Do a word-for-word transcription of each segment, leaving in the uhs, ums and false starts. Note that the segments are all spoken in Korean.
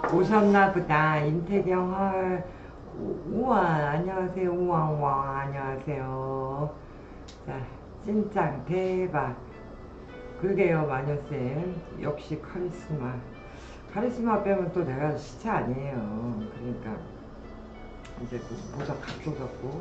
오셨나 보다. 임태경 헐. 우- 우와, 안녕하세요. 우왕왕, 안녕하세요. 자, 찐짱, 대박. 그러게요, 마녀쌤. 역시 카리스마. 카리스마 빼면 또 내가 시체 아니에요. 그러니까, 이제 그 보석 갖고 졌고.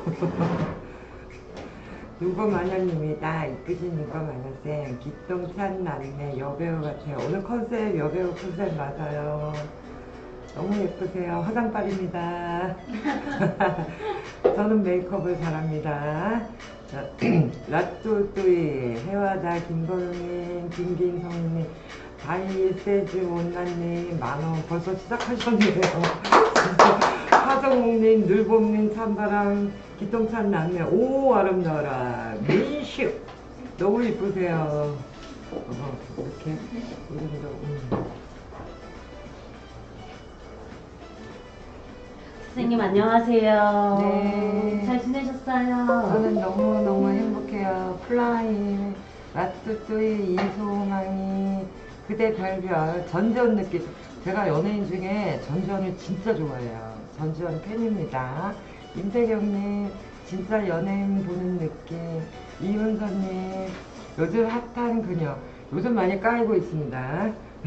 눈꽃마녀님이다. 이쁘신 눈꽃마녀쌤. 기똥찬 남매 여배우 같아요. 오늘 컨셉 여배우 컨셉 맞아요. 너무 예쁘세요. 화장빨입니다. 저는 메이크업을 잘합니다. 자, 라뚜뚜이 해와다 김건우님 김긴성님 다이세즈 온나님 만원 벌써 시작하셨네요. 화정옥님 늘봄님 찬바람 기똥찬 남매 오 아름다워라 민슈 너무 이쁘세요. 어, 이렇게 이름도 음. 선생님 안녕하세요. 네. 잘 지내셨어요? 저는 너무너무 행복해요. 플라잉 라뚜뚜이 이소망이 그대 별별 전지현 느낌. 제가 연예인 중에 전지현을 진짜 좋아해요. 전지현 팬입니다. 임태경님 진짜 연예인 보는 느낌. 이윤서님 요즘 핫한 그녀 요즘 많이 까이고 있습니다.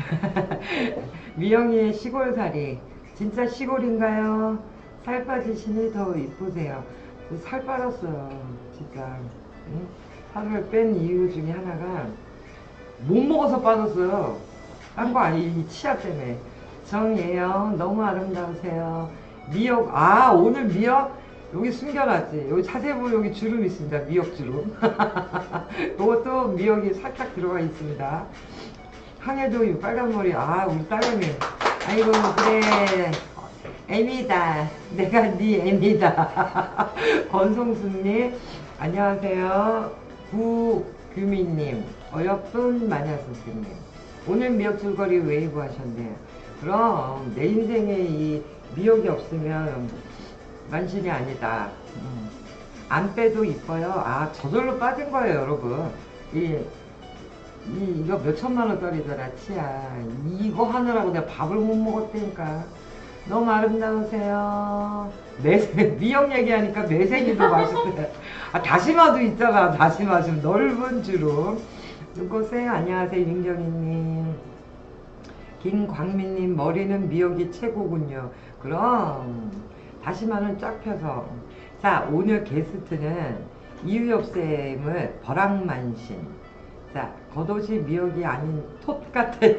미영이의 시골살이 진짜 시골인가요? 살 빠지시니 더 이쁘세요. 살 빠졌어요 진짜. 응? 살을 뺀 이유 중에 하나가 못 먹어서 빠졌어요. 딴 거 아니 이 치아 때문에. 정예영 너무 아름다우세요. 미역 아 오늘 미역 여기 숨겨놨지. 여기 자세히 보면 여기 주름 있습니다. 미역 주름. 이것도 미역이 살짝 들어가 있습니다. 항해도유 빨간 머리 아 우리 딸내미 아이고 그래 애미다 내가 네 애미다. 권성수님 안녕하세요. 구규민님 어여쁜 마녀선생님 오늘 미역 줄거리 웨이브 하셨네요. 그럼 내 인생에 이 미역이 없으면 만신이 아니다. 음. 안 빼도 이뻐요. 아 저절로 빠진 거예요 여러분. 이, 이, 이거 몇 천만 원짜리잖아 치아. 이거 하느라고 내가 밥을 못 먹었다니까. 너무 아름다우세요. 매생 미역 얘기하니까 매생이도 맛있어요. 아 다시마도 있잖아. 다시마 좀 넓은 주름. 눈꽃쌤 안녕하세요. 윤경희님 김광민님 머리는 미역이 최고군요. 그럼 다시마는 쫙 펴서. 자 오늘 게스트는 이유엽쌤을 버랑만신. 자 겉옷이 미역이 아닌 톳 같아요.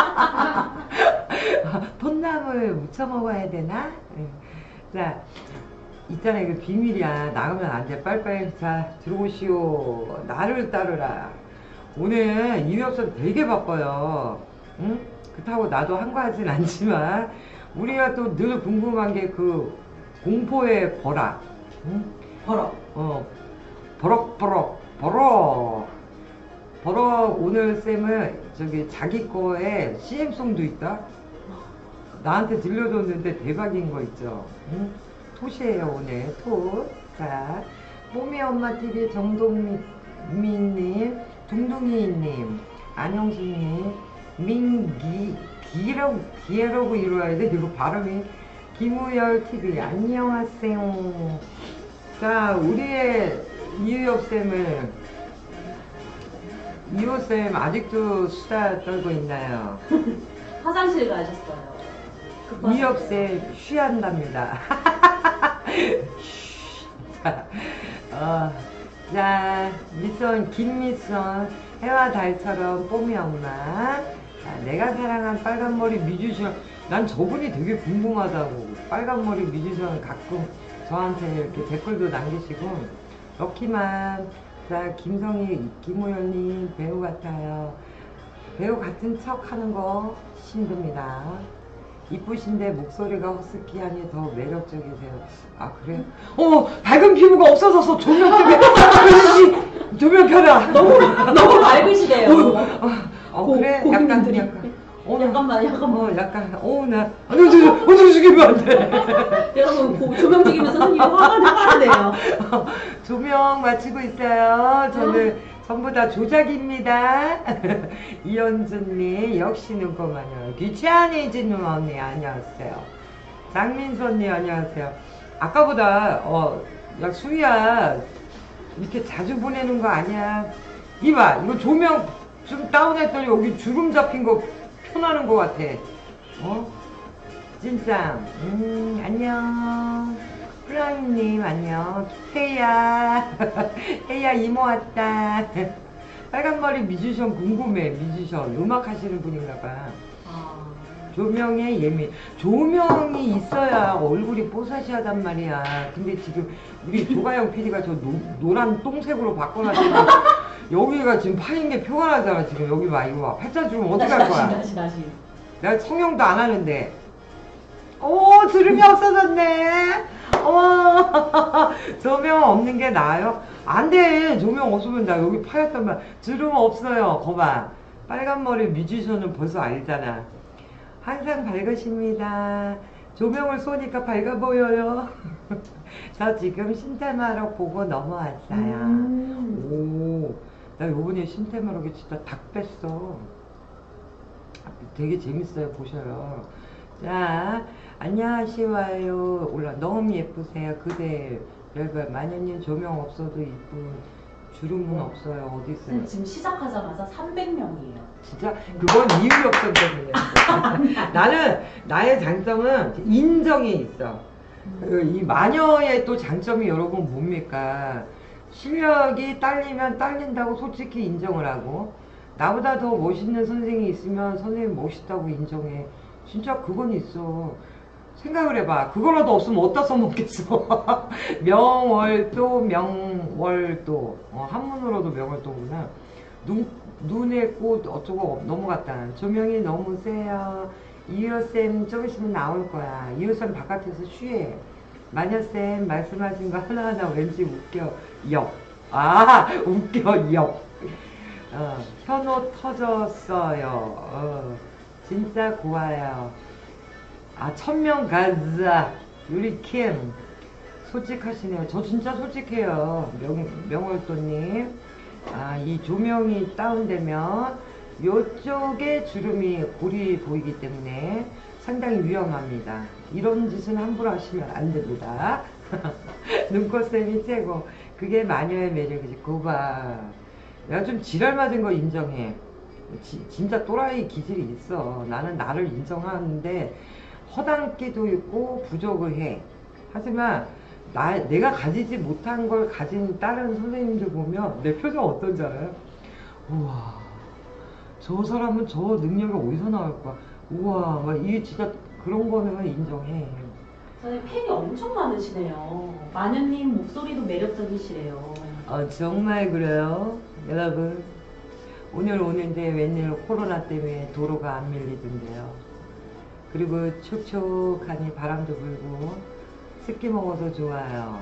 톳나물 무쳐 먹어야 되나? 자 있잖아 이거 비밀이야. 나가면 안 돼. 빨리빨리 자 들어오시오. 나를 따르라. 오늘 이유엽쌤 되게 바빠요. 응? 그렇다고 나도 한가하진 않지만 우리가 또 늘 궁금한 게 그 공포의 버락. 응? 버럭. 어 버럭버럭 버럭 버럭. 오늘 쌤은 저기 자기 거에 씨엠송도 있다. 나한테 들려줬는데 대박인 거 있죠. 응? 톳이에요 오늘 톳. 자 뽀미 엄마 티비 정동민님 둥둥이님 안영수님 민기 기라고 기라고 이루어야 돼. 이거 발음이 김우열 티비 안녕하세요. 자 우리의 이유엽쌤을 이호쌤 아직도 수다 떨고 있나요? 화장실 가셨어요. 급하게. 이유엽쌤 쉬한답니다. 자, 어, 자 미선 김미선 해와 달처럼 뽀미 엄마. 자, 내가 사랑한 빨간머리 뮤지션. 난 저분이 되게 궁금하다고. 빨간머리 뮤지션 가끔 저한테 이렇게 댓글도 남기시고. 럭키만. 자 김성희 김우현님 배우 같아요. 배우 같은 척 하는 거 힘듭니다. 이쁘신데 목소리가 허스키하니 더 매력적이세요. 아 그래? 어 밝은 피부가 없어졌어. 조명 때문에. 아저씨 조명 켜라. 너무 너무 밝으시대요. 어, 어, 어 고- 그래? 고객님들이. 약간 약간 어, 잠깐만 잠깐만. 어 약간 어나 아니 저 오늘 죽이면 안 돼. 여러분 고- 조명 튀기면서 선생님이 화가 빠르네요. 조명 맞추고 있어요. 저는 전부 다 조작입니다. 이현주님 역시 눈곱마녀. 귀찮이지는 언니 안녕하세요. 장민수 언니 안녕하세요. 아까보다 어, 야 수희야 이렇게 자주 보내는 거 아니야. 이봐 이거 조명 좀 다운했더니 여기 주름 잡힌 거 표나는 거 같아. 어? 진짜 음 안녕. 프라임님 안녕. 헤이야 헤이야 이모 왔다. 빨간머리 뮤지션 궁금해. 뮤지션 음악 하시는 분인가봐. 아, 조명에 예민. 조명이 있어야 얼굴이 뽀사시하단 말이야. 근데 지금 우리 조가영 피디가 저 노, 노란 똥색으로 바꿔놨는데 여기가 지금 파인 게 표가 나잖아. 지금 여기 봐 이거 봐. 팔자 주름 어떻게 할 거야? 다시, 다시, 다시. 내가 성형도 안 하는데. 오 주름이 없어졌네. 어머 조명 없는 게 나아요? 안돼. 조명 없으면 나 여기 파였단 말. 주름 없어요. 거봐 빨간 머리 뮤지션은 벌써 알잖아. 항상 밝으십니다. 조명을 쏘니까 밝아 보여요. 저 지금 신테마로 보고 넘어왔어요. 음. 오, 나 요번에 신테마록에 진짜 닭 뺐어. 되게 재밌어요. 보셔요. 자, 안녕하시와요. 올라 너무 예쁘세요. 그대 별별 마녀님 조명 없어도 이쁜 주름은 없어요. 어디 있어요? 선생님 지금 시작하자마자 삼백 명이에요. 진짜 그건 이유역선 때문에. 나는 나의 장점은 인정이 있어. 그 이 마녀의 또 장점이 여러분 뭡니까? 실력이 딸리면 딸린다고 솔직히 인정을 하고, 나보다 더 멋있는 선생님이 있으면 선생님 멋있다고 인정해. 진짜 그건 있어. 생각을 해봐. 그거라도 없으면 어디다 써먹겠어. 명월도 명월도 어, 한문으로도 명월도구나. 눈, 눈에 꽃 어쩌고 넘어갔다. 조명이 너무 세요. 이효쌤 좀 있으면 나올 거야. 이효쌤 바깥에서 쉬해. 마녀쌤 말씀하신 거 하나하나 왠지 웃겨 역. 아 웃겨 역. 어, 현호 터졌어요. 어, 진짜 고와요. 아 천명 가자. 유리킴 솔직하시네요. 저 진짜 솔직해요. 명, 명월도님. 아, 이 조명이 다운되면 요쪽에 주름이 골이 보이기 때문에 상당히 위험합니다. 이런 짓은 함부로 하시면 안 됩니다. 눈꽃쌤이 최고. 그게 마녀의 매력이지. 그거 봐. 내가 좀 지랄 맞은 거 인정해. 지, 진짜 또라이 기질이 있어. 나는 나를 인정하는데 허당끼도 있고 부족을 해. 하지만 나, 내가 가지지 못한 걸 가진 다른 선생님들 보면 내 표정 어떤지 알아요? 우와 저 사람은 저 능력이 어디서 나올 거야. 우와 막 이게 진짜 그런 거는 인정해. 선생님 팬이 엄청 많으시네요. 마녀님 목소리도 매력적이시래요. 어, 정말 그래요. 여러분 오늘 오는데 웬일 코로나 때문에 도로가 안 밀리던데요. 그리고 촉촉하니 바람도 불고 습기 먹어서 좋아요.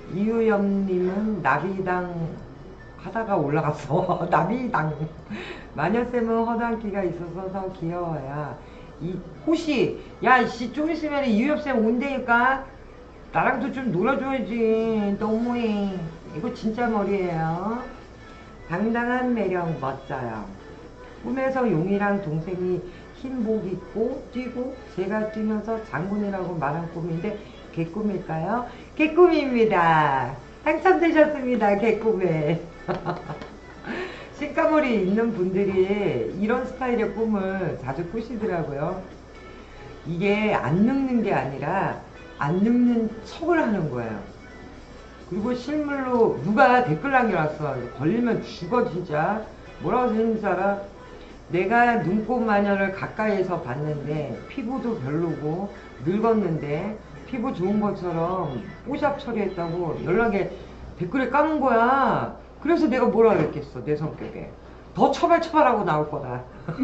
이유영님은 나비당 하다가 올라갔어. 나비당. 마녀쌤은 허당기가 있어서 더 귀여워요. 이 호시 야씨 좀 있으면 이유엽쌤 온다니까. 나랑도 좀 놀아줘야지. 너무해. 이거 진짜 머리예요. 당당한 매력 멋져요. 꿈에서 용이랑 동생이 흰복 입고 뛰고 제가 뛰면서 장군이라고 말한 꿈인데 개꿈일까요? 개꿈입니다. 당첨되셨습니다. 개꿈에. 신까머리 있는 분들이 이런 스타일의 꿈을 자주 꾸시더라고요. 이게 안 늙는 게 아니라 안 늙는 척을 하는 거예요. 그리고 실물로 누가 댓글 남겨놨어. 걸리면 죽어 진짜. 뭐라고 했는지 알아? 내가 눈꽃 마녀를 가까이에서 봤는데 피부도 별로고 늙었는데 피부 좋은 것처럼 뽀샵 처리했다고 연락에 댓글에 까는 거야. 그래서 내가 뭐라 그랬겠어. 내 성격에 더 처발처발하고 나올 거다.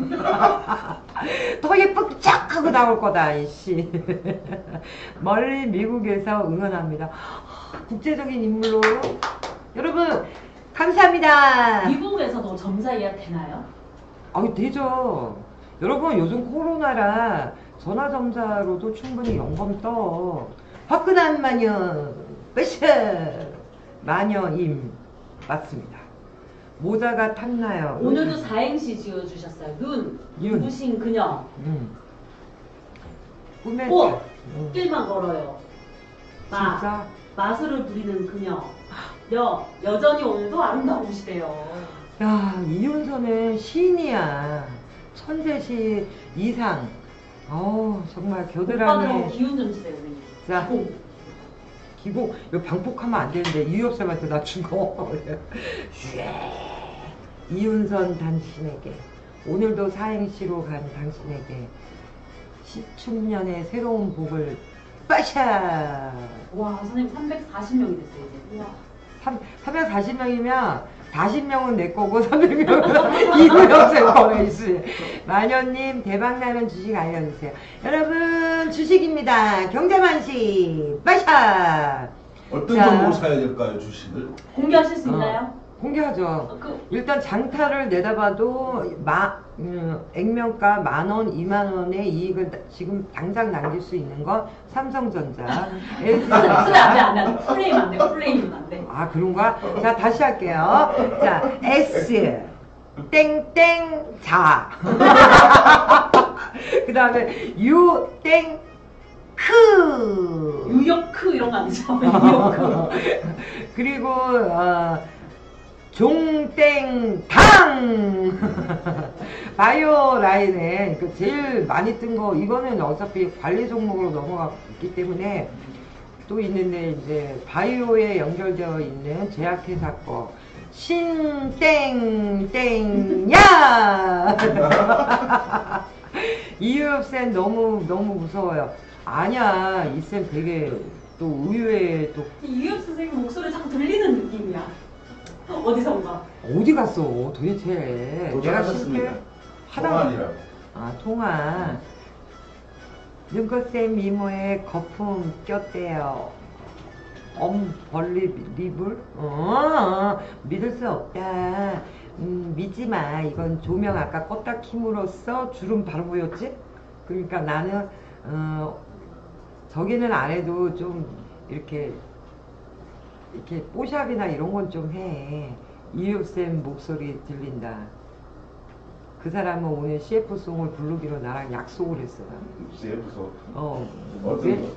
더 예쁘게 쫙 하고 나올 거다. 이씨. 멀리 미국에서 응원합니다. 국제적인 인물로 여러분 감사합니다. 미국에서도 점자 예약 되나요? 아니 되죠. 여러분 요즘 코로나라 전화점자로도 충분히 연금 떠. 화끈한 마녀 빼셔. 마녀임 맞습니다. 모자가 탐나요. 오늘도 사행시 지어주셨어요. 눈, 윤. 눈부신 그녀, 음. 꿈에 꽃, 음. 길만 걸어요. 마, 진짜 마술을 부리는 그녀, 여, 여전히 오늘도 아름다우시대요. 야, 이윤서는 시인이야. 천재시 이상. 어우, 정말 오빠들하고 겨드랑이. 기운 좀 주세요, 선생님. 자, 공. 기고, 이거 방폭하면 안 되는데, 이유엽쌤한테 나 죽어. 이윤선 당신에게, 오늘도 사행시로 간 당신에게, 십춘년의 새로운 복을 빠샤! 와, 선생님 삼백사십 명이 됐어요, 이제. 우와. 삼백사십 명이면 사십 명은 내 거고 삼백 명은 이유엽쌤 거래 있으. 마녀님 대박나는 주식 알려주세요. 여러분 주식입니다. 경제만식 빠샤. 어떤 자. 정보 사야 될까요, 주식을? 공개하실 수 어. 있나요? 공개하죠. 어, 그, 일단 장타를 내다봐도 마, 음, 액면가 만원, 이만 원의 이익을 다- 지금 당장 남길 수 있는 건 삼성전자, 쓰면 엘지전자. 안 돼, 안 돼, 안 돼. 플레이면 안 돼, 플레이면 안 돼. 아, 그런가? 자, 다시 할게요. 자, S, 땡땡, 자. 그 다음에 U, 땡, 크. 유역크 이런 거 아니죠? 유역크. 그리고, 어, 종땡, 당! 바이오 라인에 그 제일 많이 뜬 거, 이거는 어차피 관리 종목으로 넘어갔기 때문에 또 있는데, 이제 바이오에 연결되어 있는 제약회사 거. 신땡땡야! 이유엽쌤 너무, 너무 무서워요. 아니야, 이 쌤 되게 또 의외의 또 이유엽 선생님 목소리 자꾸 들리는 느낌이야. 어디선가. 어디 갔어 도대체? 도착하셨습니다. 하다 통화아니라고. 아 통화. 눈꽃샘 미모에 거품 꼈대요. 엄벌리리블? 어, 어, 믿을 수 없다. 음, 믿지 마. 이건 조명 아까 껐다 킴으로써 주름 바로 보였지? 그러니까 나는 어, 저기는 안 해도 좀 이렇게 이렇게 뽀샵이나 이런 건 좀 해. 이유쌤 목소리 들린다. 그 사람은 오늘 씨에프송을 부르기로 나랑 약속을 했어. 씨에프송. 어. 어떤 거?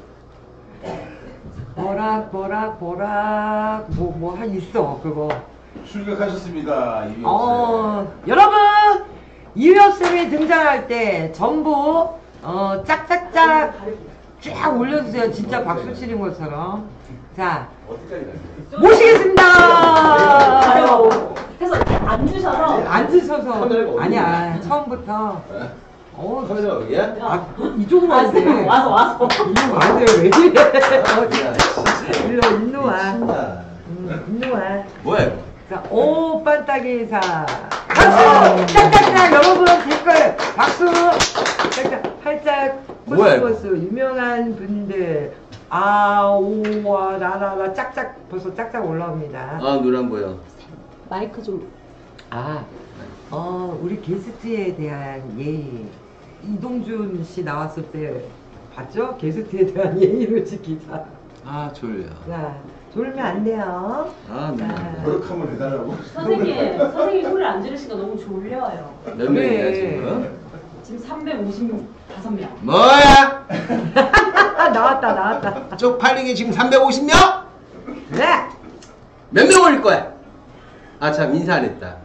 보락 보락 보락 뭐 뭐 한 있어 그거. 출격하셨습니다, 이휘엽 씨. 어 여러분 이유엽쌤이 등장할 때 전부 어 짝짝짝 쫙 올려주세요. 진짜 박수 치는 것처럼. 자 어디까지 가요? 모시겠습니다. 가려고 해서 앉으셔서 앉으셔서 카메라가 어디 아니야 처음부터. 네? 어, 카메라 여기야? 아, 이쪽으로 아, 와야 돼. 선생님 와서 와서 이리로 와야 돼. 왜 이래? 야, 진짜. 일로, 일로 와. 미친다. 음, 일로 와. 뭐야, 이거? 자, 오, 빤따기사. 박수! 짝짝짝! 여러분, 댓글, 박수! 짝짝, 활짝, 뭐야, 이거? 코스모스, 유명한 분들. 아, 오, 와, 라라라, 짝짝, 벌써 짝짝 올라옵니다. 아, 눈 안 보여. 마이크 좀 아, 어, 우리 게스트에 대한 예의. 이동준 씨 나왔을 때 봤죠? 게스트에 대한 예의를 지키자. 아, 졸려. 자, 졸면 안 돼요. 아, 눈 안 보여. 노력하면 해달라고? 선생님 선생님 소리 안 지르시니까 너무 졸려요. 몇 그래. 명이야, 지금? 지금 삼백오십오 명. 뭐야? 아, 나왔다, 나왔다. 쪽팔린 게 지금 삼백오십 명? 네! 몇 명 올릴 거야? 아, 참, 인사 안 했다.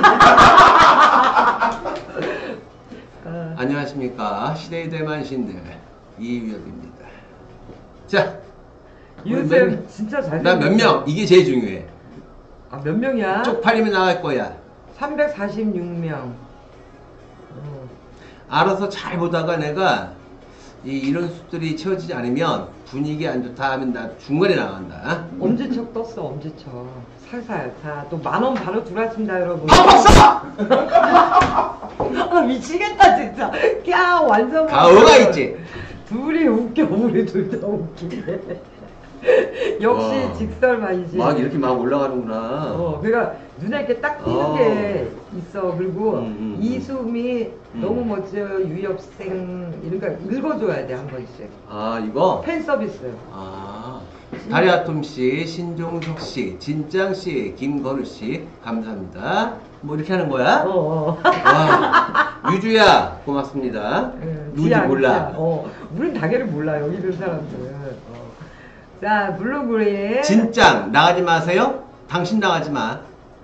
어, 안녕하십니까. 시대의 대만신들 이휘엽입니다. 자, 이은쌤 진짜 잘생겼어. 나 몇 명? 이게 제일 중요해. 아, 몇 명이야? 쪽팔리면 나갈 거야. 삼백사십육 명. 어. 알아서 잘 보다가 내가 이, 이런 숫들이 채워지지 않으면 분위기 안 좋다 하면 나 중간에 나간다. 엄지척 떴어, 엄지척. 살살. 자, 또 만 원 바로 들어왔습니다, 여러분. 아, 박사! 아, 미치겠다, 진짜. 야, 완전. 가오가 있지. 둘이 웃겨, 우리 둘 다 웃기네. 역시 와. 직설만이지. 막 이렇게 막 올라가는구나. 어, 그러니까 눈에 이렇게 딱 띄는 어. 게 있어. 그리고 음, 음, 이수미 음. 너무 멋져요. 유엽생. 그러니까 읽어줘야 돼, 한 번씩. 아, 이거? 팬 서비스. 아, 다리아톰 씨, 신종석 씨, 진짱 씨, 김건우 씨 감사합니다. 뭐 이렇게 하는 거야? 어, 어. 와, 유주야 고맙습니다. 응, 누군지 지야, 몰라. 지야. 어, 우린 다게를 몰라, 여기 있는 사람들은. 어. 자, 블루그레이. 진짱 나가지 마세요. 당신 나가지 마.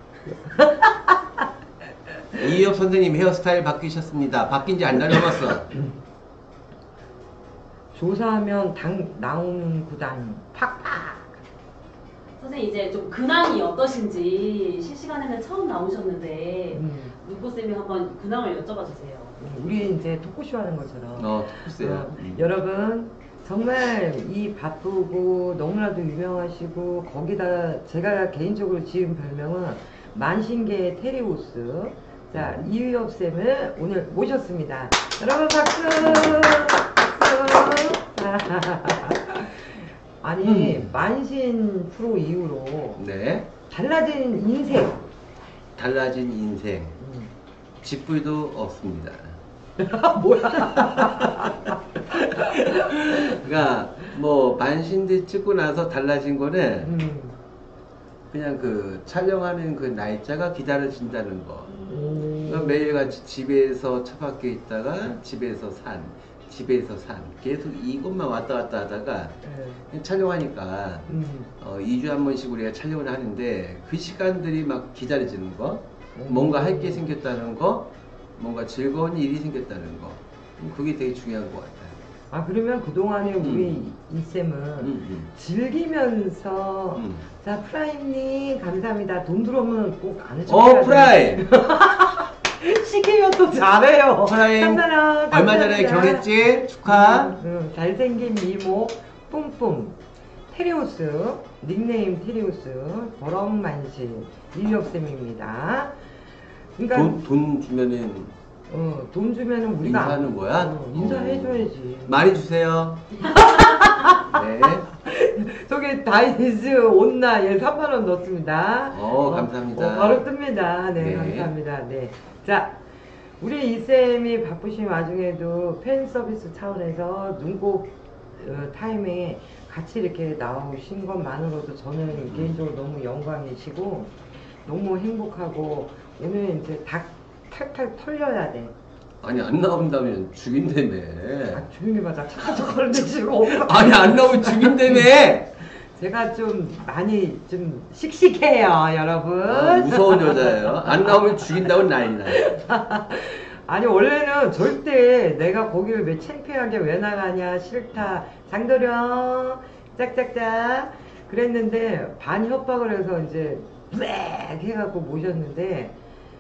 이희엽 선생님 헤어스타일 바뀌셨습니다. 바뀐 지 한 달 넘었어. 조사하면 당 나오는 구단 팍팍. 선생님 이제 좀 근황이 어떠신지 실시간에는 처음 나오셨는데 음. 눈꽃쌤이 한번 근황을 여쭤봐 주세요. 우리 이제 토크쇼 하는 것처럼. 어, 글쎄요. 어, 여러분 정말 이 바쁘고 너무나도 유명하시고 거기다 제가 개인적으로 지은 별명은 만신계의 테리우스. 자, 이휘엽 쌤을 오늘 모셨습니다. 여러분 박수. 박수. 아니 음. 만신 프로 이후로 네. 달라진 인생. 달라진 인생. 음. 직불도 없습니다. 뭐야? 그러니까 뭐 만신대 찍고 나서 달라진 거는 음. 그냥 그 촬영하는 그 날짜가 기다려진다는 거. 음. 그러니까 매일같이 집에서 차 밖에 있다가 집에서 산, 집에서 산 계속 이것만 왔다 갔다 하다가 네. 촬영하니까 음. 어, 이 주에 한 번씩 우리가 촬영을 하는데 그 시간들이 막 기다려지는 거, 음. 뭔가 할 게 생겼다는 거, 뭔가 즐거운 일이 생겼다는 거, 그게 되게 중요한 것 같아요. 아 그러면 그동안에 우리 음. 이쌤은 음, 즐기면서 음. 자 프라임님 감사합니다. 돈 들어오면 꼭 안 해줘. 어 프라임. 시키면 또 잘해요. 프라임 한나라, 얼마 전에 감사합니다. 결혼했지? 축하. 응, 응, 잘생긴 이모 뿜뿜 테리우스 닉네임 테리우스 버럭만신 이휘엽쌤입니다. 그러니까 돈, 돈 주면은 어, 돈 주면은 우리가 안- 인사하는 거야? 어, 인사해줘야지. 많이 주세요. 네. 저기 다이니즈 온나 예 삼만 원 넣습니다. 어, 감사합니다. 어, 바로 뜹니다. 네, 네. 감사합니다. 네. 자, 우리 이쌤이 바쁘신 와중에도 팬 서비스 차원에서 눈곱 어, 타임에 같이 이렇게 나오신 것만으로도 저는 개인적으로 너무 영광이시고 너무 행복하고 오늘 이제 닭 탈탈 털려야 돼. 아니 안 나온다면 죽인다며. 아, 조용히 맞아. 착착 걸리시고. 아니 안 나오면 죽인다며. 제가 좀 많이 좀 씩씩해요, 여러분. 아, 무서운 여자예요. 안 나오면 죽인다고 난리 나요. 아니 원래는 절대 내가 거기를 왜 창피하게 왜 나가냐 싫다 장도령 짝짝짝 그랬는데 반 협박을 해서 이제 블랙 해갖고 모셨는데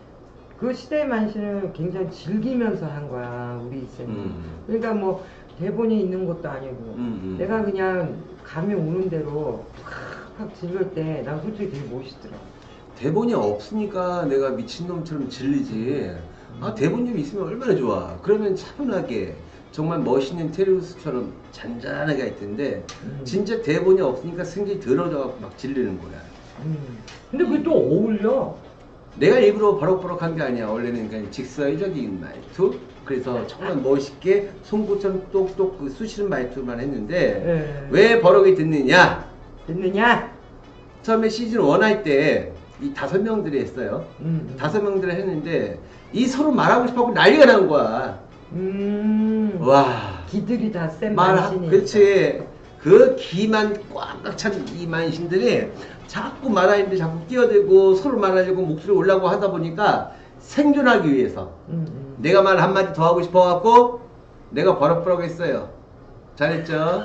그 시대의 만신을 굉장히 즐기면서 한 거야 우리 이쌤이. 음. 그러니까 뭐 대본이 있는 것도 아니고 음, 음. 내가 그냥 감이 오는 대로 팍팍 즐길 때 난 솔직히 되게 멋있더라. 대본이 없으니까 내가 미친놈처럼 질리지. 아 대본 좀 있으면 얼마나 좋아. 그러면 차분하게 정말 멋있는 테리우스처럼 잔잔하게 할 텐데 음. 진짜 대본이 없으니까 승질이 더러워져갖고 막 질리는 거야. 음. 근데 그게 또 어울려. 내가 일부러 버럭버럭한 게 아니야. 원래는 그냥 직설적인 말투. 그래서 정말 멋있게 송곳처럼 똑똑 그 쑤시는 말투만 했는데 예. 왜 버럭이 듣느냐? 됐느냐? 처음에 시즌 일 할 때 이 다섯 명들이 했어요. 음. 다섯 명들이 했는데 이 서로 말하고 싶어갖고 난리가 난 거야. 음. 와. 기들이 다 센 말, 만신이니까. 그렇지. 그 기만 꽉꽉 찬 이 만신들이 자꾸 말하는데 자꾸 끼어들고 서로 말하려고 목소리 올라고 하다 보니까 생존하기 위해서 음, 음. 내가 말 한마디 더 하고 싶어갖고 내가 버럭버럭 했어요. 잘했죠?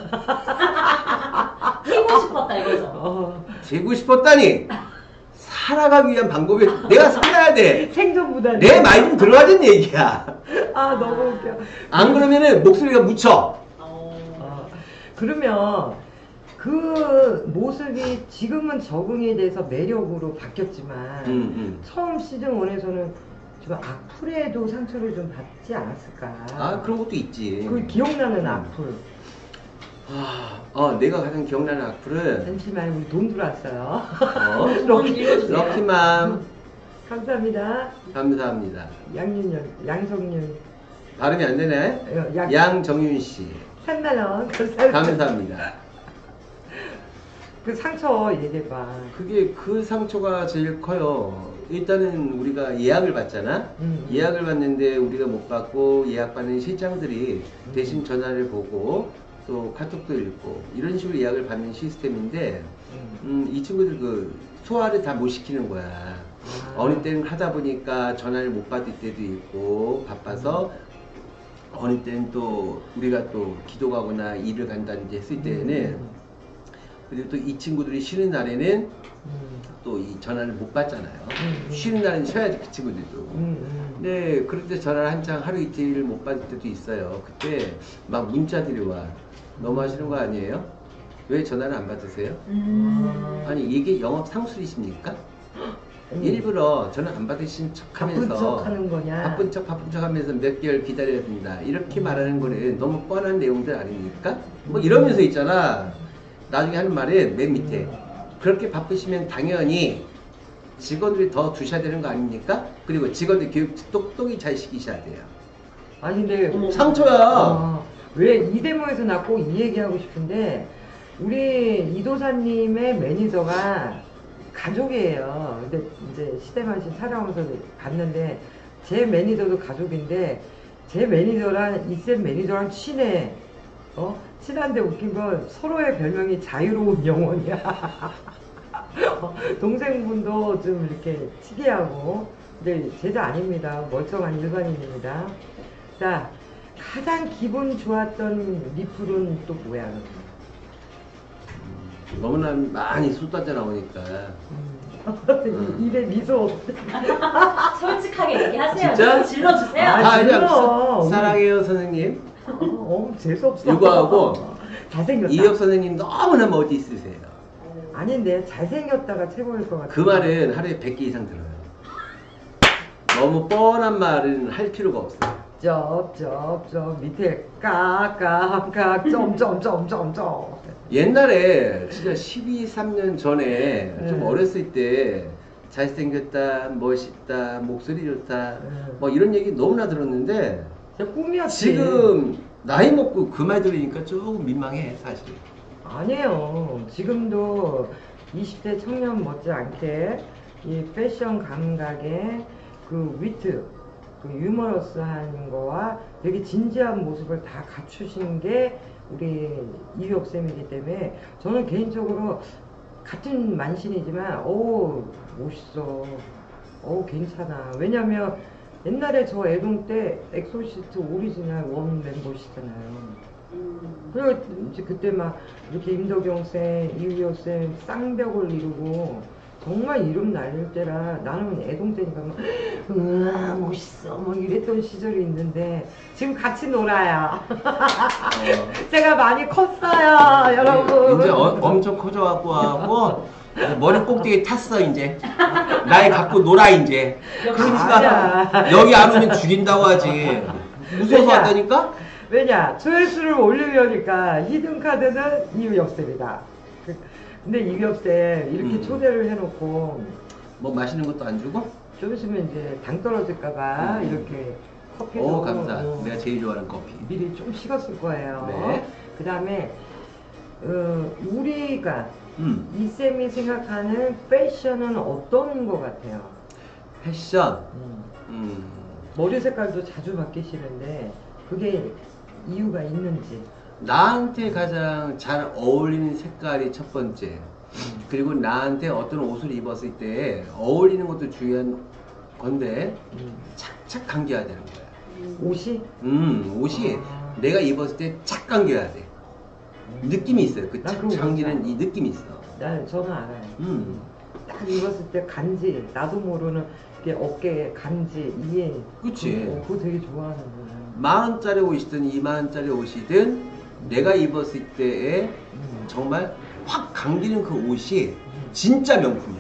키고 싶었다 이거죠. 어, 되고 싶었다니 살아가기 위한 방법이 내가 살아야 돼. 생존보다 내 말 좀 들어가자는 얘기야. 아 너무 웃겨. 안 그러면은 목소리가 묻혀. 어... 어, 그러면 그 모습이 지금은 적응이 돼서 매력으로 바뀌었지만 음, 음. 처음 시즌 일에서는 좀 악플에도 상처를 좀 받지 않았을까? 아 그런 것도 있지. 그 기억나는 악플. 아, 어, 내가 가장 기억나는 악플은 잠시만 우리 돈 들어왔어요. 어, 한번 읽어주세요. 럭키맘 감사합니다. 감사합니다. 양윤연, 양성윤, 발음이 안 되네. 어, 양, 양정윤 씨 삼만 원 감사합니다. 감사합니다. 그 상처 얘기해봐. 그게 그 상처가 제일 커요. 일단은 우리가 예약을 받잖아. 음. 예약을 받는데 우리가 못 받고 예약받는 실장들이 음. 대신 전화를 보고 또 카톡도 읽고 이런 식으로 예약을 받는 시스템인데 음. 음, 이 친구들 그 소화를 다 못 시키는 거야. 아. 어느 때는 하다 보니까 전화를 못 받을 때도 있고 바빠서 어느 때는 또 우리가 또 기도 가거나 일을 간다든지 했을 때는 음. 그리고 또 이 친구들이 쉬는 날에는 음. 또 이 전화를 못 받잖아요. 음. 쉬는 날은 쉬어야지 그 친구들도. 음. 음. 네, 그럴 때 전화를 한창 하루 이틀 못 받을 때도 있어요. 그때 막 문자들이 와. 너무 하시는 거 아니에요? 왜 전화를 안 받으세요? 음. 아니 이게 영업 상술이십니까? 음. 일부러 전화 안 받으신 척 하면서 바쁜 척 하는 거냐? 바쁜 척 바쁜 척 하면서 몇 개월 기다려야 된다 이렇게 말하는 거는 너무 뻔한 내용들 아닙니까? 뭐 이러면서 있잖아. 나중에 하는 말은 맨 밑에 그렇게 바쁘시면 당연히 직원들이 더 두셔야 되는 거 아닙니까? 그리고 직원들 교육 똑똑히 잘 시키셔야 돼요. 아니 근데 어머. 상처야. 어, 왜 이 대목에서 나 꼭 이 얘기하고 싶은데 우리 이도사님의 매니저가 가족이에요. 근데 이제 시대만신 촬영하면서 봤는데 제 매니저도 가족인데 제 매니저랑 이쌤 매니저랑 친해. 어? 친한데 웃긴 건 서로의 별명이 자유로운 영혼이야. 동생분도 좀 이렇게 특이하고 근데 제자 아닙니다. 멀쩡한 일반인입니다. 자, 가장 기분 좋았던 리플은 또 뭐야? 너무나 많이 쏟아져 나오니까. 음. 입에 미소. 솔직하게 얘기하세요. 진짜? 질러주세요. 아, 다 그냥 질러. 사- 사랑해요 선생님. 어, 재수없어. 이거하고 잘생겼다. 이혁 선생님 너무나 멋이 있으세요. 아닌데 잘생겼다가 최고일 것 같아. 그 말은 하루에 백 개 이상 들어요. 너무 뻔한 말은 할 필요가 없어요. 쩝쩝쩝 밑에 까까까 점점점점점. 옛날에 진짜 십이, 삼 년 전에 좀 네. 어렸을 때 잘생겼다, 멋있다, 목소리 좋다 네. 뭐 이런 얘기 너무나 들었는데 진짜 꿈이었지. 지금 나이 먹고 그 말 들으니까 조금 민망해 사실. 아니에요. 지금도 이십 대 청년 못지않게 이 패션 감각에 그 위트, 그 유머러스한 거와 되게 진지한 모습을 다 갖추신 게 우리 이휘옥 쌤이기 때문에 저는 개인적으로 같은 만신이지만 오 멋있어, 오 괜찮아. 왜냐면 옛날에 저 애동 때 엑소시스트 오리지널 원 멤버시잖아요. 음. 그리고 이제 그때 막 이렇게 임덕영 쌤, 이휘옥 쌤 쌍벽을 이루고 정말 이름 날릴 때라 나는 애동 때니까 막 으아 멋있어 막 이랬던 시절이 있는데 지금 같이 놀아요. 어. 제가 많이 컸어요, 여러분. 이제 어, 엄청 커져갖고 하고 이제 머리 꼭대기 탔어 이제. 나이 갖고 놀아 이제. 그러니까 아니야. 여기 안 오면 죽인다고 하지. 무서워서 왜냐? 한다니까? 왜냐 조회수를 올리려니까 히든 카드는 이휘옥 쌤이다. 그- 근데 이휘옥 쌤 이렇게 음. 초대를 해놓고 뭐 맛있는 것도 안 주고? 좀 있으면 이제 당 떨어질까봐 음. 이렇게 커피도 오 감사. 어, 내가 제일 좋아하는 커피. 미리 좀 식었을 거예요. 네. 그 다음에 어, 우리가 음. 이 쌤이 생각하는 패션은 어떤 것 같아요? 패션. 음. 음. 머리 색깔도 자주 바뀌시는데 그게 이유가 있는지. 나한테 가장 잘 어울리는 색깔이 첫 번째. 음. 그리고 나한테 어떤 옷을 입었을 때 어울리는 것도 중요한 건데 음. 착착 감겨야 되는 거야. 옷이? 음, 옷이 아. 내가 입었을 때 착 감겨야 돼. 느낌이 있어요. 그 나 착 그거 감기는 몰라. 이 느낌이 있어. 나 저는 알아요. 음. 딱 입었을 때 간지, 나도 모르는 게 어깨에 간지, 이에. 그치. 그거, 그거 되게 좋아하는 거예요. 만 원짜리 옷이든 이만 원짜리 옷이든 내가 입었을 때에 음. 정말 확 감기는 그 옷이 진짜 명품이야.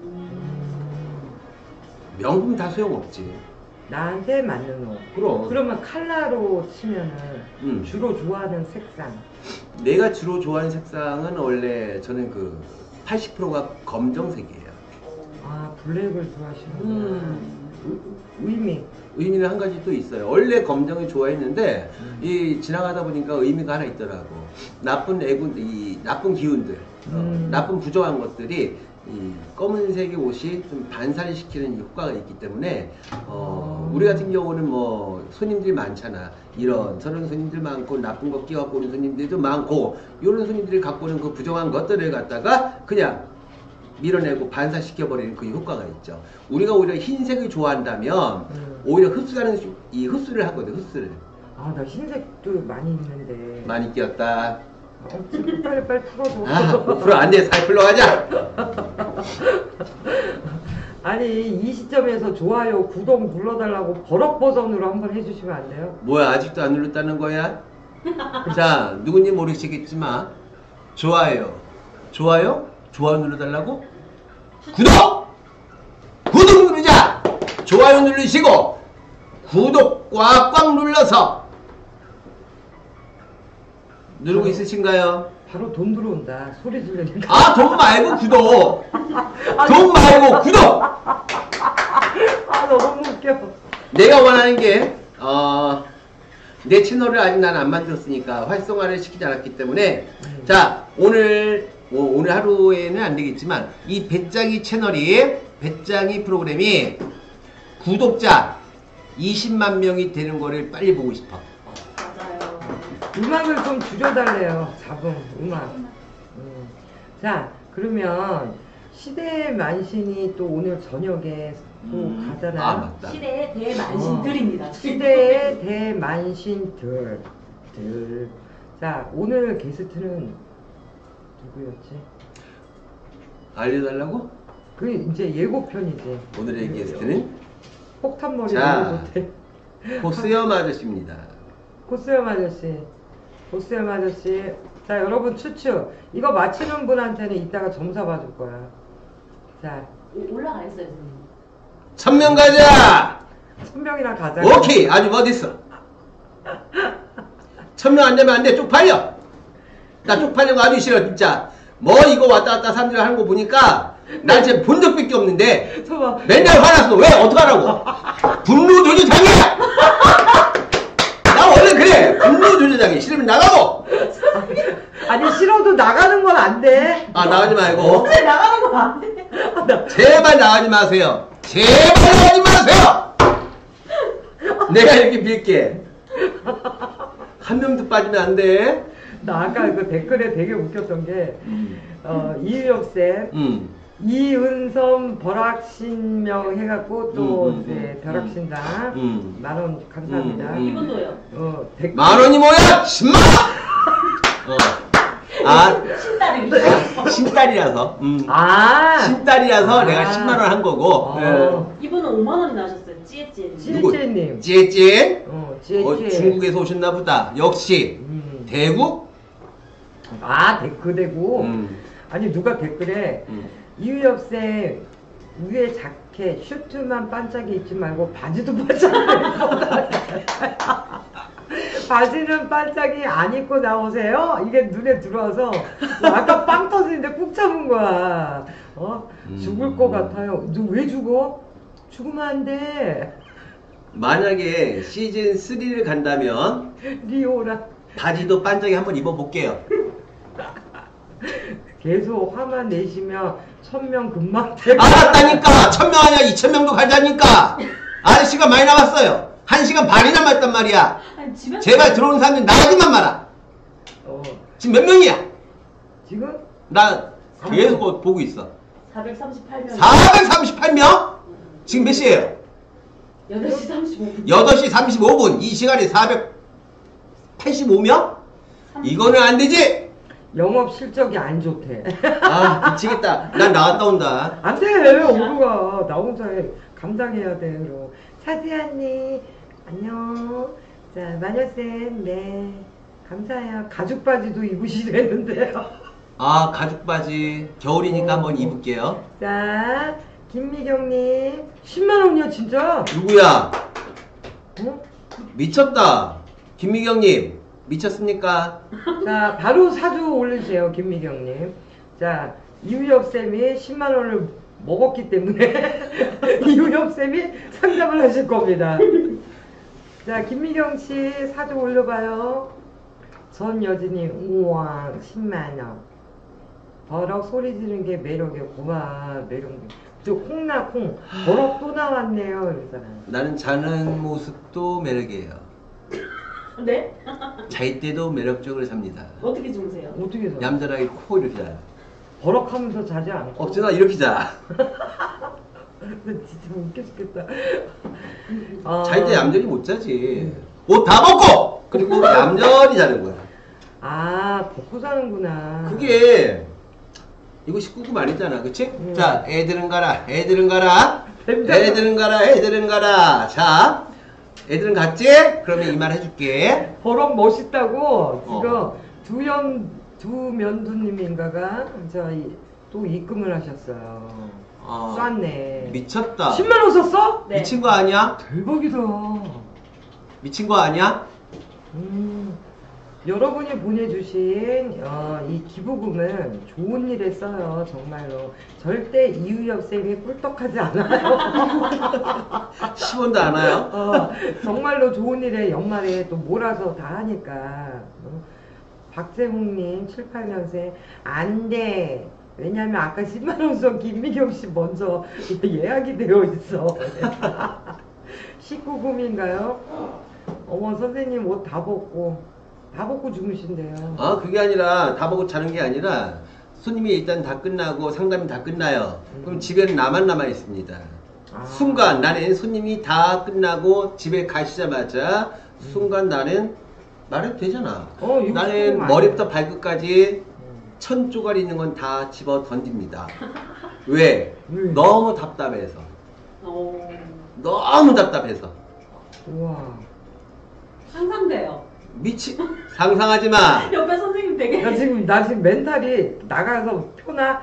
음. 명품 다 소용없지. 나한테 맞는 옷. 그럼. 그러면 컬러로 치면은 음. 주로 좋아하는 색상. 내가 주로 좋아하는 색상은 원래 저는 그 팔십 퍼센트가 검정색이에요. 아 블랙을 좋아하시는구나. 음. 의- 의미. 의미는 한 가지 또 있어요. 원래 검정이 좋아했는데 음. 이 지나가다 보니까 의미가 하나 있더라고. 나쁜 애군, 이 나쁜 기운들, 어, 음. 나쁜 부정한 것들이 이 검은색의 옷이 좀 반사시키는 효과가 있기 때문에 어, 음. 우리 같은 경우는 뭐 손님들이 많잖아. 이런 저런 손님들 많고 나쁜 거 끼워갖고 오는 손님들도 많고 이런 손님들이 갖고 오는 그 부정한 것들을 갖다가 그냥 밀어내고 반사시켜버리는 그 효과가 있죠. 우리가 오히려 흰색을 좋아한다면 음. 오히려 흡수하는 수- 이 흡수를 하거든. 흡수를 아, 나 흰색도 많이 있는데. 많이 끼었다. 어, 지금 빨리 빨리 풀어줘. 아, 오 퍼센트 안 돼. 살 풀러가자. 아니, 이 시점에서 좋아요, 구독 눌러달라고 버럭 버전으로 한번 해주시면 안 돼요? 뭐야, 아직도 안 눌렀다는 거야? 자, 누군지 모르시겠지만 좋아요, 좋아요, 좋아요 눌러달라고? 구독! 구독 누르자! 좋아요 누르시고 구독 꽉꽉 눌러서 누르고 있으신가요? 바로 돈 들어온다. 소리 지르니까. 아, 돈 말고 구독! 돈 말고 구독! 아, 너 너무 웃겨. 내가 원하는 게, 어, 내 채널을 아직 난 안 만들었으니까 활성화를 시키지 않았기 때문에, 음. 자, 오늘, 어, 오늘 하루에는 안 되겠지만, 이 배짱이 채널이, 배짱이 프로그램이 구독자 이십만 명이 되는 거를 빨리 보고 싶어. 맞아요. 음악을 좀 줄여달래요. 잡음, 음악. 음. 자, 그러면 시대의 만신이 또 오늘 저녁에 또 음. 가잖아요. 아, 맞다. 시대의 대만신들입니다. 시대의 대만신들. 들. 자, 오늘 게스트는 누구였지? 알려달라고? 그 이제 예고편이지. 오늘의 게스트는 폭탄머리 자. 너무 좋대. 고수염 아저씨입니다. 고수염 아저씨. 고수염 아저씨. 자, 여러분 추측. 이거 맞히는 분한테는 이따가 점사 받을 거야. 자, 오- 올라가 있어요, 선생님. 천명 가자! 천명이랑 가자. 오케이! 아주 멋있어. 천명 안 되면 안 돼. 쪽팔려. 나 쪽팔린 거 아주 싫어, 진짜. 뭐 이거 왔다 갔다 사람들이 하는 거 보니까 난 진짜 본 적밖에 없는데 저봐. 맨날 화났어. 왜? 어떡하라고? 분노 조절장애야! 나 원래 그래. 분노 조절장애. 싫으면 나가고! 아니 싫어도 나가는 건 안 돼. 아, 나가지 말고. 선생님 나가는 거 안 돼. 아, 나- 제발 나가지 마세요. 제발 나가지 마세요! 내가 이렇게 빌게. 한 명도 빠지면 안 돼. 나 아까 그 댓글에 되게 웃겼던 게 어, 이유혁 쌤, 음. 이은섬 벼락신명 해갖고 또 음, 음, 이제 음, 벼락신당 음. 만 원 감사합니다. 음, 음. 이분도요. 어, 댓글 만 원이 뭐야? 십만 원! 어. 아, 신딸입니다. 신딸이라서. 음. 아, 신딸이라서 아. 내가 십만 원 한 거고. 어. 이분은 오만 원이 나셨어요. 찌에찌에. 누구? 찌에찌님. 찌에찌? 어, 어, 찌에찌. 중국에서 오셨나 보다. 역시. 음. 대구? 아, 댓글 대고. 음. 아니 누가 댓글에 음. 이유혁 쌤 위에 자켓 슈트만 반짝이 입지 말고 바지도 반짝이 입고 바지는 반짝이 안 입고 나오세요? 이게 눈에 들어와서 아까 빵 터지는데 꾹 참은 거야. 어? 음. 죽을 것 같아요. 너 왜 죽어? 죽으면 안 돼. 만약에 시즌 쓰리를 간다면 리오라. 바지도 반짝이 한번 입어볼게요. 계속 화만 내시면 천명 금방 돼. 알았다니까! 천명 아니야 이천 명도 가자니까! 아저씨가 많이 남았어요. 한 시간 반이 남았단 말이야. 아니, 집에서 제발 들어오는 사람들 나가지만 마라. 어, 지금 몇 명이야? 지금 나 계속 보- 보고 있어. 사백삼십팔 명. 사백삼십팔 명? 지금 몇 시에요? 여덟 시 삼십오 분. 여덟 시 삼십오 분. 이 시간에 사백팔십오 명? 이거는 안 되지? 영업 실적이 안 좋대. 아, 미치겠다. 난 나갔다 온다. 안 돼, 오루가. 나 혼자 해. 감당해야 돼, 그럼. 사지 언니, 안녕. 자, 마녀쌤, 네. 감사해요. 가죽 바지도 입으시려는데요. 아, 가죽 바지. 겨울이니까 어, 한번 어. 입을게요. 자, 김미경님. 십만 원이요, 진짜? 누구야? 어? 미쳤다. 김미경님, 미쳤습니까? 자, 바로 사주 올리세요, 김미경님. 자, 이우혁 쌤이 십만 원을 먹었기 때문에 이우엽 쌤이 상담을 하실 겁니다. 자, 김미경 씨 사주 올려봐요. 전 여진이 우와 십만 원. 버럭 소리 지르는 게 매력이야. 고마 매력. 저 콩나 콩. 버럭 또 나왔네요. 이러잖아. 나는 자는 모습도 매력이에요. 네? 잘 때도 매력적으로 삽니다. 어떻게 주무세요? 어떻게 자? 얌전하게 코 이렇게 자요. 버럭하면서 자지 않고. 억지나 이렇게 자. 진짜 웃겨 죽겠다. 아, 잘 때 얌전히 못 자지. 옷 다 벗고 그리고 얌전히 자는 거야. 아, 벗고 자는구나. 그게 이거 십구 금 아니잖아, 그치? 음. 자, 애들은 가라, 애들은 가라, 뱀장. 애들은 가라, 애들은 가라. 자, 애들은 갔지? 그러면 이 말 해줄게. 버럭 멋있다고 지금 어. 두연 두면두님인가가 저또 입금을 하셨어요. 어, 쐈네. 미쳤다. 십만 원 썼어? 네. 미친 거 아니야? 대박이다. 미친 거 아니야? 음, 여러분이 보내주신 어, 이 기부금은 좋은 일에 써요. 정말로 절대 이우엽 쌤이 꿀떡하지 않아요. 십 원도 안 와요? 어, 정말로 좋은 일에 연말에 또 몰아서 다 하니까. 어? 박재홍님 칠십팔 년생 안 돼. 왜냐면 아까 십만 원 써 김미경 씨 먼저 예약이 되어 있어. 십구 금인가요? 어머 선생님 옷 다 벗고 다 벗고 주무신대요. 아, 그게 아니라 다 보고 자는 게 아니라 손님이 일단 다 끝나고 상담이 다 끝나요. 그럼 집에는 나만 남아 있습니다. 아. 순간 나는 손님이 다 끝나고 집에 가시자마자 순간 나는 말해도 되잖아. 어, 이거 나는 조금 머리부터 발끝까지 음. 천 조각 있는 건 다 집어 던집니다. 왜? 왜? 너무 답답해서. 어... 너무 답답해서. 우와. 상상돼요. 미치 상상하지 마. 옆에 선생님 되게 나 지금 나 지금 멘탈이 나가서 표나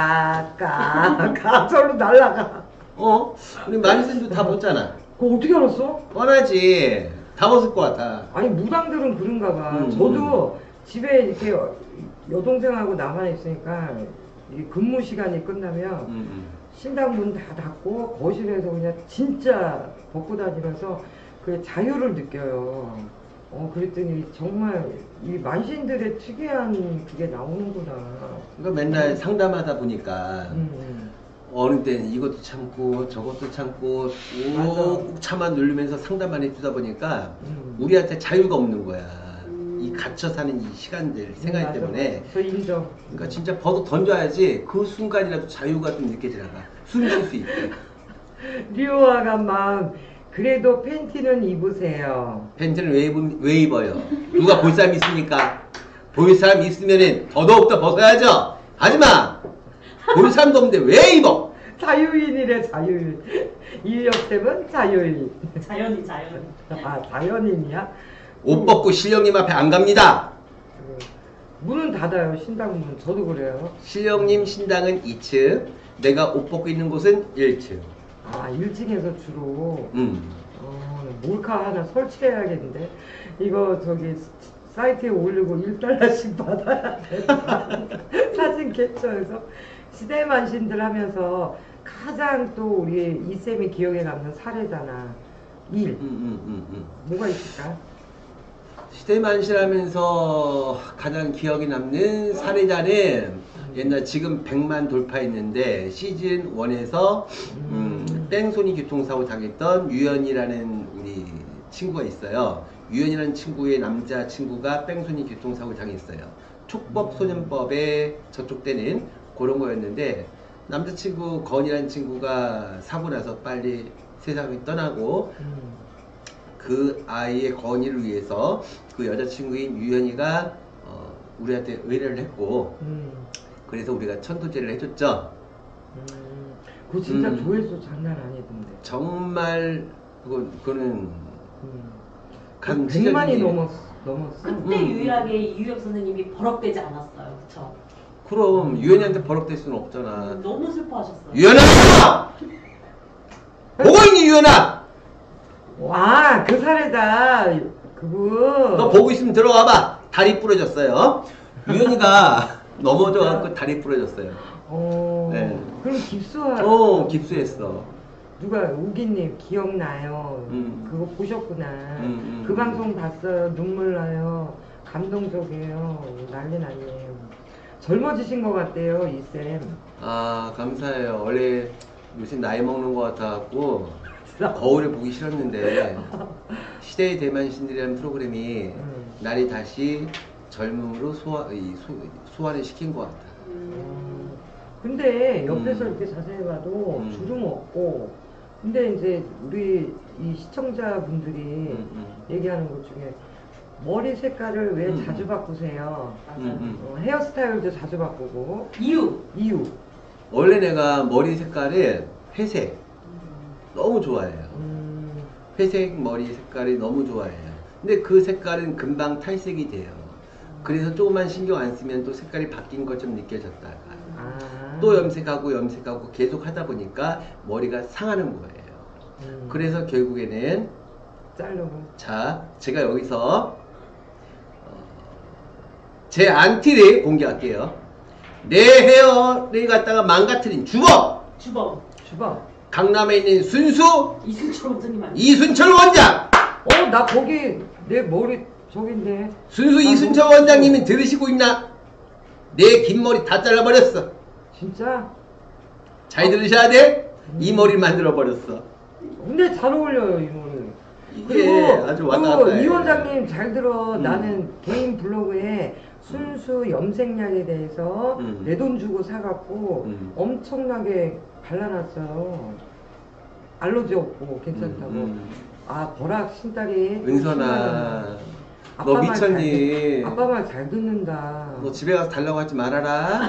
까까까 절로 날라가. 어? 우리 마리쌤도 다 벗잖아. 그거 어떻게 알았어? 뻔하지. 다 벗을 것 같아. 아니 무당들은 그런가 봐. 음, 저도 집에 이렇게 여- 여동생하고 남아 있으니까 이 근무 시간이 끝나면 음, 음. 신당 문 다 닫고 거실에서 그냥 진짜 벗고 다니면서 그 자유를 느껴요. 어 그랬더니 정말 이 만신들의 특이한 그게 나오는구나. 그러니까 맨날 상담하다 보니까 음, 어느 때는 이것도 참고 저것도 참고 맞아. 꾹 참아 누르면서 상담만 해주다 보니까 음. 우리한테 자유가 없는 거야. 음. 이 갇혀 사는 이 시간들 생활 맞아, 때문에. 맞아. 저 인정. 그러니까 진짜 벗어 던져야지 그 순간이라도 자유가 좀 느껴지나 봐. 숨 쉴 수 있게. 리오아가 마음 그래도 팬티는 입으세요. 팬티는 왜, 입, 왜 입어요? 누가 볼 사람 있습니까? 볼 사람 있으면은 더더욱더 벗어야죠. 하지마. 볼 사람도 없는데 왜 입어? 자유인이래 자유인. 이유엽 쌤은 자유인. 자연이 자연. 아 자연인이야? 옷 벗고 신령님 앞에 안 갑니다. 음. 문은 닫아요 신당 문. 저도 그래요. 신령님 신당은 이 층, 내가 옷 벗고 있는 곳은 일 층. 아 일 층에서 주로. 음. 어, 몰카 하나 설치해야겠는데. 이거 저기 사이트에 올리고 일 달러씩 받아야 돼. 사진 캡처해서 시대만신들 하면서 가장 또 우리 이 쌤이 기억에 남는 사례잖아. 일. 음, 음, 음, 음. 뭐가 있을까? 시대만실하면서 가장 기억에 남는 사례자는 옛날 지금 백만 돌파했는데 시즌 일에서 음, 뺑소니 교통사고 당했던 유연이라는 우리 친구가 있어요. 유연이라는 친구의 남자 친구가 뺑소니 교통사고 당했어요. 촉법 소년법에 저쪽 때는 그런 거였는데 남자친구 건이라는 친구가 사고 나서 빨리 세상을 떠나고 음. 그 아이의 건의를 위해서 그 여자친구인 유연이가 어, 우리한테 의뢰를 했고 음. 그래서 우리가 천도제를 해줬죠. 음. 그거 진짜 음. 조회수 장난 아니던데. 정말 그거, 그거는 음. 간 백만이 찢어지기- 넘었, 넘었어. 그때 음. 유일하게 이유엽 선생님이 버럭되지 않았어요. 그쵸? 그럼 유연이한테 버럭될 수는 없잖아. 너무 슬퍼하셨어요. 유연아! 보고 있니 유연아? 와, 그 사례다. 그거. 너 보고 있으면 들어와봐. 다리 부러졌어요. 유연이가 넘어져갖고 다리 부러졌어요. 어. 네. 그럼 깁스하. 어, 깁스했어. 누가 우기님 기억나요? 음. 그거 보셨구나. 음, 음, 그 음. 방송 봤어요. 눈물 나요. 감동적이에요. 난리 났네요. 젊어지신 것 같대요, 이 쌤. 아, 감사해요. 원래 요새 나이 먹는 것 같아갖고 거울을 보기 싫었는데 시대의 대만신들이라는 프로그램이 음. 나를 다시 젊음으로 소화, 이 소, 소화를 시킨 것 같아. 음. 근데 옆에서 음. 이렇게 자세히 봐도 음. 주름 없고, 근데 이제 우리 이 시청자분들이 음, 음. 얘기하는 것 중에 머리 색깔을 왜 음. 자주 바꾸세요? 맞아요. 음, 음. 어, 헤어스타일도 자주 바꾸고. 이유. 이유. 원래 내가 머리 색깔을 회색 너무 좋아해요. 음. 회색 머리 색깔이 너무 좋아해요. 근데 그 색깔은 금방 탈색이 돼요. 그래서 조금만 신경 안 쓰면 또 색깔이 바뀐 것처럼 느껴졌다가 아. 또 염색하고 염색하고 계속 하다 보니까 머리가 상하는 거예요. 음. 그래서 결국에는 자르고. 자, 제가 여기서 어, 제 안티를 공개할게요. 내 헤어를 갖다가 망가뜨린 주범! 주범. 주방. 강남에 있는 순수 이순철 원장님 아니에요? 이순철 원장! 어, 나 거기 내 머리 저긴데. 순수 나 이순철 너무 원장님이 들으시고 있나? 내 긴 머리 다 잘라버렸어. 진짜? 잘 들으셔야 돼? 이 머리를 만들어버렸어. 근데 잘 어울려요, 이 머리. 이게 아주 왔다 갔다 그리고 해. 이 원장님 잘 들어. 음. 나는 개인 블로그에 순수 염색약에 대해서 음. 내 돈 주고 사갖고 음. 엄청나게 발라놨어요. 알러지 없고 괜찮다고. 음, 음. 아, 보락 신딸이. 은선아, 아빠 너 말 잘 미쳤니? 듣- 아빠 말 잘 듣는다. 너 집에 가서 달라고 하지 말아라.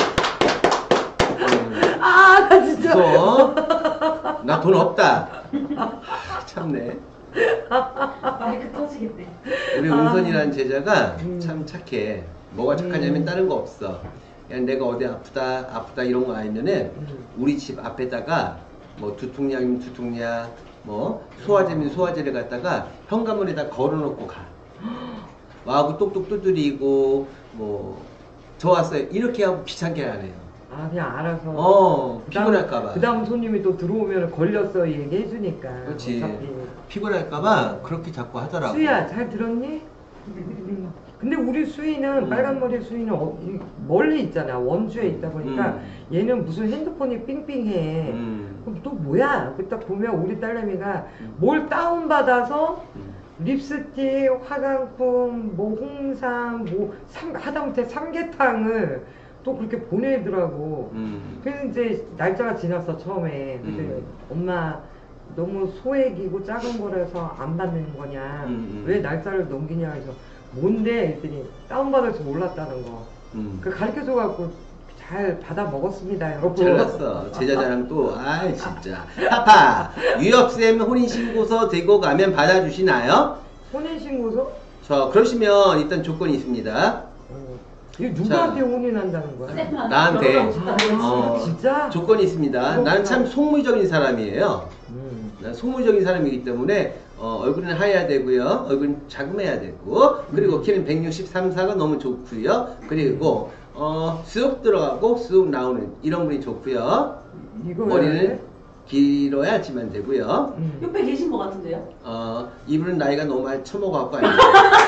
음, 아, 나 진짜. 무서워? 나 돈 없다. 아, 참네. 마이크 터지겠네. 우리 아. 은선이라는 제자가 음. 참 착해. 뭐가 착하냐면 음. 다른 거 없어. 그냥 내가 어디 아프다, 아프다 이런 거 알면은 음. 우리 집 앞에다가 뭐 두통약이면 두통약, 뭐 소화제면 소화제를 갖다가 현관문에다 걸어놓고 가. 와하고 똑똑 두드리고 뭐 저 왔어요 이렇게 하고 귀찮게 안 해요. 아, 그냥 알아서. 어 그다음- 피곤할까봐. 그 다음 손님이 또 들어오면 걸렸어 얘기해주니까. 그렇지. 어차피. 피곤할까봐 그렇게 자꾸 하더라고. 수희야, 잘 들었니? 근데 우리 수희는 음. 빨간 머리 수희는 어, 이- 멀리 있잖아. 원주에 있다 보니까 음. 얘는 무슨 핸드폰이 삥삥해. 음. 그럼 또 뭐야? 그 딱 보면 우리 딸내미가 음. 뭘 다운받아서 음. 립스틱, 화장품, 뭐 홍삼, 뭐 삼, 하다못해 삼계탕을 또 그렇게 보내더라고. 음. 그래서 이제 날짜가 지났어 처음에. 그래서 음. 엄마 너무 소액이고 작은 거라서 안 받는 거냐? 음, 음. 왜 날짜를 넘기냐 해서 뭔데? 했더니 다운받을 줄 몰랐다는 거. 음. 그 가르쳐줘 갖고 잘 받아 먹었습니다, 여러분. 잘났어. 제자자랑 또, 아이, 진짜. 파파, 유엽쌤 혼인신고서 들고 가면 받아주시나요? 혼인신고서? 저, 그러시면 일단 조건이 있습니다. 어. 이게 누구한테 혼인한다는 거야? 쌤만 나한테, 열어가고 싶다고 어, 했지. 진짜? 조건이 있습니다. 나는 참 속물적인 사람이에요. 음. 난 속물적인 사람이기 때문에, 어, 얼굴은 하얘야 되고요. 얼굴은 자그매야 되고, 그리고 키는 백육십삼, 사가 너무 좋고요. 그리고, 어, 쑥 들어가고 쑥 나오는 이런 분이 좋고요. 이거 머리는 길어야지만 되고요. 음. 옆에 계신 것 같은데요? 어, 이분은 나이가 너무 많이 처먹어갖고 아니에요.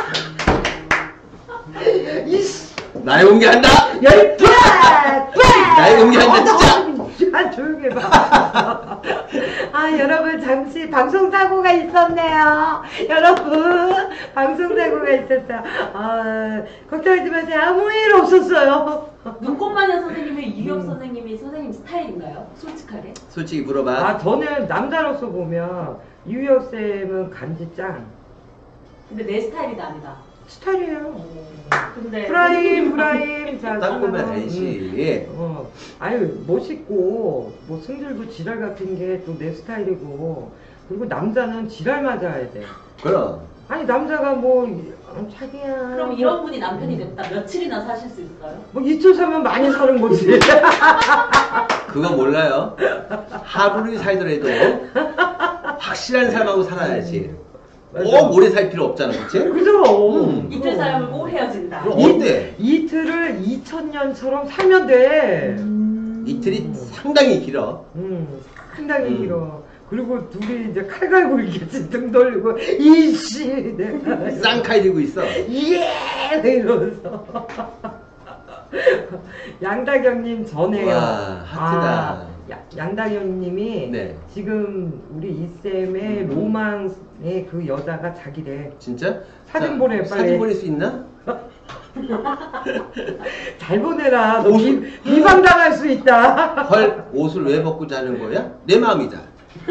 이씨! 나이 공개한다! 야, 빠! 나이 공개한다, 진짜! 아, 조용히 해봐. 아, 여러분, 잠시 방송 사고가 있었네요. 여러분, 방송 사고가 있었어요. 아, 걱정하지 마세요. 아무 일 없었어요. 눈꽃마녀 선생님이 유엽 음. 선생님이 선생님 스타일인가요? 솔직하게? 솔직히 물어봐. 아, 저는 남자로서 보면 유혁쌤은 간지짱. 근데 내 스타일이 아니다. 스타일이에요. 근데 프라임, 프라임. 자, 딱 보면 음. 알지. 어, 아유, 멋있고, 뭐, 승질도 지랄 같은 게 또 내 스타일이고, 그리고 남자는 지랄 맞아야 돼. 그럼. 아니, 남자가 뭐, 어, 자기야. 그럼 이런 분이 남편이 됐다. 며칠이나 사실 수 있어요? 뭐, 이틀 살면 많이 사는 거지. 그거 몰라요. 하루를 살더라도 확실한 삶하고 살아야지. 꼭 오래 살 필요 없잖아, 그치? 그죠? 음. 이틀 사람을 꼭 헤어진다. 그럼 어때? 이틀을 이천 년처럼 살면 돼. 음. 이틀이 상당히 길어. 음, 상당히 음. 길어. 그리고 둘이 이제 칼 갈고 이렇게 등 돌리고 이씨 내가 쌍칼 들고 있어. 예 이러면서 양다경님 전에요. 와, 하트다. 아, 야- 양다경님이 네. 지금 우리 이쌤의 음. 로망의 그 여자가 자기래. 진짜? 사진 자, 보내, 빨리. 사진 보낼 수 있나? 잘 보내라. 너 옷을- 비, 비방당할 수 있다. 헐, 옷을 왜 벗고 자는 거야? 내 마음이다.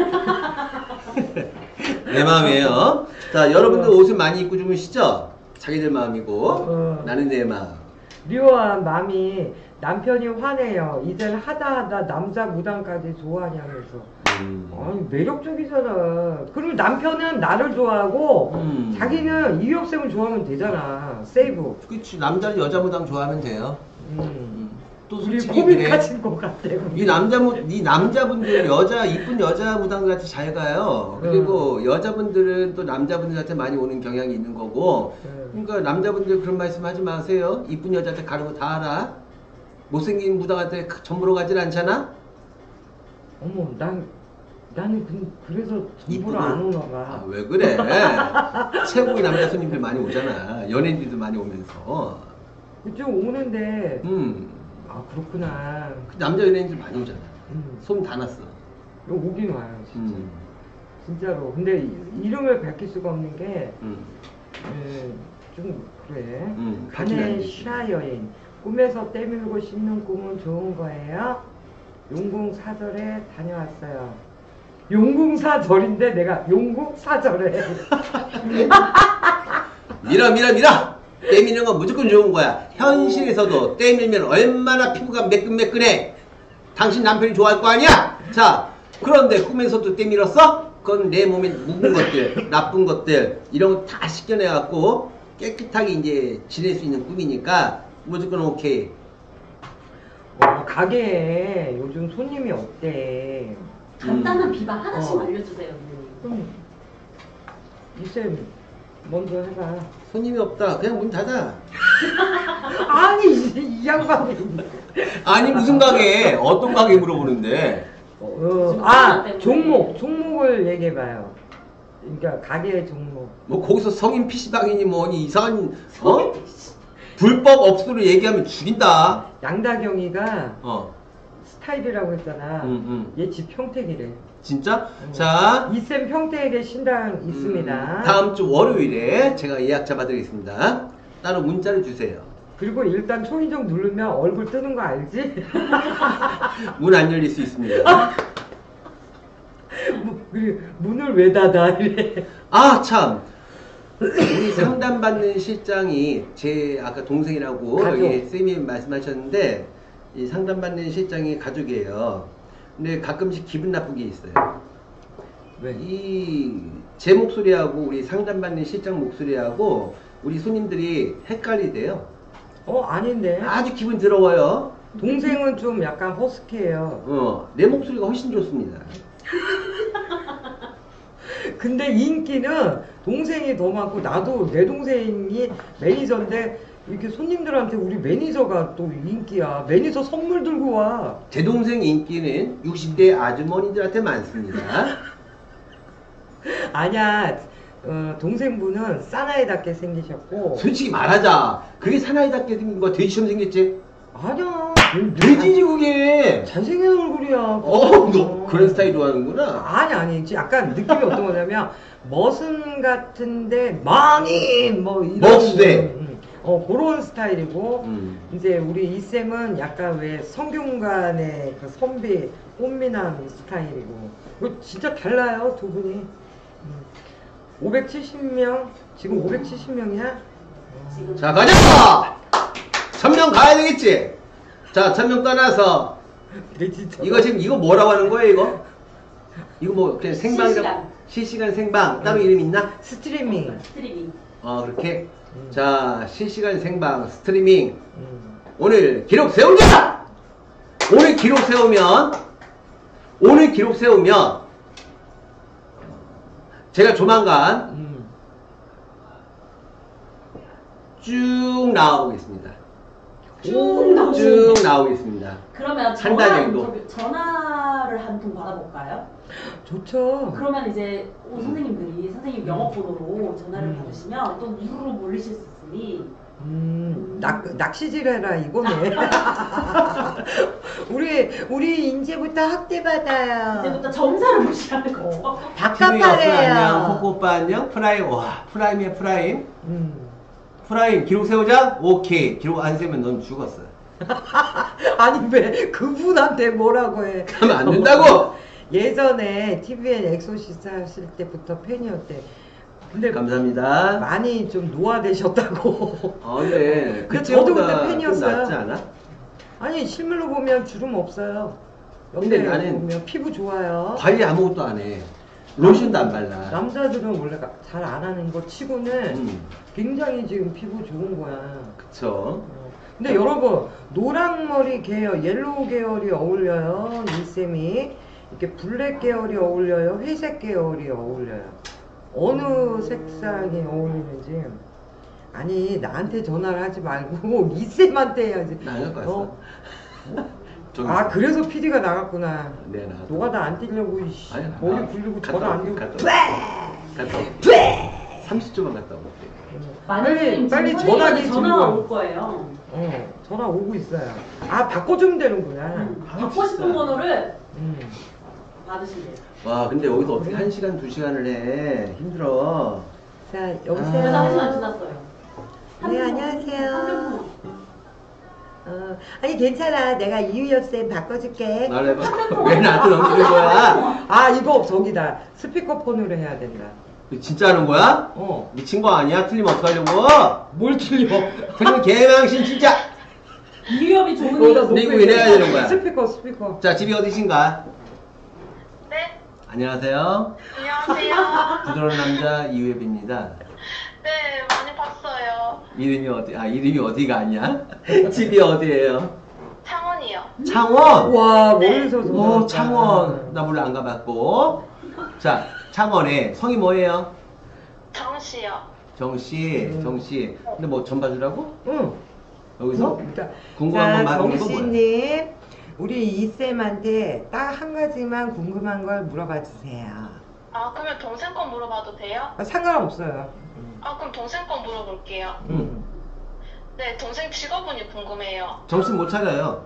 내 마음이에요. 자, 여러분들 옷을 많이 입고 주무시죠? 자기들 마음이고, 어. 나는 내 마음. 류한 맘이 남편이 화내요. 이젠 하다 하다 남자 무당까지 좋아하냐면서. 음. 아니 매력적이잖아. 그리고 남편은 나를 좋아하고 음. 자기는 이효쌤을 좋아하면 되잖아. 세이브. 그치, 남자는 여자 무당 좋아하면 돼요. 음. 음. 또 우리 솔직히 고민 그래. 가진 것 같아. 이 남자 무, 이 남자분들 여자 이쁜 여자 무당들한테 잘 가요. 그리고 여자분들은 또 남자분들한테 많이 오는 경향이 있는 거고. 음. 그러니까 남자분들 그런 말씀하지 마세요. 이쁜 여자한테 가는 거 다 알아. 못생긴 무당한테 전부로 가진 않잖아. 어머, 난 나는 그, 그래서 이쁘고. 전부로 안 오나 아, 봐. 왜 그래? 최고의 남자 손님들 많이 오잖아. 연예인들도 많이 오면서. 좀 오는데 음, 아 그렇구나. 그 남자 연예인들 많이 오잖아. 음. 손 다 났어. 이거 오긴 와요 진짜. 음, 진짜로. 근데 이- 이름을 밝힐 수가 없는 게 음, 음, 좀 그래. 음, 밝히면 안 가는 되지. 시라 여인. 꿈에서 때밀고 씹는 꿈은 좋은 거예요? 용궁사절에 다녀왔어요. 용궁사절인데 내가 용궁사절에 밀어 밀어 밀어. 때미는 건 무조건 좋은 거야. 현실에서도 때밀면 얼마나 피부가 매끈매끈해. 당신 남편이 좋아할 거 아니야? 자, 그런데 꿈에서도 때밀었어? 그건 내 몸에 묵은 것들, 나쁜 것들 이런 거 다 씻겨내갖고 깨끗하게 이제 지낼 수 있는 꿈이니까 무조건 오케이. 어, 가게에 요즘 손님이 없대. 간단한 비방 하나씩 어. 알려주세요. 그럼 이쌤 먼저 해봐. 손님이 없다. 그냥 문 닫아. 아니 이, 이 양반이. 아니 무슨 가게? 어떤 가게 물어보는데? 어, 아 종목 종목을 얘기해봐요. 그러니까 가게의 종목. 뭐 거기서 성인 피시방이니 뭐니 이상한 어? 불법 업소를 얘기하면 죽인다. 양다경이가 어. 스타일이라고 했잖아. 음, 음. 얘 집 평택이래. 진짜? 음. 자, 이쌤 평택에 신당 있습니다. 음, 다음 주 월요일에 제가 예약 잡아드리겠습니다. 따로 문자를 주세요. 그리고 일단 초인종 누르면 얼굴 뜨는 거 알지? 문 안 열릴 수 있습니다. 무- 그 문을 왜 닫아? 이래. 아, 참. 우리 상담받는 실장이 제 아까 동생이라고 가족. 여기 쌤이 말씀하셨는데 이 상담받는 실장이 가족이에요. 근데 가끔씩 기분 나쁜 게 있어요. 왜? 이 제 목소리하고 우리 상담받는 실장 목소리하고 우리 손님들이 헷갈리대요. 어 아닌데. 아주 기분 더러워요. 동생은 좀 약간 허스키해요. 어, 내 목소리가 훨씬 좋습니다. 근데 인기는 동생이 더 많고 나도 내 동생이 매니저인데 이렇게 손님들한테 우리 매니저가 또 인기야. 매니저 선물 들고 와. 제 동생 인기는 육십 대 아주머니들한테 많습니다. 아니야. 어, 동생분은 사나이답게 생기셨고. 솔직히 말하자. 그게 사나이답게 생긴 거 돼지처럼 생겼지? 아니야. 돼지지 그게. 잘생긴 얼굴이야. 어, 너 그런 스타일 좋아하는구나. 아니 아니 약간 느낌이 어떤 거냐면 머슴 같은데 많이 뭐 이런 멋세. 음, 어 그런 스타일이고 음. 이제 우리 이쌤은 약간 왜 성균관의 그 선비 꽃미남 스타일이고 이거 진짜 달라요 두 분이. 음. 오백칠십 명 지금 오백칠십 명이야? 지금 자, 가자! 천 명 가야 되겠지? 자, 천 명 떠나서 돼지처럼. 이거 지금 이거 뭐라고 하는 거예요, 이거? 이거 뭐 그냥 생방이라 실시간. 실시간 생방 따로 이름 있나? 스트리밍. 스트리밍. 어, 그렇게. 음. 자, 실시간 생방 스트리밍 음. 오늘 기록 세운다! 오늘 기록 세우면 오늘 기록 세우면 제가 조만간 음. 쭉 나와보겠습니다. 쭉 나오시는 쭉 나오겠습니다. 그러면 한 전화, 달 정도. 인터뷰, 전화를 한 통 받아볼까요? 좋죠. 그러면 이제 오 선생님들이 선생님 영업 번호로 전화를 음. 받으시면 또 우르르 몰리실 수 있으니 음, 낙, 낚시질 해라 이거네. 우리, 우리 이제부터 학대받아요. 이제부터 점사를 보시라는 거죠. 티비 어플 안녕, 바깥파래요. 코코빠 안녕, 프라임, 와, 프라임이야, 프라임. 음. 프라임, 기록 세우자? 오케이. 기록 안 세우면 넌 죽었어. 아니, 왜 그분한테 뭐라고 해. 그러면 안 된다고! 예전에 티비엔 엑소시스트 하실 때부터 팬이었대. 근데 감사합니다. 많이 좀 노화되셨다고. 어, 근데, 근데 저도 그때보다 그때 좀 팬이었어요. 낫지 않아? 아니, 실물로 보면 주름 없어요. 근데 옆에 나는 보면 피부 좋아요. 관리 아무것도 안 해. 로션도 안 발라. 남자들은 원래 잘 안 하는 거 치고는 음, 굉장히 지금 피부 좋은 거야. 그쵸. 어. 근데 여러분, 노랑머리 계열, 옐로우 계열이 어울려요. 이쌤이. 이렇게 블랙 계열이 어울려요. 회색 계열이 어울려요. 어느 색상이 어울리는지. 아니, 나한테 전화를 하지 말고 이쌤한테 해야지. 나 안 갖고 왔어. 어? 저기 아, 있어. 그래서 피디가 나갔구나. 네, 나갔다. 노가다 안 뛰려고, 이씨. 아니, 머리 나- 굴리고 갔다 전화 안 올게, 되고. 갔다 올게. 갔다 올게. 삼십 초만 갔다 올게. 빨리, 빨리 전화기 전화기 전화 지금. 올 거예요. 어, 전화 오고 있어요. 아, 바꿔주면 되는구나. 음, 아, 받고 싶은 진짜. 번호를 음. 받으시면 돼요. 와, 근데 여기서 어떻게 한 시간, 두 시간을 해. 힘들어. 자, 그래서 한 여보세요. 시간 지났어요. 네, 안녕하세요. 삼 어, 아니, 괜찮아. 내가 이유엽쌤 바꿔줄게. 말해봐 왜 나한테 넘기는 거야? 아, 이거 저기다. 스피커폰으로 해야 된다. 이거 진짜 하는 거야? 어. 미친 거 아니야? 틀리면 어떡하려고? 뭘 틀려? 틀리면 개망신 진짜! 이유엽이 좋은 거기다 이유. 근데 이거 놓고 왜 내야 있어. 되는 거야? 스피커, 스피커. 자, 집이 어디신가? 네, 안녕하세요. 안녕하세요. 부드러운 남자 이우엽입니다. 네, 많이 봤어요. 이름이 어디, 아, 이름이 어디가 아니야? 집이 어디예요? 창원이요. 창원! 와, 멀리서 전화 오, 왔다. 창원. 나 물론 안 가봤고. 자, 창원에 성이 뭐예요? 정씨요. 정씨, 음. 정씨. 근데 뭐 전 봐주라고? 응. 여기서? 어, 자, 궁금한 건 말하는 거 뭐야? 정씨님, 우리 이쌤한테 딱 한 가지만 궁금한 걸 물어봐 주세요. 아, 그러면 동생 건 물어봐도 돼요? 아, 상관없어요. 아, 그럼 동생 건 물어볼게요. 응. 네, 동생 직업군이 궁금해요. 정신 못 차려요.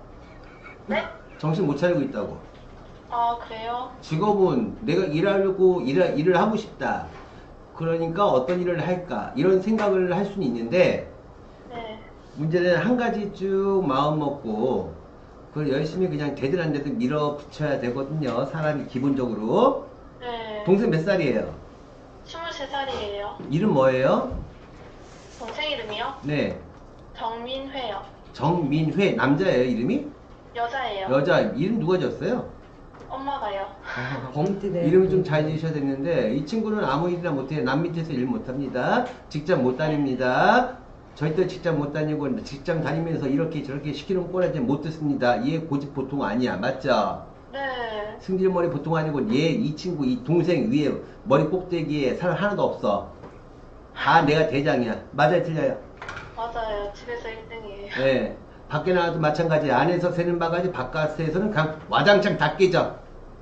네? 정신 못 차리고 있다고. 아, 그래요? 직업은 내가 일하려고 일을, 일을 하고 싶다. 그러니까 어떤 일을 할까? 이런 생각을 할 수는 있는데 네. 문제는 한 가지 쭉 마음 먹고 그걸 열심히 그냥 되든 안 되든 밀어붙여야 되거든요. 사람이 기본적으로. 네. 동생 몇 살이에요? 스물세 살이에요. 이름 뭐예요? 동생 이름이요? 네. 정민회요. 정민회. 남자예요, 이름이? 여자예요. 여자. 이름 누가 지었어요? 엄마가요. 범띠네. 이름을 좀 잘 지으셔야 되는데 이 친구는 아무 일이나 못해요. 남 밑에서 일 못합니다. 직장 못 다닙니다. 절대 직장 못 다니고 직장 다니면서 이렇게 저렇게 시키는 꼬라지 못 듣습니다. 얘 고집 보통 아니야. 맞죠? 네. 승질머리 보통 아니고 얘 이 친구 이 동생 위에 머리 꼭대기에 사람 하나도 없어. 다 내가 대장이야. 맞아요, 틀려요? 맞아요. 집에서 일 등이에요. 네. 밖에 나가도 마찬가지. 안에서 새는 바가지, 바깥에서는 그냥 와장창 다 깨져.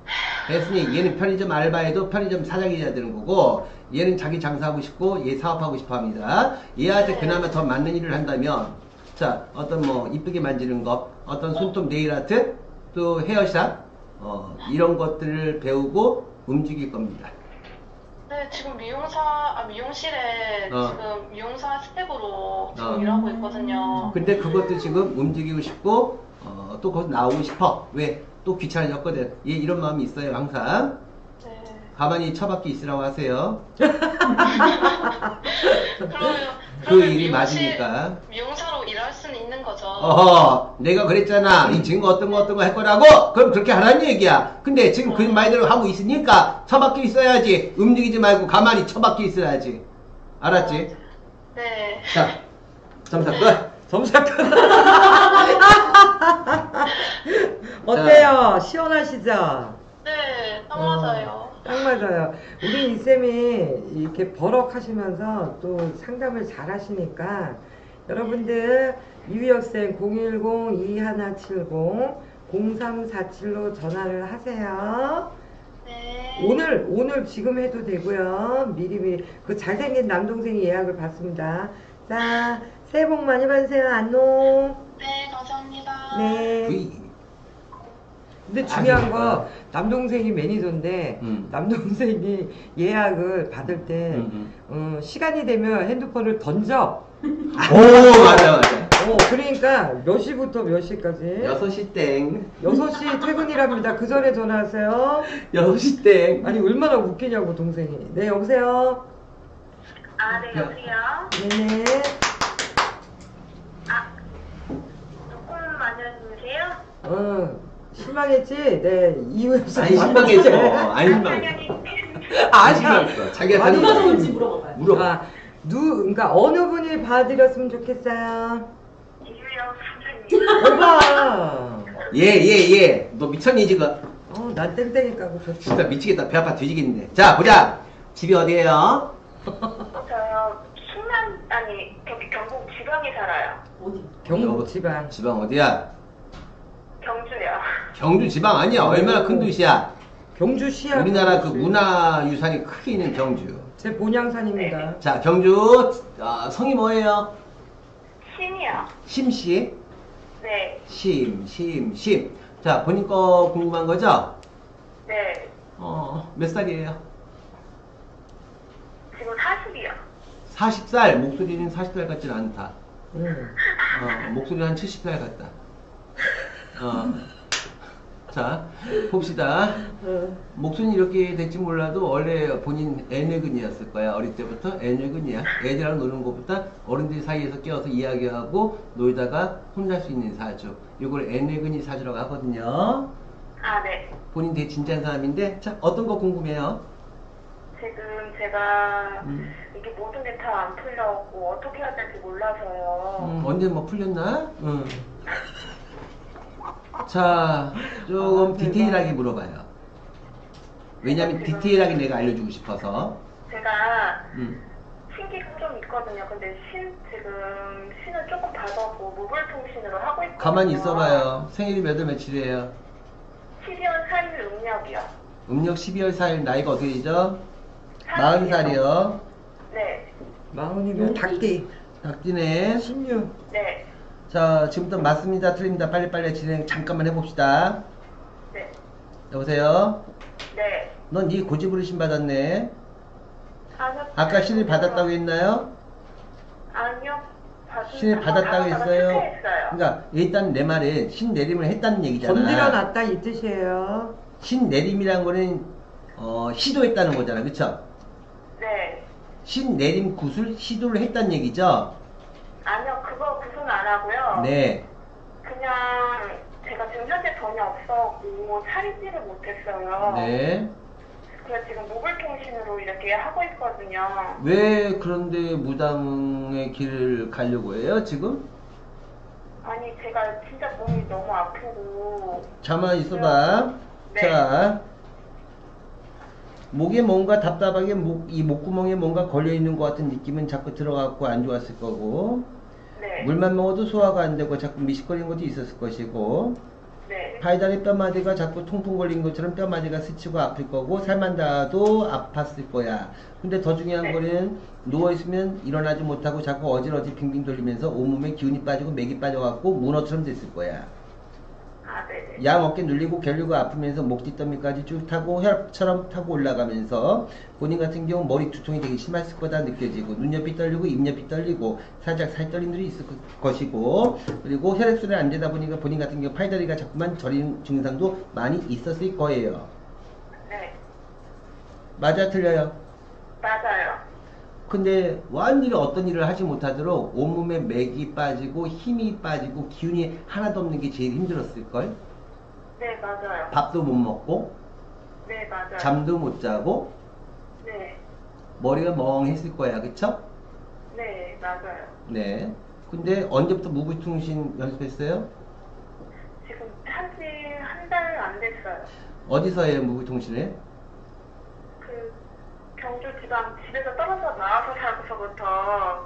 됐으니 얘는 편의점 알바해도 편의점 사장이 돼야 되는 거고, 얘는 자기 장사하고 싶고 얘 사업하고 싶어 합니다. 얘한테 그나마 더 맞는 일을 한다면, 자, 어떤 뭐 이쁘게 만지는 것, 어떤 손톱 네일 아트, 또 헤어샵, 어, 이런 것들을 배우고 움직일 겁니다. 네, 지금 미용사, 아, 미용실에 어. 지금 미용사 스텝으로 지금 어. 일하고 있거든요. 근데 그것도 지금 움직이고 싶고, 어, 또 거기서 나오고 싶어. 왜? 또 귀찮아졌거든. 얘 이런 마음이 있어요, 항상. 네. 가만히 처박혀 있으라고 하세요. 그러면, 그 그러면 일이 미용실- 맞으니까. 미용사로 일할 수는 있는 거죠. 어허, 내가 그랬잖아. 이 친구 어떤 거 어떤 거 할 거라고? 그럼 그렇게 하라는 얘기야. 근데 지금 그 말대로 하고 있으니까 처박혀 있어야지. 움직이지 말고 가만히 처박혀 있어야지. 알았지? 네. 자, 점사 끝. 점사 끝. 어때요? 시원하시죠? 네, 딱 어. 맞아요. 딱 맞아요. 우리 이쌤이 이렇게 버럭하시면서 또 상담을 잘 하시니까 여러분들 이위 학생 공일공 이일칠공 공삼사칠로 전화를 하세요. 네. 오늘 오늘 지금 해도 되고요. 미리미리 그 잘생긴 남동생이 예약을 받습니다. 자, 새해 복 많이 받으세요. 안녕. 네, 감사합니다. 네. 이- 근데 중요한 아주 거 남동생이 매니저인데 음. 남동생이 예약을 받을 때 음, 어, 시간이 되면 핸드폰을 던져. 오, 맞아, 맞아. 어, 그러니까 몇 시부터 몇 시까지? 여섯 시 땡. 여섯 시 퇴근이랍니다. 그 전에 전화하세요. 여섯 시 땡. 아니 얼마나 웃기냐고 동생이. 네, 여보세요. 아, 네, 여보세요? 네네. 아, 조금 안녕하세요? 어, 실망했지? 네, 이후에서 아니, 신방했어. 아니, 신방했어. 아니야. 안 신방했어. 자기가 아니, 사는 누가 거야. 좋은지 물어봐봐요. 물어봐. 아, 누, 그러니까 어느 분이 봐드렸으면 좋겠어요. 이유영 선생님. 오빠. 예, 예, 예. 너 미쳤니, 지금? 어, 난 땡땡이 까고 좋지. 진짜 미치겠다. 배 아파 뒤지겠네. 자, 보자. 집이 어디에요? 저요, 충남, 아니, 저기 경북 지방에 살아요. 어디? 경북 지방. 지방 어디야? 경주요. 경주 지방 아니야. 얼마나 큰 도시야? 경주시야. 우리나라 그 문화유산이 크게 있는 경주. 제 본양산입니다. 자, 경주 아, 성이 뭐예요? 신이요. 심씨? 네, 심, 심, 심. 자, 본인 거 궁금한 거죠? 네. 어, 몇 살이에요? 지금 사십이요. 사십 살. 목소리는 사십 살 같지는 않다. 응. 어, 목소리는 한 칠십 살 같다. 어. 자, 봅시다. 어. 목소리는 이렇게 될지 몰라도 원래 본인 애늙은이였을 거야. 어릴 때부터 애늙은이야. 애들이랑 노는 것보다 어른들 사이에서 껴서 이야기하고 놀다가 혼날 수 있는 사주. 이걸 애늙은이 사주라고 하거든요. 아, 네. 본인 되게 진지한 사람인데, 자, 어떤 거 궁금해요? 지금 제가 음. 이게 모든 게 다 안 풀려갖고 어떻게 해야 될지 몰라서요. 음, 언제 뭐 풀렸나? 음. 자, 조금 아, 디테일하게 물어봐요. 왜냐면 디테일하게 내가 알려주고 싶어서. 제가 음. 신기가 좀 있거든요. 근데 신 지금 신을 조금 받았고 모블통신으로 하고 있거든요. 가만히 있어봐요. 생일이 몇 월 며칠이에요? 십이월 사일 음력이요. 음력 십이월 사일 나이가 어떻게 되죠? 사십이요. 마흔 살이요. 네, 마흔이면 닭띠. 닭띠네. 신유. 네, 자, 지금부터 맞습니다. 틀립니다. 빨리빨리 진행 잠깐만 해봅시다. 네, 여보세요? 네. 넌 네 고집으로 신 받았네. 아니요. 아까 신을 받았다고 했나요? 아니요. 받은 신을 한번 받았다고 받았다가 했어요? 실패했어요. 그러니까 일단 내 말은 신 내림을 했다는 얘기잖아. 건드려 놨다 이 뜻이에요. 신 내림이란 거는 어, 시도했다는 거잖아. 그쵸? 네. 신 내림 구슬 시도를 했다는 얘기죠? 아니요. 그거 구분 안 하고요. 네. 그냥 제가 지금 현재 돈이 없어갖고 차리지를 못했어요. 네. 그래서 지금 모블통신으로 이렇게 하고 있거든요. 왜 그런데 무당의 길을 가려고 해요, 지금? 아니 제가 진짜 몸이 너무 아프고. 가만히 있어봐. 네. 자, 목에 뭔가 답답하게 목, 이 목구멍에 뭔가 걸려있는 것 같은 느낌은 자꾸 들어갔고 안 좋았을 거고, 네. 물만 먹어도 소화가 안 되고 자꾸 미식거리는 것도 있었을 것이고, 네. 팔다리 뼈마디가 자꾸 통풍 걸린 것처럼 뼈마디가 스치고 아플 거고, 살만 닿아도 아팠을 거야. 근데 더 중요한 네. 거는 누워있으면 일어나지 못하고 자꾸 어지러지 빙빙 돌리면서 온몸에 기운이 빠지고 맥이 빠져갖고 문어처럼 됐을 거야. 아 네네. 양 어깨 눌리고 결류가 아프면서 목 뒷더미까지 쭉 타고 혈압처럼 타고 올라가면서 본인 같은 경우 머리 두통이 되게 심했을 거다 느껴지고 눈옆이 떨리고 입옆이 떨리고 살짝 살떨림들이 있을 것이고, 그리고 혈액순환이 안 되다 보니까 본인 같은 경우 팔다리가 자꾸만 저리는 증상도 많이 있었을 거예요. 네. 맞아 틀려요? 맞아요. 근데 완전히 어떤 일을 하지 못하도록 온몸에 맥이 빠지고 힘이 빠지고 기운이 하나도 없는 게 제일 힘들었을걸? 네 맞아요. 밥도 못 먹고 네 맞아요. 잠도 못 자고 네. 머리가 멍했을 거야, 그쵸? 네 맞아요. 네. 근데 언제부터 무브통신 연습했어요? 지금 한지 한 달 안 됐어요. 어디서 해요, 무브통신을? 그 경주 지방 집에서 떨어져 나와서 살고서부터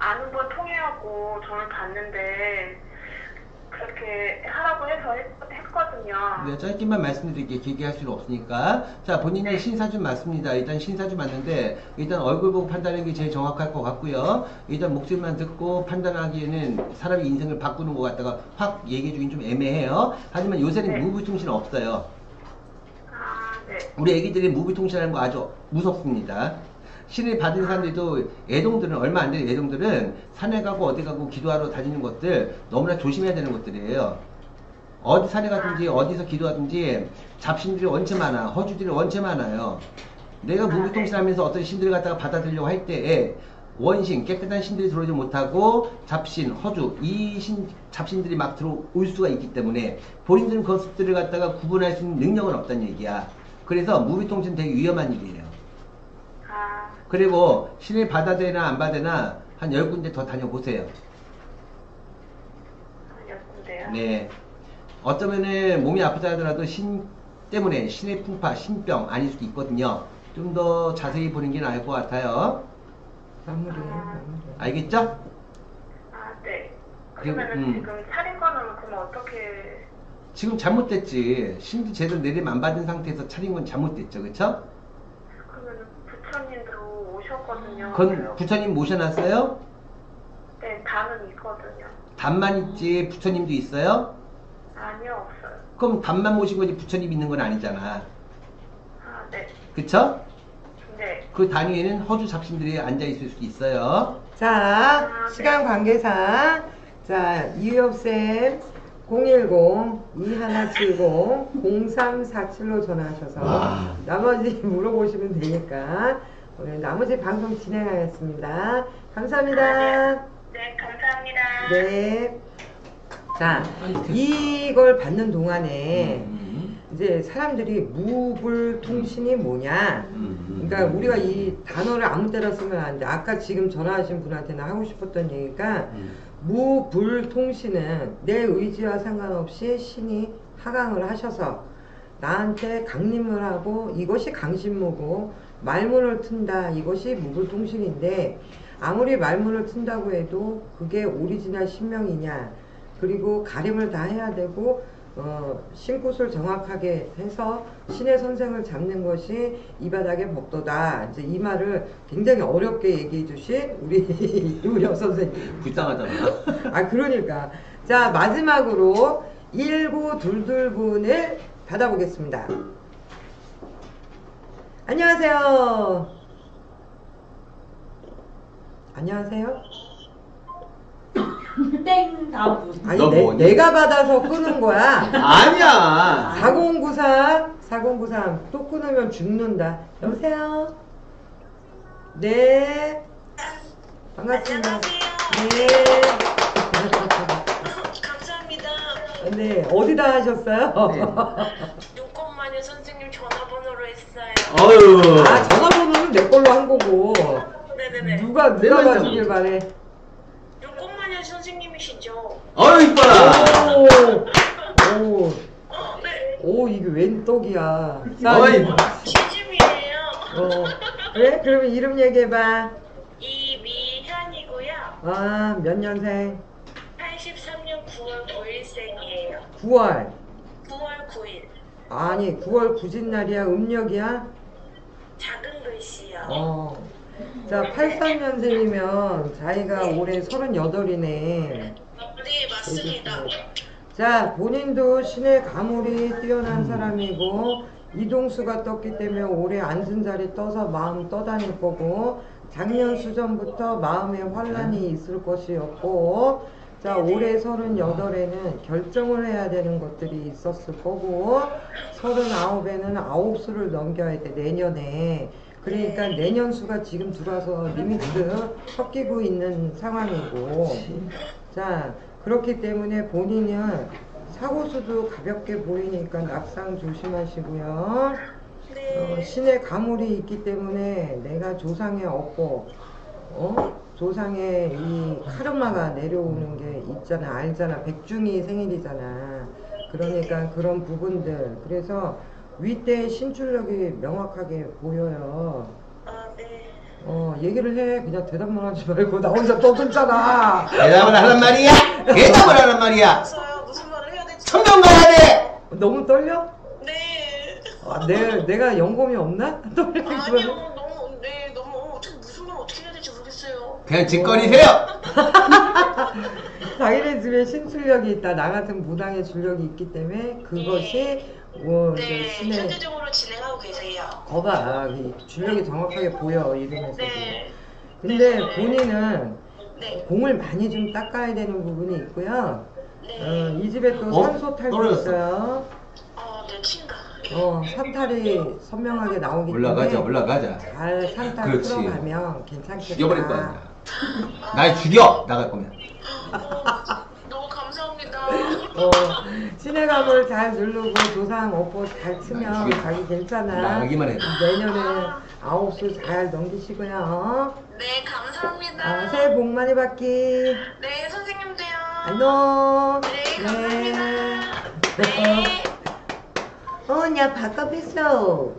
아는 분 통해하고 저를 봤는데 그렇게 하라고 해서 했, 했거든요. 네, 짧게만 말씀드릴게요. 길게 할 수는 없으니까. 자, 본인의 네. 신사주 맞습니다. 일단 신사주 맞는데, 일단 얼굴 보고 판단하는 게 제일 정확할 것 같고요. 일단 목소리만 듣고 판단하기에는 사람의 인생을 바꾸는 것 같다가 확 얘기해 주긴 좀 애매해요. 하지만 요새는 네. 무부통신 없어요. 아, 네. 우리 애기들이 무부통신하는 거 아주 무섭습니다. 신을 받은 사람들도 애동들은 얼마 안 되는 애동들은 산에 가고 어디 가고 기도하러 다니는 것들 너무나 조심해야 되는 것들이에요. 어디 산에 가든지 어디서 기도하든지 잡신들이 원체 많아. 허주들이 원체 많아요. 내가 무부통신하면서 어떤 신들을 갖다가 받아들이려고 할 때에 원신, 깨끗한 신들이 들어오지 못하고 잡신, 허주, 이 신, 잡신들이 막 들어올 수가 있기 때문에 본인들은 그것들을 갖다가 구분할 수 있는 능력은 없다는 얘기야. 그래서 무부통신 되게 위험한 일이에요. 아, 그리고 신을 받아되나 안 받으나 한 열 군데 더 다녀보세요. 였는데요. 네. 어쩌면은 몸이 아프다 하더라도 신 때문에 신의 풍파, 신병 아닐 수도 있거든요. 좀 더 자세히 보는 게 나을 것 같아요. 마무리해, 마무리. 알겠죠? 아, 네. 그리고, 그러면은 음. 지금 차린 거는 그럼 어떻게? 지금 잘못됐지. 신도 제대로 내림 안 받은 상태에서 차린 건 잘못됐죠. 그쵸? 그러면은 부처님도 오셨거든요. 그건 부처님 모셔놨어요? 네, 담은 있거든요. 담만 있지 부처님도 있어요? 아니요, 없어요. 그럼 담만 모신 거지 부처님 있는 건 아니잖아. 아, 네. 그쵸? 네. 그 단위에는 허주 잡신들이 앉아있을 수도 있어요. 자, 시간 관계상, 자, 이유엽쌤 공일공 이일칠 공 공삼사칠로 전화하셔서 와. 나머지 물어보시면 되니까 오늘 나머지 방송 진행하겠습니다. 감사합니다. 네, 감사합니다. 네. 자, 아니, 그- 이걸 받는 동안에 음, 이제 사람들이 무불통신이 뭐냐? 음, 음, 그러니까 음. 우리가 이 단어를 아무 때나 쓰면 안 돼. 아까 지금 전화하신 분한테는 하고 싶었던 얘기가 음. 무불통신은 내 의지와 상관없이 신이 하강을 하셔서 나한테 강림을 하고 이것이 강신무고 말문을 튼다. 이것이 무불통신인데 아무리 말문을 튼다고 해도 그게 오리지널 신명이냐. 그리고 가림을 다 해야 되고 어, 신굿을 정확하게 해서 신의 선생을 잡는 것이 이 바닥의 법도다. 이제 이 말을 굉장히 어렵게 얘기해 주신 우리 유여 선생님. 불쌍하잖아. 아, 그러니까. 자, 마지막으로 일구이이 분을 받아보겠습니다. 안녕하세요. 안녕하세요. 땡 다음 분. 아니, 너 내, 뭐니? 내가 받아서 끄는 거야. 아니야. 사공구삼, 사공구삼. 또 끊으면 죽는다. 여보세요? 네. 반갑습니다. 네. 감사합니다. 네, 어디다 하셨어요? 용건마녀 선생님 전화번호로 했어요. 어휴. 아, 전화번호는 내 걸로 한 거고. 네네네. 누가, 누가 내가 봐주길 바래. 용건마녀 선생님이시죠? 어휴, 이뻐라. 오, 오, 어, 네. 오, 이게 웬 떡이야. 자, 어이. 진심이에요. 어, 그래? 그러면 이름 얘기해봐. 이미현이고요. 아, 몇 년생? 팔십삼 년 구월 구일생이에요. 구월. 구월 구일. 아니, 구월 구진날이야? 음력이야? 작은 글씨요. 어. 자, 팔십삼 년생이면 자기가 올해 서른여덟이네. 네, 맞습니다. 자, 본인도 신의 가물이 뛰어난 사람이고 이동수가 떴기 때문에 올해 안순자리 떠서 마음 떠다닐 거고 작년 수전부터 마음에 환란이 있을 것이었고 자, 올해 서른여덟에는 결정을 해야 되는 것들이 있었을 거고 서른아홉에는 아홉 수를 넘겨야 돼, 내년에. 그러니까 내년 수가 지금 들어와서 리미트 섞이고 있는 상황이고 자, 그렇기 때문에 본인은 사고수도 가볍게 보이니까 낙상 조심하시고요. 어, 신의 가물이 있기 때문에 내가 조상의 업보, 어? 조상의 이 카르마가 내려오는 게 있잖아. 알잖아. 백중이 생일이잖아. 그러니까 그런 부분들. 그래서 윗대의 신출력이 명확하게 보여요. 아, 네. 어, 얘기를 해. 그냥 대답만 하지 말고 나 혼자 떠들잖아. 대답을 하란 말이야? 대답을 하란 말이야? 없어요. 무슨 말을 해야 될지. 천명 가야 돼! 너무 떨려? 네. 아, 내, 내가 연금이 없나? 떨려. 아니요. 너무 네 너무 어떻게 무슨 말 어떻게 해야 될지 모르겠어요. 그냥 짓거리세요! 자기네 집에 신출력이 있다. 나 같은 무당의 줄력이 있기 때문에 그것이 뭐 이제 네. 신의 현재적으로 진행하고 계세요. 거봐. 이 줄력이 정확하게 보여 이름에서도. 네. 근데 네. 본인은 네. 공을 많이 좀 닦아야 되는 부분이 있고요. 네. 어, 이 집에 또 어? 산소 탈도 떨어졌어. 있어요. 어, 네, 친가. 어, 산탈이 선명하게 나오기 올라가자, 때문에 올라가자. 잘 산탈 그렇지. 풀어가면 괜찮겠다. 죽여버릴 거 아니야. 날 죽여! 나갈 거면. 어, 너무 감사합니다. 어, 신의 감을 잘 누르고 조상 업보 잘 치면 죽여. 자기 괜찮아. 나가기만 해. 내년에 아홉 수 잘 넘기시고요. 네, 감사합니다. 아, 새해 복 많이 받기. 네, 선생님도요. 안녕. 네, 감사합니다. 네. 어, 야, 바꿔뺐어.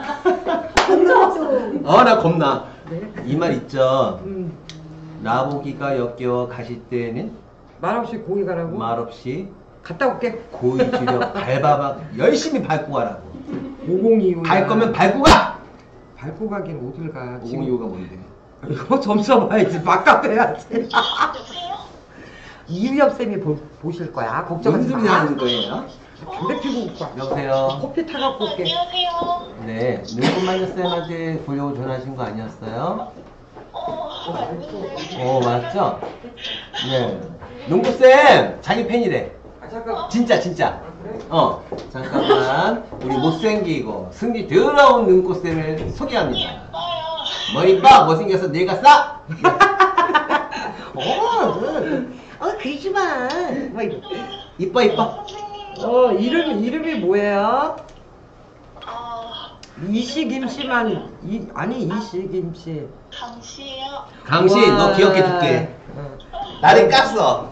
바꿔뺐어. 아, 나 겁나. 네. 이 말 있죠. 음, 나보기가 역겨워 가실 때는 말없이 고기 가라고? 말없이 갔다 올게. 고의 주력 밟아봐 열심히 밟고 가라고. 오공이오. 갈 거면 밟고 가! 밟고 가긴 어딜 가. 오공이오가 뭔데? 이거 점 써봐야지. 바꿔줘야지. 여보세요? 이유엽 쌤이 보, 보실 거야. 걱정하지 무슨 마. 소리 하는 거예요? 담배 피고 올 거야. 여보세요? 커피 타갖고 올게. 안녕하세요. 네, 눈꽃마녀 쌤한테 보려고 전화하신 거 아니었어요? 어, 맞는데. 어, 맞죠? 네. 눈꽃쌤! 자기 팬이래. 아, 잠깐. 진짜, 진짜. 어, 잠깐만. 우리 못생기고 승리 더러운 눈꽃쌤을 소개합니다. 예뻐요. 뭐 이뻐? 못생겨서 내가 싸? 어, 어, 그러지 마. 뭐, 이뻐, 이뻐. 어, 이름, 이름이 뭐예요? 어, 이시김씨만, 이, 아니, 이시김씨. 강씨예요. 강신, 너 우와. 기억해 줄게. 어. 나를 깠어.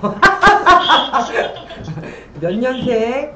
몇 년생?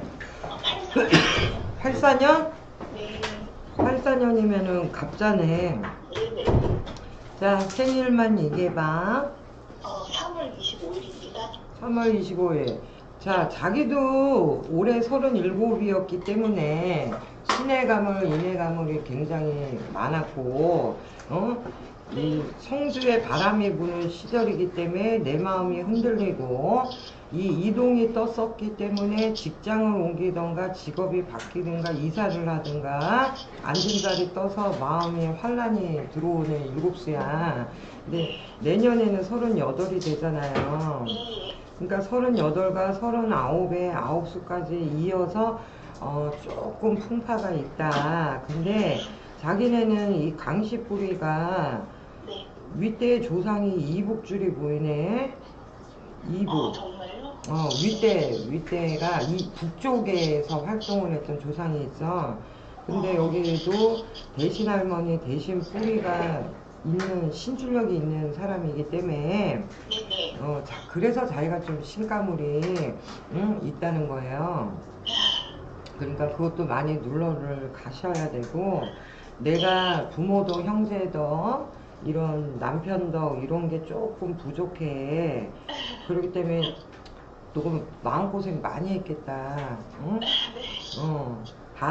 팔십사 년? 네. 팔십사 년이면은 갑자네. 네네. 자, 생일만 얘기해봐. 어, 삼월 이십오일입니다. 삼월 이십오일. 자, 자기도 올해 서른일곱이었기 때문에 신의 가물, 인의 가물이 굉장히 많았고, 어? 이 성주에 바람이 부는 시절이기 때문에 내 마음이 흔들리고, 이 이동이 떴었기 때문에 직장을 옮기던가 직업이 바뀌든가 이사를 하든가 앉은 자리 떠서 마음이 환란이 들어오는 일곱수야. 근데 내년에는 서른여덟이 되잖아요. 네. 그러니까 서른여덟과 서른아홉에 아홉 수까지 이어서 어, 조금 풍파가 있다. 근데 자기네는 이 강시뿌리가 네. 윗대 조상이 이북줄이 보이네. 이북. 어, 정말요? 어, 윗대, 윗대가 이 북쪽에서 활동을 했던 조상이 있어. 근데 여기도 대신 할머니, 대신 뿌리가 있는, 신출력이 있는 사람이기 때문에, 네네. 어, 자, 그래서 자기가 좀 신가물이, 응, 있다는 거예요. 그러니까 그것도 많이 눌러를 가셔야 되고, 내가 부모도 형제도, 이런 남편도 이런 게 조금 부족해. 그렇기 때문에 조금 마음고생 많이 했겠다. 응? 어,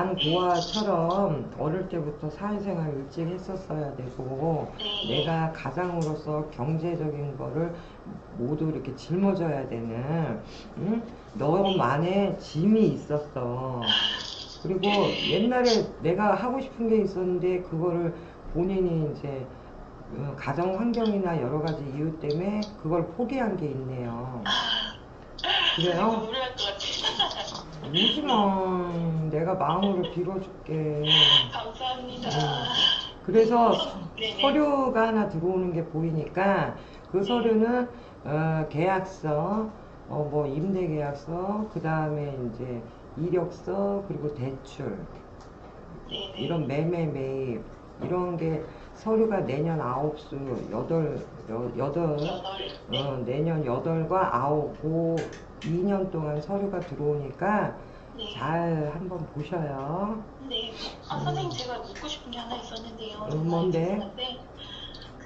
반고아처럼 어릴 때부터 사회생활 일찍 했었어야 되고, 내가 가장으로서 경제적인 거를 모두 이렇게 짊어져야 되는, 응? 너만의 짐이 있었어. 그리고 옛날에 내가 하고 싶은 게 있었는데, 그거를 본인이 이제 어, 가정 환경이나 여러 가지 이유 때문에 그걸 포기한 게 있네요. 그래요? 우울할 것 같아. 울지마. 내가 마음으로 빌어줄게. 감사합니다. 음. 그래서 네네. 서류가 하나 들어오는 게 보이니까 그 서류는 어, 계약서, 어, 뭐 임대 계약서, 그 다음에 이제 이력서, 그리고 대출, 네네. 이런 매매 매입 이런 게 서류가 내년 아홉 수 여덟 여, 여덟 여덟. 네. 어, 내년 여덟과 아홉 고 이 년 동안 서류가 들어오니까 네. 잘 한번 보셔요. 네. 아, 선생님 제가 묻고 싶은 게 하나 있었는데요. 음, 뭔데? 있었는데,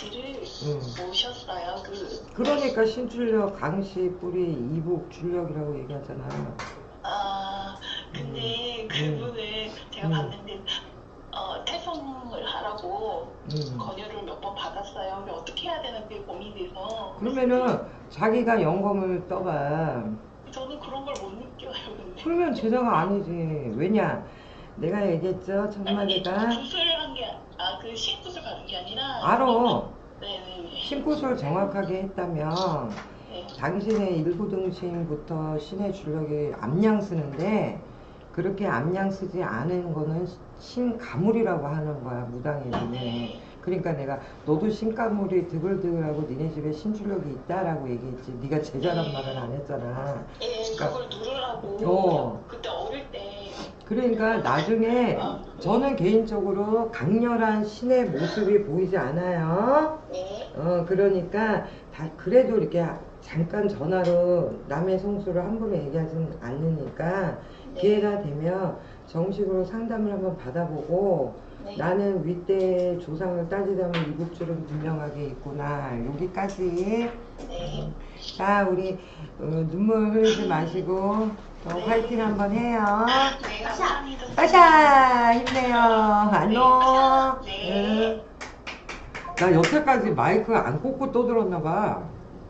길을 응. 모셨어요. 그 그러니까 신출력, 강시, 뿌리, 이북, 출력이라고 얘기하잖아. 아, 근데 그분을 제가 음. 봤는데 어, 태성을 하라고 음. 권유를 몇 번 받았어요. 근데 어떻게 해야 되는지 고민돼서. 그러면은 자기가 영검을 떠봐. 저는 그런 걸 못 느껴요. 근데. 그러면 제자가 아니지. 왜냐? 내가 얘기했죠. 아니, 천마리가 구슬을 한 게, 아, 그 신굿을 받은 게 아니라. 알아. 네네네. 신굿을 정확하게 했다면 네. 당신의 일구등신부터 신의 줄력이 암양 쓰는데 그렇게 암양 쓰지 않은 거는 신가물이라고 하는 거야, 무당의 눈에. 네. 그러니까 내가 너도 신가물이 드글드글하고 니네 집에 신출력이 있다라고 얘기했지. 네가 제자란 말은 안 했잖아. 예, 그걸 누르라고. 어. 그때 어릴 때. 그러니까 나중에 저는 개인적으로 강렬한 신의 모습이 보이지 않아요. 네. 어, 그러니까 다 그래도 이렇게 잠깐 전화로 남의 성수를 함부로 얘기하진 않으니까 기회가 되면 정식으로 상담을 한번 받아보고 네. 나는 윗대 조상을 따지자면 이북줄은 분명하게 있구나. 여기까지. 네. 자, 우리 어, 눈물 흘리지 마시고 또 화이팅 한번 해요. 네, 감사합니다. 빠샤 힘내요. 안녕. 네. 응. 나 여태까지 마이크 안 꽂고 떠들었나 봐.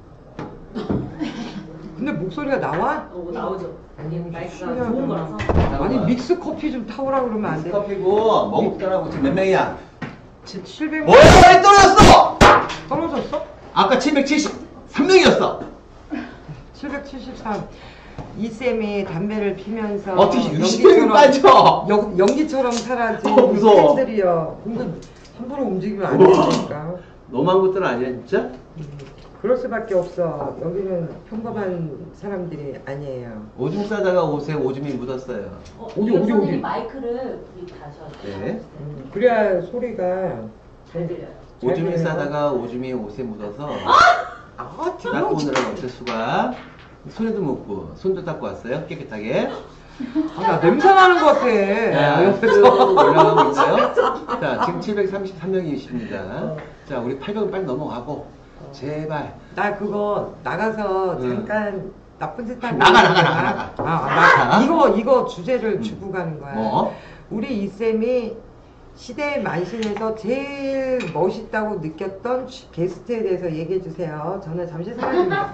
근데 목소리가 나와? 어, 나오죠. 아니, 마이크가 신기하다. 좋은 거라서. 아니 믹스 커피 좀 타오라 그러면 안 돼? 커피고 먹더라고. 지금 몇 명이야? 칠백 뭐야? 많이 떨어졌어! 떨어졌어? 아까 칠백칠십삼 명이었어. 칠백칠십삼. 이쌤이 담배를 피면서 어떻게 육십 명이 빠져? 연, 연기처럼 사라진 어, 무서워. 팬들이요. 근데 함부로 움직이면 안 되니까. 너무한 것들은 아니야 진짜? 그럴 수밖에 없어. 여기는 평범한 사람들이 아니에요. 오줌 싸다가 옷에 오줌이 묻었어요. 어, 어디, 이 어디, 선생님 어디? 마이크를 우리 다셔야 돼요. 네. 음, 그래야 소리가 잘 들려요. 잘 오줌을 들려요? 싸다가 오줌이 옷에 묻어서 아, 닦고 들어. 오느라고 어쩔 수가. 손에도 묻고 손도 닦고 왔어요 깨끗하게. 아, 나 냄새 나는 것 같아. 자, 옆에서. 쭉 올라가고 있어요. 자, 지금 칠백삼십삼 명이십니다. 자, 우리 팔백 빨리 넘어가고 제발. 나 그거 나가서 응. 잠깐 나쁜 짓 하고 나가, 나가, 있잖아. 나가, 나가. 아, 나 자. 이거 이거 주제를 주고 가는 거야. 뭐? 우리 이쌤이 시대의 만신에서 제일 멋있다고 느꼈던 게스트에 대해서 얘기해 주세요. 저는 잠시 사라집니다.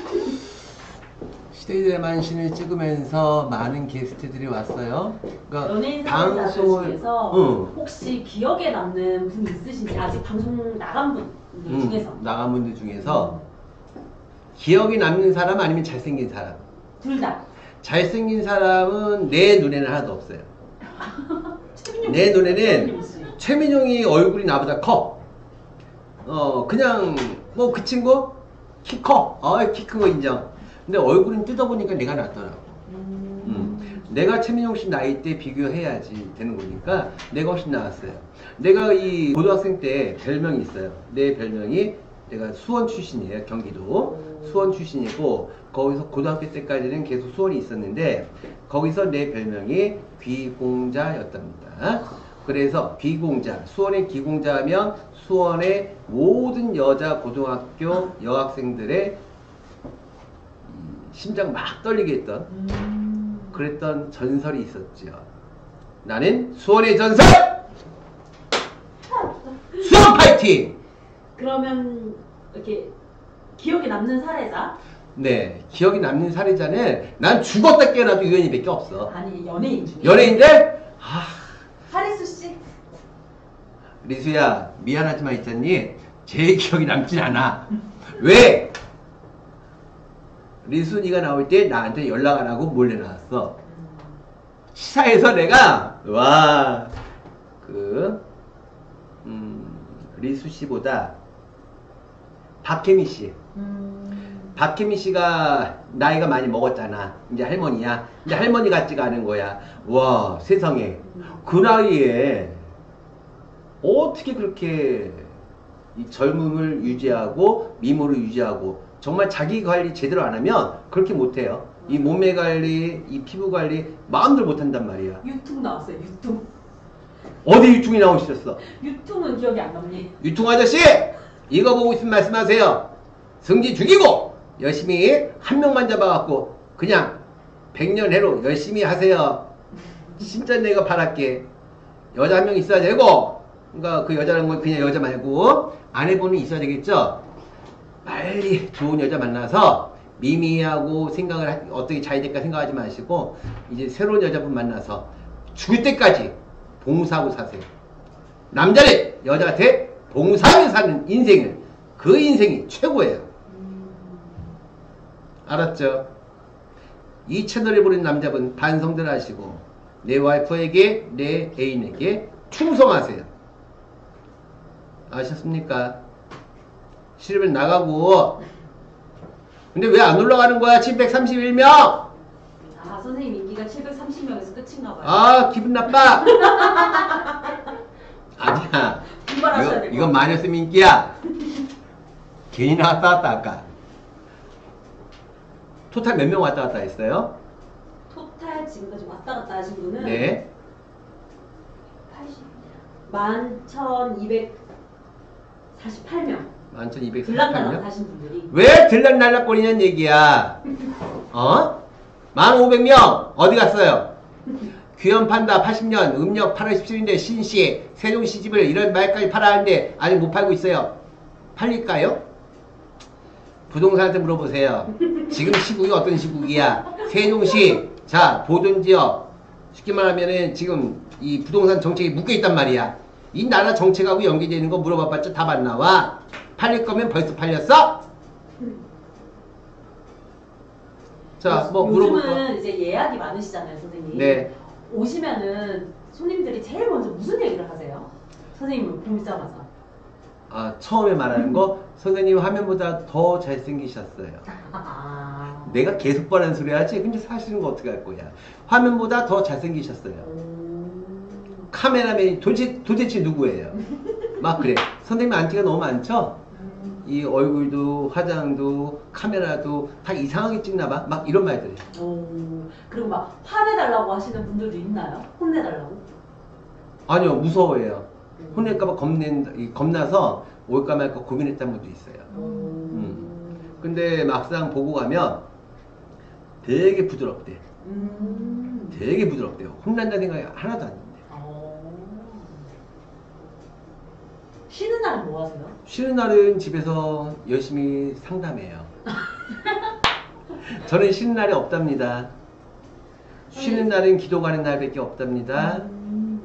시대의 만신을 찍으면서 많은 게스트들이 왔어요. 그러니까 연예인 사회자들 중에서 응. 혹시 기억에 남는 분 있으신지 아직 방송 나간 분들 음, 중에서 나간 분들 중에서 기억이 남는 사람 아니면 잘생긴 사람. 둘 다. 잘생긴 사람은 내 눈에는 하나도 없어요. 내 눈에는 최민용이 얼굴이 나보다 커. 어 그냥 뭐 그 친구 키 커. 어키 큰 거 인정. 근데 얼굴은 뜯어보니까 내가 낫더라고. 음. 내가 최민용 씨 나이 때 비교해야지 되는 거니까 내가 훨씬 나았어요. 내가 이 고등학생 때 별명이 있어요. 내 별명이 내가 수원 출신이에요. 경기도 수원 출신이고 거기서 고등학교 때까지는 계속 수원이 있었는데 거기서 내 별명이 귀공자였답니다. 그래서 귀공자, 수원의 귀공자하면 수원의 모든 여자 고등학교 여학생들의 심장 막 떨리게 했던 그랬던 전설이 있었죠. 나는 수원의 전설! 수원 파이팅! 그러면 이렇게 기억에 남는 사례자? 네, 기억이 남는 사례자는 난 죽었다 깨어나도 유연이밖에 없어. 아니 연예인 중에. 연예인들? 아, 하리수 씨? 리수야 미안하지만 있잖니 제일 기억이 남진 않아. 왜? 리순이가 나올 때 나한테 연락 안 하고 몰래 나왔어. 시사에서 내가 와그 음, 리수 씨보다 박혜미 씨. 음. 박혜미 씨가 나이가 많이 먹었잖아. 이제 할머니야. 이제 할머니 같지가 않은 거야. 와 세상에 그 나이에 어떻게 그렇게 이 젊음을 유지하고 미모를 유지하고 정말 자기 관리 제대로 안 하면 그렇게 못해요. 이 몸매 관리, 이 피부 관리 마음대로 못한단 말이야. 유통 나왔어요. 유통. 어디 유충이 나오셨어? 유통은 기억이 안 남니? 유충 아저씨! 이거 보고 있으면 말씀하세요. 승지 죽이고 열심히 한 명만 잡아갖고 그냥 백년해로 열심히 하세요. 진짜 내가 바랄게. 여자 한 명 있어야 되고, 그러니까 그 여자는 건 그냥 여자 말고 아내분은 있어야 되겠죠. 빨리 좋은 여자 만나서 미미하고 생각을 하- 어떻게 잘 될까 생각하지 마시고 이제 새로운 여자분 만나서 죽을 때까지 봉사하고 사세요. 남자는 여자한테 봉사하며 사는 인생은 그 인생이 최고예요. 알았죠? 이 채널에 보는 남자분 반성들 하시고 내 와이프에게 내 애인에게 충성하세요. 아셨습니까? 싫으면 나가고. 근데 왜 안 올라가는 거야? 칠백삼십일 명! 아, 선생님 인기가 칠백삼십 명에서 끝인가 봐요. 아, 기분 나빠! 아니야. 분발하셔야 이거, 될 이건 것 마녀쌤 인기야. 괜히 나왔다 갔다 아까. 토탈 몇 명 왔다 갔다 했어요? 토탈 지금까지 왔다 갔다 하신 분은 네. 만 천이백사십팔 명. 만 천이백사십팔 들락날락 명? 하신 분들이. 왜 들락날락거리냐는 얘기야. 어? 만 오백 명 어디 갔어요? 귀염 판다 팔십 년 음력 팔월 십칠일인데 신시 세종시 집을 이런 말까지 팔아야하는데 아직 못 팔고 있어요. 팔릴까요? 부동산한테 물어보세요. 지금 시국이 어떤 시국이야? 세종시 자 보존지역 쉽게 말하면은 지금 이 부동산 정책이 묶여있단 말이야. 이 나라 정책하고 연계되어 있는 거 물어봐봤자 답 안 나와. 팔릴 거면 벌써 팔렸어? 자, 뭐 물어볼까? 요즘은 이제 예약이 많으시잖아요, 선생님. 네. 오시면은 손님들이 제일 먼저 무슨 얘기를 하세요? 선생님을 보자마자. 아, 처음에 말하는 거 선생님 화면보다 더 잘생기셨어요. 아. 내가 계속 뻔한 소리 하지? 근데 사실은 어떻게 할 거야? 화면보다 더 잘생기셨어요. 음. 카메라맨이 도대체, 도대체 누구예요? 막 그래. 선생님 안티가 너무 많죠? 이 얼굴도 화장도 카메라도 다 이상하게 찍나봐. 막 이런 말들. 오. 그리고 막 화내달라고 하시는 분들도 있나요? 혼내달라고? 아니요, 무서워해요. 혼낼까봐 겁낸, 겁나서 올까 말까 고민했던 분도 있어요. 음. 근데 막상 보고 가면 되게 부드럽대. 음. 되게 부드럽대요. 혼난다는 생각이 하나도 안 드는데. 어. 쉬는 날은 뭐 하세요? 쉬는 날은 집에서 열심히 상담해요. 저는 쉬는 날이 없답니다. 쉬는 날은 기도 가는 날밖에 없답니다. 음.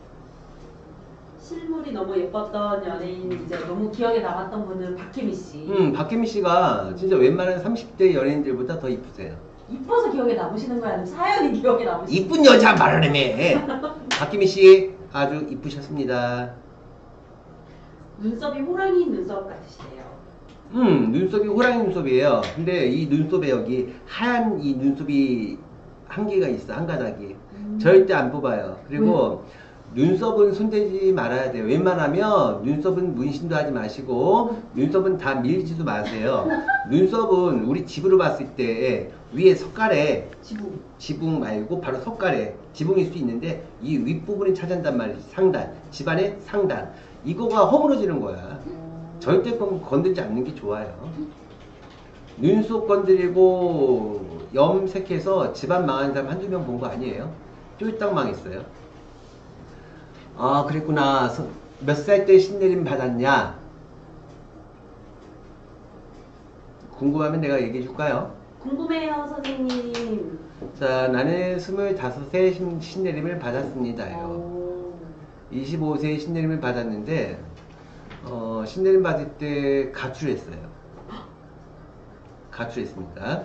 실물이 너무 예뻤던 연예인, 이제 너무 기억에 남았던 분은 박혜미 씨. 음, 박혜미 씨가 진짜 웬만한 삼십 대 연예인들보다 더 이쁘세요. 이뻐서 기억에 남으시는 거야? 아니면 사연이 기억에 남으시는 이쁜 여자 말을 해. 박혜미 씨 아주 이쁘셨습니다. 눈썹이 호랑이 눈썹 같으시대요. 음, 눈썹이 호랑이 눈썹이에요. 근데 이 눈썹에 여기 하얀 이 눈썹이 한 개가 있어, 한 가닥이. 음. 절대 안 뽑아요. 그리고 눈썹은 손대지 말아야 돼요. 웬만하면 눈썹은 문신도 하지 마시고 눈썹은 다 밀지도 마세요. 눈썹은 우리 집으로 봤을 때 위에 석가래, 지붕. 지붕 말고 바로 석가래, 지붕일 수 있는데 이 윗부분이 차지한단 말이지. 상단, 집안의 상단. 이거가 허물어지는 거야. 절대 건들지 않는 게 좋아요. 눈썹 건드리고 염색해서 집안 망하는 사람 한두 명 본 거 아니에요? 쫄딱 망했어요. 아, 그랬구나. 몇 살 때 신내림 받았냐? 궁금하면 내가 얘기해 줄까요? 궁금해요, 선생님. 자, 나는 스물다섯에 신, 신내림을 받았습니다요. 오. 이십오 세에 신내림을 받았는데, 어, 신내림 받을 때 가출했어요. 가출했습니다.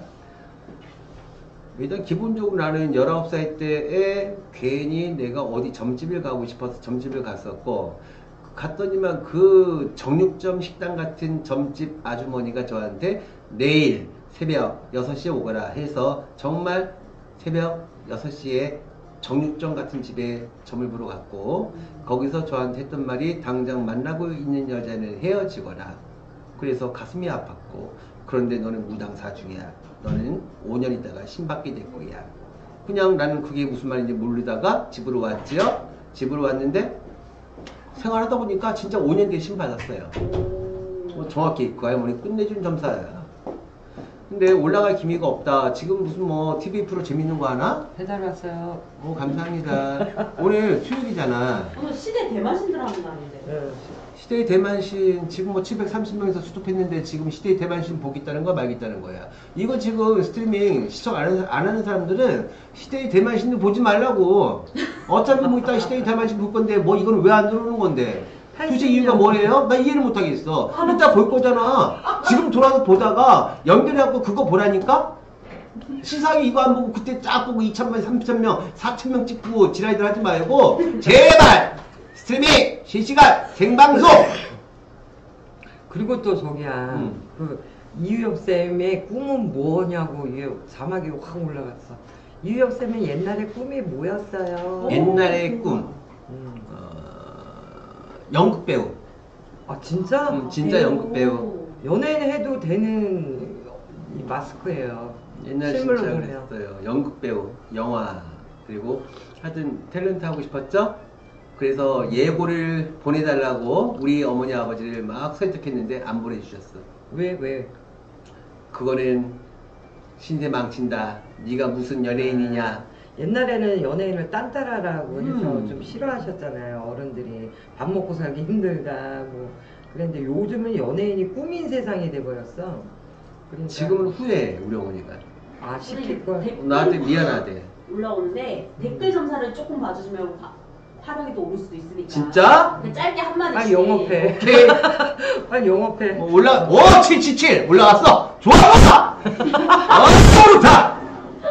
일단 기본적으로 나는 열아홉 살 때에 괜히 내가 어디 점집을 가고 싶어서 점집을 갔었고, 갔더니만 그 정육점 식당 같은 점집 아주머니가 저한테 내일 새벽 여섯 시에 오거라 해서 정말 새벽 여섯 시에 정육점 같은 집에 점을 보러 갔고, 거기서 저한테 했던 말이 당장 만나고 있는 여자는 헤어지거라. 그래서 가슴이 아팠고, 그런데 너는 무당사중이야. 너는 오 년 있다가 신받게 될 거야. 그냥 나는 그게 무슨 말인지 모르다가 집으로 왔지요. 집으로 왔는데 생활하다 보니까 진짜 오 년 뒤에 신 받았어요. 뭐 정확히 그 할머니 끝내준 점사야. 근데 올라갈 기미가 없다. 지금 무슨 뭐 티비 프로 재밌는 거 하나? 배달 왔어요. 어, 감사합니다. 오늘 수요일이잖아. 오늘 시대 대만신들 하는 날인데. 네. 시대의 대만신 지금 뭐 칠백삼십 명에서 수습했는데 지금 시대의 대만신 보겠다는 거야 말겠다는 거야. 이거 지금 스트리밍 시청 안 하는, 안 하는 사람들은 시대의 대만신을 보지 말라고. 어차피 뭐 이따 시대의 대만신 볼 건데 뭐 이건 왜 안 들어오는 건데. 도대체 이유가 뭐예요? 나 이해를 못 하겠어. 이따 볼 거잖아. 지금 돌아서 보다가 연결해갖고 그거 보라니까? 시상이 이거 안 보고 그때 쫙 보고 이천 명, 삼천 명, 사천 명 찍고 지랄들 하지 말고 제발 스트리밍 실시간 생방송. 그리고 또 저기야, 음. 그 이유엽 쌤의 꿈은 뭐냐고 이게 자막이 확 올라갔어. 이유엽 쌤은 옛날에 꿈이 뭐였어요? 옛날의 꿈. 음. 어, 연극 배우. 아 진짜? 음, 진짜 연극 배우. 연예인 해도 되는 이 마스크예요. 옛날 실물로 진짜 보면. 그랬어요. 연극 배우, 영화, 그리고 하여튼 탤런트 하고 싶었죠? 그래서 예고를 보내달라고 우리 어머니 아버지를 막 설득했는데 안 보내주셨어. 왜 왜? 그거는 신세 망친다. 네가 무슨 연예인이냐. 옛날에는 연예인을 딴따라라고 해서 음. 좀 싫어하셨잖아요. 어른들이 밥 먹고 살기 힘들다 뭐 그런데 요즘은 연예인이 꿈인 세상이 돼버렸어. 그러니까 지금은 후회해 우리 어머니가. 아 시킬 걸. 댓글 나한테 미안하대. 올라오는데 댓글 점사를 조금 봐주시면 화- 화력이 또 오를 수도 있으니까. 진짜? 그냥 짧게 한 마디씩. 빨리 영업해. 오케이. 빨리 영업해. 어, 올라, 오, 칠칠칠! 올라갔어! 좋아, 좋다! 어, 좋다!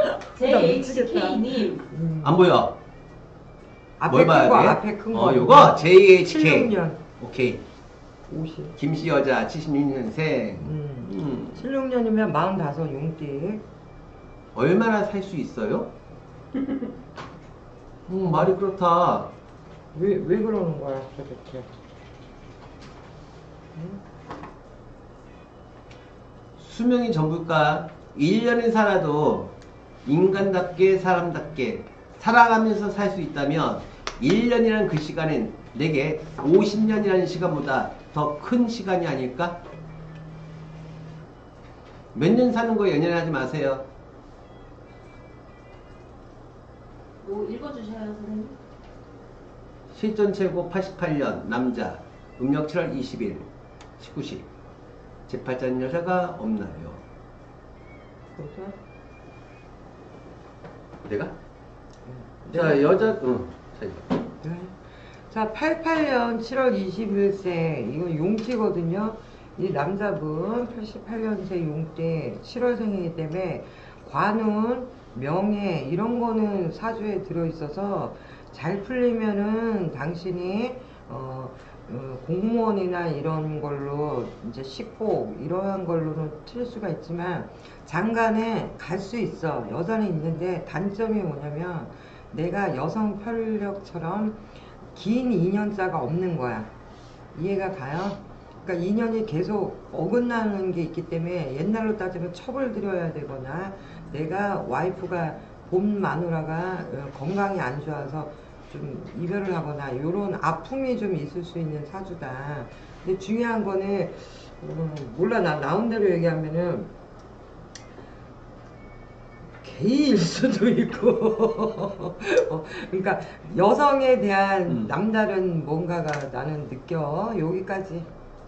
제이에이치케이님 음. 안 보여. 앞에 뭘 큰 거, 봐야 돼? 앞에 큰 거. 어, 요거 제이에이치케이. 칠십육 년. 오케이. 오십. 김씨 여자 칠십육 년생. 음. 음. 칠십육 년이면 마흔다섯 용띠. 얼마나 살 수 있어요? 음, 말이 그렇다. 왜, 왜 그러는 거야, 도대체? 응? 수명이 전부일까? 일 년을 살아도 인간답게 사람답게 살아가면서 살 수 있다면 일 년이라는 그 시간은 내게 오십 년이라는 시간보다 더 큰 시간이 아닐까? 몇 년 사는 거 연연하지 마세요. 뭐 읽어주셔요 선생님? 실전 최고 팔십팔 년 남자 음력 칠월 이십일 십구 시 제팔자는 여자가 없나요? 보자. 내가? 네. 자 여자 응. 자, 이거. 네. 자, 팔십팔 년 칠월 이십일 세, 이건 용띠거든요. 이 남자분 팔십팔 년생 용띠 칠월생이기 때문에 관운, 명예 이런 거는 사주에 들어있어서 잘 풀리면은 당신이 어, 어, 공무원이나 이런 걸로 이제 식복 이러한 걸로는 틀 수가 있지만 장간에 갈 수 있어. 여자는 있는데 단점이 뭐냐면 내가 여성 편력처럼 긴 인연자가 없는 거야. 이해가 가요? 그러니까 인연이 계속 어긋나는 게 있기 때문에 옛날로 따지면 첩을 들여야 되거나 내가 와이프가 본 마누라가 건강이 안 좋아서 좀 이별을 하거나 이런 아픔이 좀 있을 수 있는 사주다. 근데 중요한 거는 음, 몰라 나 나온 대로 얘기하면은 게이일 수도 있고 어, 그러니까 여성에 대한 음. 남다른 뭔가가 나는 느껴. 여기까지.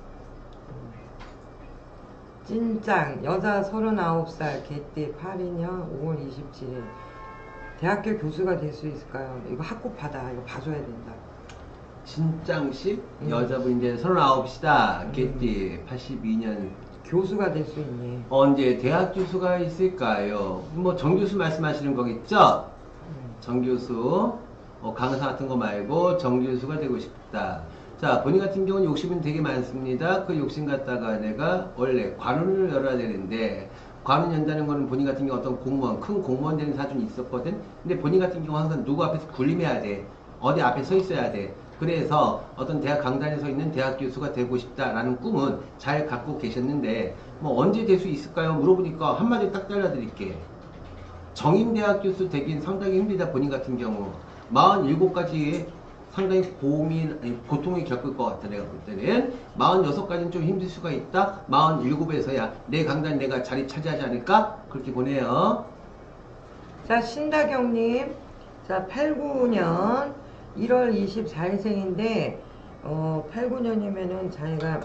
찐짱 여자 서른아홉 살 개띠 팔 이년 오월 이십칠일 대학교 교수가 될 수 있을까요? 이거 학고파다. 이거 봐줘야 된다. 진짱씨 음. 여자분인데 서른아홉 시다 개띠 팔십이 년 교수가 될 수 있니? 언제 대학 교수가 있을까요? 뭐 정교수 말씀하시는 거겠죠? 음. 정교수 어, 강사 같은 거 말고 정교수가 되고 싶다. 자, 본인 같은 경우는 욕심은 되게 많습니다. 그 욕심 갖다가 내가 원래 관운을 열어야 되는데 관운 연다는 거는 본인 같은 경우 어떤 공무원, 큰 공무원 되는 사준이 있었거든. 근데 본인 같은 경우 항상 누구 앞에서 군림해야 돼. 어디 앞에 서 있어야 돼. 그래서 어떤 대학 강단에 서 있는 대학 교수가 되고 싶다라는 꿈은 잘 갖고 계셨는데 뭐 언제 될 수 있을까요? 물어보니까 한마디 딱 잘라드릴게. 정임 대학 교수 되긴 상당히 힘들다. 본인 같은 경우 마흔일곱 가지 상당히 고민, 아니, 고통이 겪을 것 같아, 내가 볼 때는. 마흔여섯까지는 좀 힘들 수가 있다. 마흔일곱에서야 내 강단 내가 자리 차지하지 않을까? 그렇게 보내요. 자, 신다경님. 자, 팔십구 년 일월 이십사일생인데, 어, 팔십구 년이면은 자기가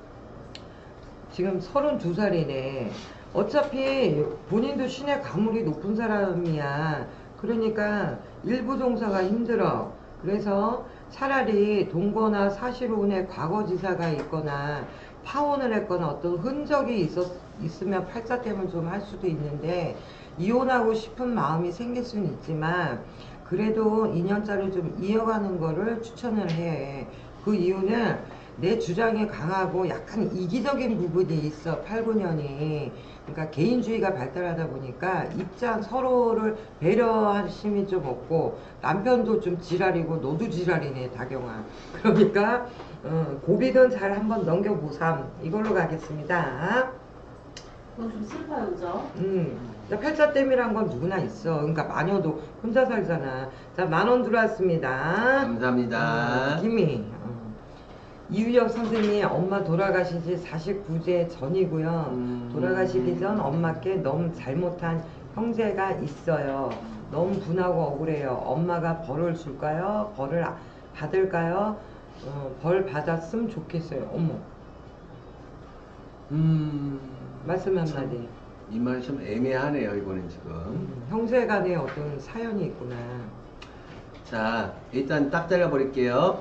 지금 서른두 살이네. 어차피 본인도 신의 가물이 높은 사람이야. 그러니까 일부 종사가 힘들어. 그래서 차라리 동거나 사실혼의 과거지사가 있거나 파혼을 했거나 어떤 흔적이 있었, 있으면 팔자템을 좀 할 수도 있는데, 이혼하고 싶은 마음이 생길 수는 있지만 그래도 인연자를 좀 이어가는 거를 추천을 해. 그 이유는 내 주장이 강하고 약간 이기적인 부분이 있어. 팔십구 년이. 그러니까 개인주의가 발달하다 보니까 입장 서로를 배려하심이 좀 없고, 남편도 좀 지랄이고 너도 지랄이네 다경아. 그러니까 어, 고비는 잘 한번 넘겨보삼. 이걸로 가겠습니다. 그건 좀 슬퍼요, 그죠? 음, 자, 팔자땜이란 건 누구나 있어. 그러니까 마녀도 혼자 살잖아. 자, 만 원 들어왔습니다. 감사합니다. 어, 김이 어. 이유혁 선생님, 엄마 돌아가신 지 사십구 세 전이고요. 음. 돌아가시기 전 엄마께 너무 잘못한 형제가 있어요. 너무 분하고 억울해요. 엄마가 벌을 줄까요? 벌을 아- 받을까요? 어, 벌 받았으면 좋겠어요. 어머, 음, 말씀 한마디. 이 말이 좀 애매하네요, 이거는 지금. 음, 형제 간에 어떤 사연이 있구나. 자, 일단 딱 잘라버릴게요.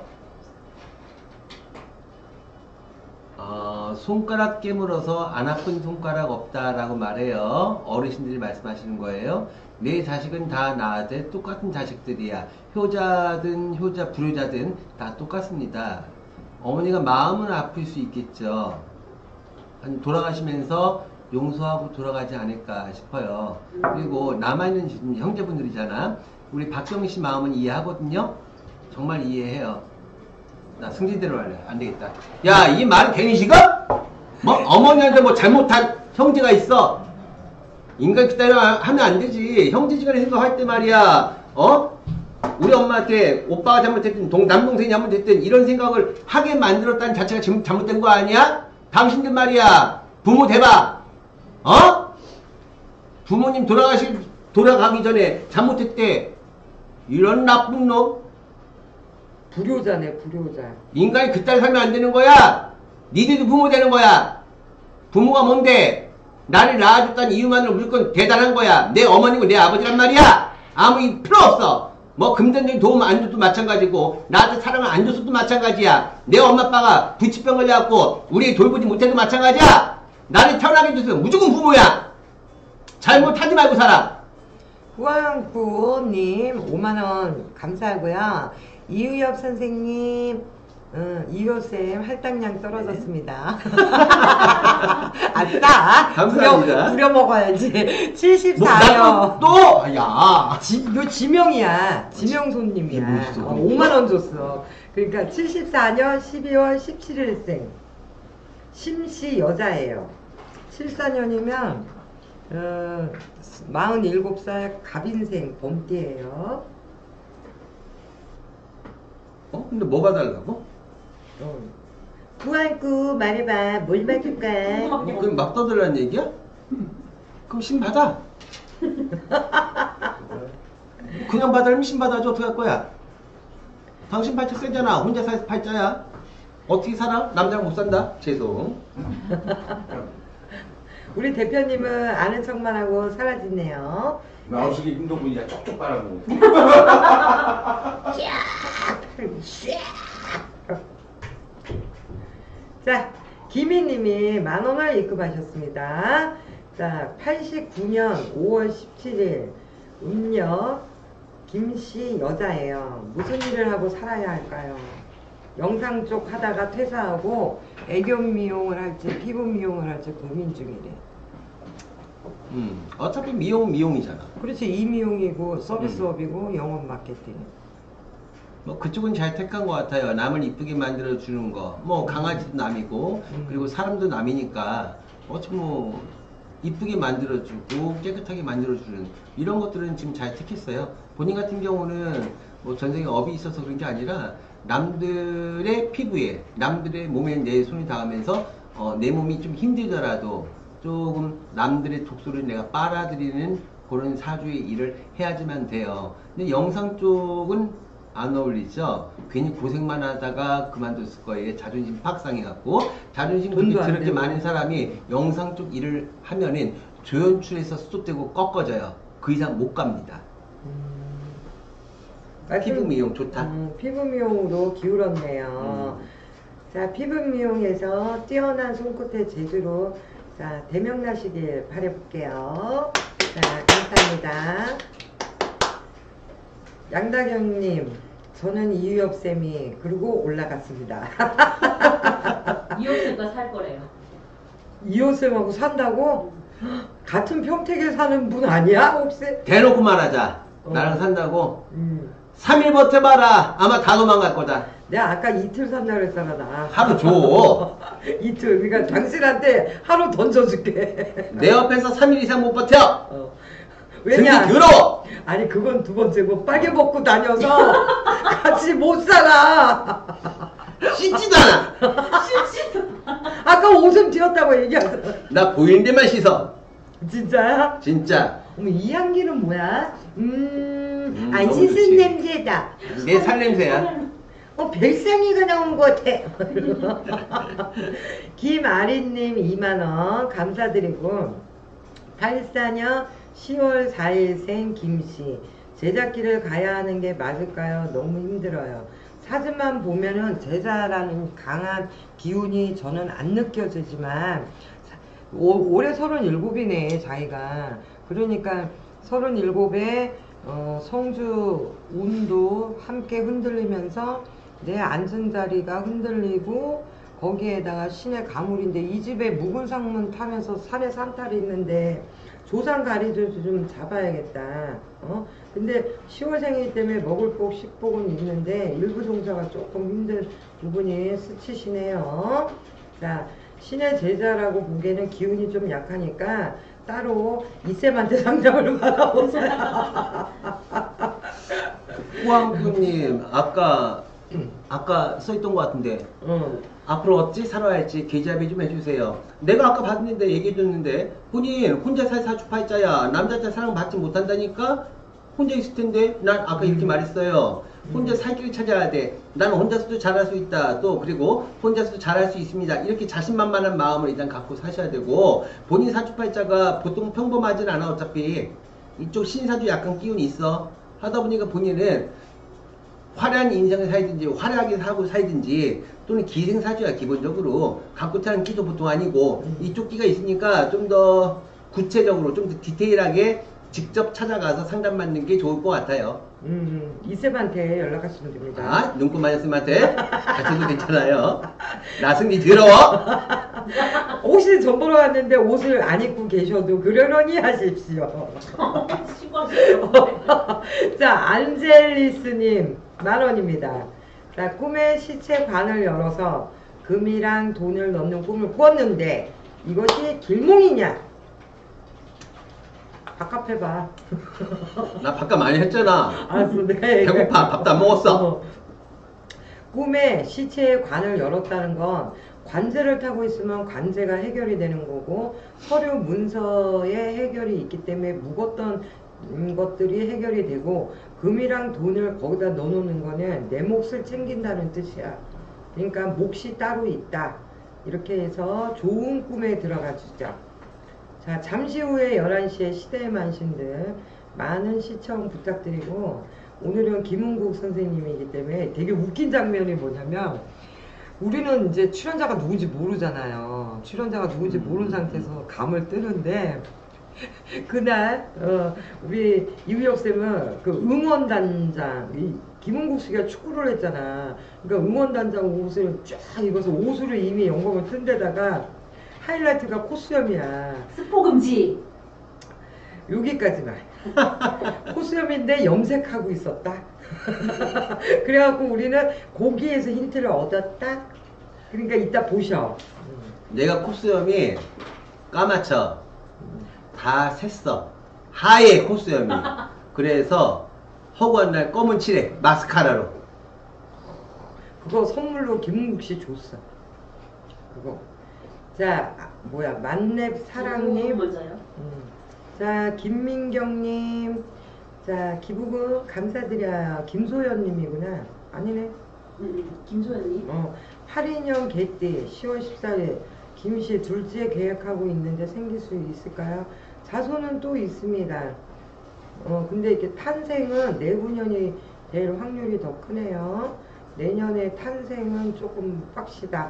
어, 손가락 깨물어서 안 아픈 손가락 없다라고 말해요. 어르신들이 말씀하시는 거예요. 내 자식은 다 나한테 똑같은 자식들이야. 효자든 효자 불효자든 다 똑같습니다. 어머니가 마음은 아플 수 있겠죠. 한 돌아가시면서 용서하고 돌아가지 않을까 싶어요. 그리고 남아있는 지금 형제분들이잖아. 우리 박정희 씨 마음은 이해하거든요. 정말 이해해요. 나 승진대로 할래. 안 되겠다. 야, 이 말이 되니시가? 뭐 어머니한테 뭐 잘못한 형제가 있어. 인간 그따위로 하면 안 되지. 형제지간에 생각할 때 말이야. 어? 우리 엄마한테 오빠가 잘못했든 동, 남동생이 잘못했든 이런 생각을 하게 만들었다는 자체가 지금 잘못된 거 아니야? 당신들 말이야. 부모 대봐. 어? 부모님 돌아가실, 돌아가기 전에 잘못했대. 이런 나쁜 놈. 불효자네, 불효자. 인간이 그따위 살면 안 되는 거야. 니들도 부모 되는 거야. 부모가 뭔데? 나를 낳아줬다는 이유만으로 무조건 대단한 거야. 내 어머니고 내 아버지란 말이야. 아무 필요 없어. 뭐 금전적인 도움 안 줘도 마찬가지고 나한테 사랑을 안 줬어도 마찬가지야. 내 엄마 아빠가 부치병 걸려갖고 우리 돌보지 못해도 마찬가지야. 나를 태어나게 해줘서 무조건 부모야. 잘못하지 말고 살아. 후왕구님 오만 원 감사하고요. 이유엽 선생님, 어, 이효쌤 할당량 떨어졌습니다. 아싸! 감사합니다. 부려, 부려 먹어야지. 너, 칠십사 년. 나, 또! 야. 지, 너 지명이야. 지명 손님이야. 이게 멋있어. 어, 오만 원 줬어. 그러니까 칠십사 년 십이월 십칠일생. 심씨 여자예요. 칠십사 년이면 어, 마흔일곱 살 갑인생 범띠예요. 어? 근데 뭐 봐달라고? 어. 구한구 말해봐. 뭘 봐줄까? 그럼 막 떠들라는 얘기야? 그럼 신 받아. 그냥 받으면 신 받아줘. 어떻게 할 거야? 당신 팔자 세잖아. 혼자 살 팔자야. 어떻게 살아? 남자랑 못 산다. 죄송. 우리 대표님은 아는 척만 하고 사라지네요. 나오시기 힘든 분이야. 쪽쪽 빨아먹고. 자, 김희님이 만 원을 입금하셨습니다. 자, 팔십구 년 오월 십칠일 음력 김씨 여자예요. 무슨 일을 하고 살아야 할까요? 영상 쪽 하다가 퇴사하고 애교 미용을 할지 피부 미용을 할지 고민 중이래. 음, 어차피 미용은 미용이잖아. 그렇지, 이미용이고 서비스업이고 음. 영업 마케팅. 뭐 그쪽은 잘 택한 것 같아요. 남을 이쁘게 만들어 주는 거. 뭐 강아지도 남이고 음. 그리고 사람도 남이니까 어차피 뭐 이쁘게 만들어주고 깨끗하게 만들어주는 이런 것들은 지금 잘 택했어요. 본인 같은 경우는 뭐 전생에 업이 있어서 그런 게 아니라 남들의 피부에 남들의 몸에 내 손이 닿으면서 어, 내 몸이 좀 힘들더라도 조금 남들의 독소를 내가 빨아들이는 그런 사주의 일을 해야지만 돼요. 근데 영상 쪽은 안 어울리죠? 괜히 고생만 하다가 그만뒀을 거예요. 자존심 팍상해갖고 자존심 그렇게 돈도 안 그렇게 되고. 많은 사람이 영상 쪽 일을 하면은 조연출에서 스톱되고 꺾어져요. 그 이상 못 갑니다. 음, 피부 미용 좋다. 음, 피부 미용으로 기울었네요. 음. 자, 피부 미용에서 뛰어난 손끝의 재주로 자, 대명나시길 바라볼게요. 자, 감사합니다. 양다경님, 저는 이유엽쌤이 그리고 올라갔습니다. 이호쌤과 살 거래요. 이효쌤하고 산다고? 같은 평택에 사는 분 아니야? 혹시? 대놓고 말하자. 어. 나랑 산다고. 음. 삼 일 버텨봐라. 아마 다 도망갈 거다. 내가 아까 이틀 산다 그랬잖아, 나. 하루 줘. 이틀. 그러니까 당신한테 하루 던져줄게. 내 옆에서 삼 일 이상 못 버텨. 어. 등이 왜냐? 더러워. 아니, 그건 두 번째고, 빨개 먹고 다녀서 같이 못 살아. 씻지도 않아. 아까 오줌 튀었다고 얘기하잖아. 나 보이는 데만 씻어. 진짜야? 진짜. 어머, 이 향기는 뭐야? 음, 음, 안 너무 씻은 좋지. 냄새다. 내 살냄새야. 어, 별상이가 나온 것 같아. 김아린님 이만 원 감사드리고, 팔십사 년 시월 사일생 김씨. 제작길을 가야 하는 게 맞을까요? 너무 힘들어요. 사진만 보면은 제자라는 강한 기운이 저는 안 느껴지지만, 오, 올해 서른일곱이네, 자기가. 그러니까 서른일곱에 어, 성주 운도 함께 흔들리면서 내 앉은 자리가 흔들리고 거기에다가 신의 가물인데 이 집에 묵은 상문 타면서 산에 산탈이 있는데 조상 가리도 좀 잡아야겠다. 어? 근데 시월생이기 때문에 먹을 복 식복은 있는데 일부 종사가 조금 힘든 부분이 스치시네요. 자, 신의 제자라고 보기에는 기운이 좀 약하니까 따로 이쌤한테 상담을 받아보세요. 우왕구님 아까 아까 써있던 것 같은데 응. 앞으로 어찌 살아야 할지 계좌비 좀 해주세요. 내가 아까 봤는데 얘기해줬는데 본인 혼자 살 사주팔자야. 남자한테 사랑받지 못한다니까? 혼자 있을 텐데 난 아까 이렇게 말했어요. 혼자 살 길을 찾아야 돼. 나는 혼자서도 잘할 수 있다. 또 그리고 혼자서도 잘할 수 있습니다. 이렇게 자신만만한 마음을 일단 갖고 사셔야 되고, 본인 사주팔자가 보통 평범하진 않아. 어차피 이쪽 신사주 약간 기운이 있어. 하다 보니까 본인은 화려한 인생을 살든지 화려하게 살고 살든지 또는 기생사주야. 기본적으로 갖고 타는 끼도 보통 아니고 이쪽 끼가 있으니까 좀 더 구체적으로 좀 더 디테일하게 직접 찾아가서 상담받는 게 좋을 것 같아요. 음, 이쌤한테 연락하시면 됩니다. 아, 눈꽃마녀 쌤한테 같이도 괜찮아요. 나승리 더러워. 옷을 전 보러 갔는데 옷을 안 입고 계셔도 그러려니 하십시오. 수고하셨어요. 자, 안젤리스님 만 원입니다. 자, 꿈의 시체관을 열어서 금이랑 돈을 넣는 꿈을 꿨는데 이것이 길몽이냐? 바깥 해봐. 나 밥값 많이 했잖아. 알았어, 네. 배고파. 밥도 안 먹었어. 어. 꿈에 시체의 관을 열었다는 건 관제를 타고 있으면 관제가 해결이 되는 거고, 서류 문서에 해결이 있기 때문에 묵었던 음, 것들이 해결이 되고, 금이랑 돈을 거기다 넣어놓는 거는 내 몫을 챙긴다는 뜻이야. 그러니까 몫이 따로 있다. 이렇게 해서 좋은 꿈에 들어가 주죠. 자, 잠시 후에 열한 시에 시대의 만신들 많은 시청 부탁드리고, 오늘은 김은국 선생님이기 때문에 되게 웃긴 장면이 뭐냐면, 우리는 이제 출연자가 누군지 모르잖아요. 출연자가 누군지 모르는 상태에서 감을 뜨는데, 그날 어, 우리 이우혁 쌤은 그 응원단장, 이 김은국 씨가 축구를 했잖아. 그러니까 응원단장 옷을 쫙 입어서 옷으로 이미 영광을 튼 데다가 하이라이트가 코수염이야. 스포 금지. 여기까지만. 코수염인데 염색하고 있었다. 그래갖고 우리는 거기에서 힌트를 얻었다. 그러니까 이따 보셔. 내가 콧수염이 까맣죠. 다 샜어. 하얘 콧수염이. 그래서 허구한 날 검은 칠해 마스카라로. 그거 선물로 김은국 씨 줬어. 그거. 자, 아, 뭐야, 만렙 사랑님. 먼저요. 음. 자, 김민경님. 자, 기부금 감사드려요. 김소연님이구나. 아니네. 음, 음, 김소연님. 어, 팔 인형 개띠 시월 십사일 김씨 둘째 계획하고 있는데 생길 수 있을까요? 자손은 또 있습니다. 어, 근데 이렇게 탄생은 내후년이 될 확률이 더 크네요. 내년에 탄생은 조금 빡시다.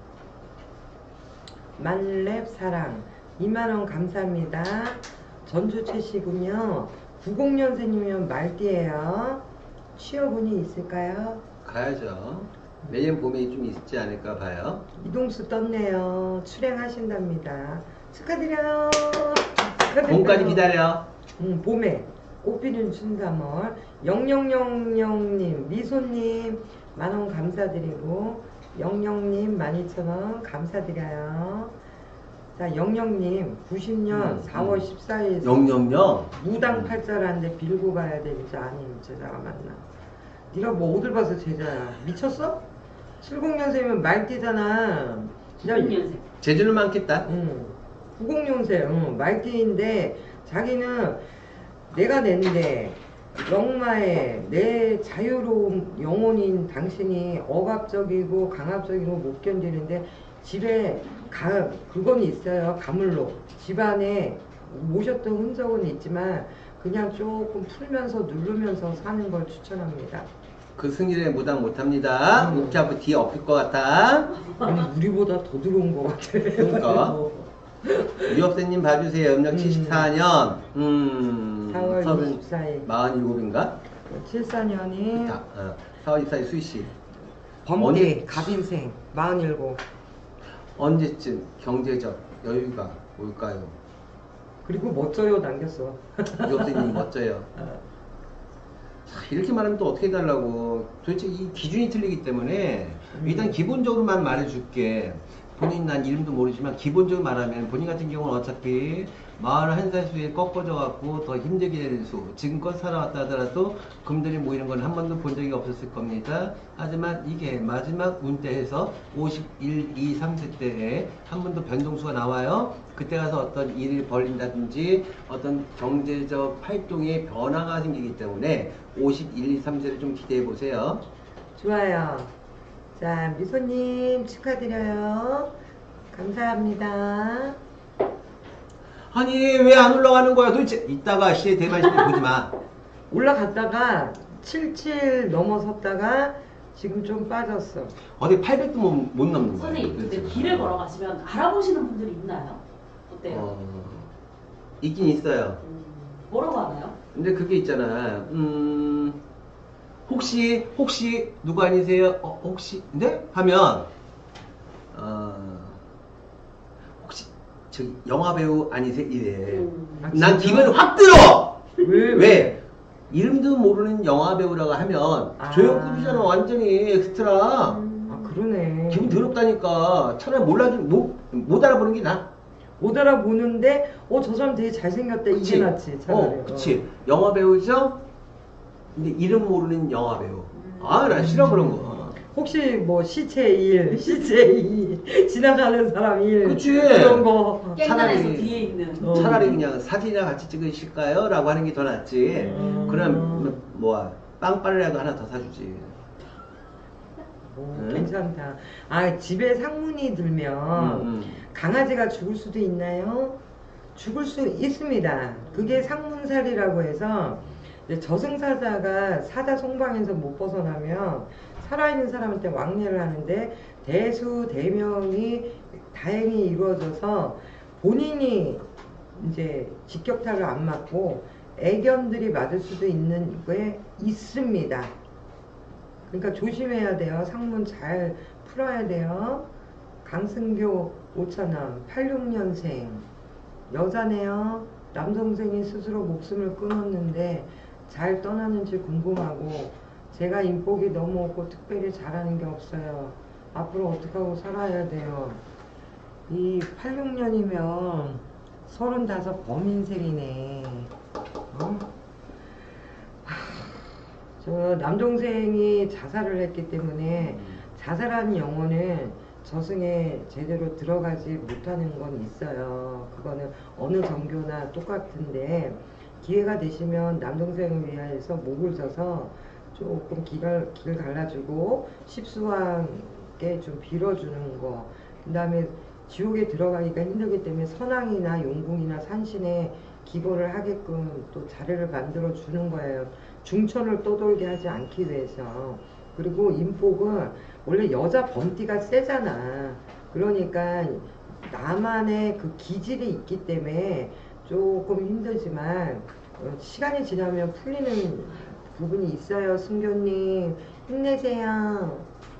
만렙 사랑 이만 원 감사합니다. 전주채 씨군요. 구십년생이면 말띠예요. 취업운이 있을까요? 가야죠. 내년 봄에 좀 있지 않을까 봐요. 이동수 떴네요. 출행하신답니다. 축하드려요. 축하드려요. 봄까지 기다려. 응, 봄에 꽃피는 춘삼월. 영영영영님, 미소님 만원 감사드리고 영영님 만 이천 원 감사드려요. 자, 영영님 구십년 음, 사월 음. 십사일 영영영. 무당팔자라는데 빌고 가야 되는지 아니면 제자가 맞나? 네가 뭐 어딜 봐서 제자야? 미쳤어? 칠십년생이면 말띠잖아. 구십년생. 재주는 많겠다. 응. 구십년생, 응. 말띠인데 자기는 내가 낸데 영마에 내 자유로운 영혼인 당신이 억압적이고 강압적이고 못 견디는데 집에 가, 그건 있어요. 가물로. 집안에 모셨던 흔적은 있지만 그냥 조금 풀면서 누르면서 사는 걸 추천합니다. 그 승일에 무당 못합니다. 음. 옥자부 뒤에 엎을 것 같아. 아니 우리보다 더 들어온 것 같아. 그러니까. 유업생님 봐주세요. 음력 음. 칠십사년. 음. 사월 서른 이십사일. 마흔일곱인가? 칠십사년이 다, 어, 사월 이십사일 수의씨. 범띠 언제- 갑인생 마흔일곱. 언제쯤 경제적 여유가 올까요? 그리고 멋져요 남겼어. 유업생님 멋져요. 자, 이렇게 말하면 또 어떻게 달라고. 도대체 이 기준이 틀리기 때문에 일단 기본적으로만 말해줄게. 본인 난 이름도 모르지만 기본적으로 말하면 본인 같은 경우는 어차피 마흔한 살 수에 꺾어져 갖고 더 힘들게 되는 수. 지금껏 살아왔다 하더라도 금들이 모이는 건 한 번도 본 적이 없었을 겁니다. 하지만 이게 마지막 운때에서 오십일, 이, 삼 세 때에 한 번 더 변동수가 나와요. 그때 가서 어떤 일이 벌린다든지 어떤 경제적 활동에 변화가 생기기 때문에 오십일, 이, 삼 세를 좀 기대해 보세요. 좋아요. 자, 미소님 축하드려요. 감사합니다. 아니 왜 안 올라가는 거야 도대체. 이따가 시에 대만 시대 보지 마. 올라갔다가 칠십칠 넘어섰다가 지금 좀 빠졌어. 어디 팔백도 못, 못 넘는 거야. 선생님, 근데 도대체. 길을 걸어가시면 알아보시는 분들이 있나요? 어때요? 어, 있긴 있어요. 음, 뭐라고 하나요? 근데 그게 있잖아. 음, 혹시 혹시 누구 아니세요? 어, 혹시 네? 하면 어, 혹시 저기 영화 배우 아니세요? 이래. 음. 아, 난 진짜? 기분 확 들어. 왜? 왜? 이름도 모르는 영화 배우라고 하면 아. 조연급이잖아. 완전히 엑스트라. 음. 아, 그러네. 기분 더럽다니까. 차라리 몰라주 못, 못 알아보는 게 나아. 못 알아보는데 어, 저 사람 되게 잘생겼다. 그치? 이게 낫지. 차라리. 어, 그치. 영화 배우죠? 근데 이름 모르는 영화 배우. 음. 아, 난 싫어 그런 거. 혹시 뭐 시체 일, 시체 이, 지나가는 사람 일 그치. 그런 거. 깽단에서 차라리- 뒤에 있는. 어. 차라리 그냥 사진이랑 같이 찍으실까요? 라고 하는 게 더 낫지. 음. 그럼 뭐 빵빠르라도 하나 더 사주지. 오, 응? 괜찮다. 아, 집에 상문이 들면 음, 음. 강아지가 죽을 수도 있나요? 죽을 수 있습니다. 그게 상문살이라고 해서 이제 저승사자가 사자 송방에서 못 벗어나면 살아있는 사람한테 왕래를 하는데 대수대명이 다행히 이루어져서 본인이 이제 직격탄을 안 맞고 애견들이 맞을 수도 있는 게 있습니다. 그러니까 조심해야 돼요. 상문 잘 풀어야 돼요. 강승교 오천 원, 팔십육년생 여자네요. 남동생이 스스로 목숨을 끊었는데 잘 떠나는지 궁금하고 제가 인복이 너무 없고 특별히 잘하는 게 없어요. 앞으로 어떻게 하고 살아야 돼요. 이 팔십육년이면 서른다섯 범인생이네. 어? 하, 저 남동생이 자살을 했기 때문에 자살한 영혼은 저승에 제대로 들어가지 못하는 건 있어요. 그거는 어느 종교나 똑같은데 기회가 되시면 남동생을 위하여서 목을 써서 조금 길, 길 갈라주고 십수왕께 좀 빌어주는 거. 그 다음에 지옥에 들어가기가 힘들기 때문에 선왕이나 용궁이나 산신에 기거를 하게끔 또 자리를 만들어 주는 거예요. 중천을 떠돌게 하지 않기 위해서. 그리고 인복은 원래 여자 범띠가 세잖아. 그러니까 나만의 그 기질이 있기 때문에 조금 힘들지만 어, 시간이 지나면 풀리는 부분이 있어요. 승교님 힘내세요.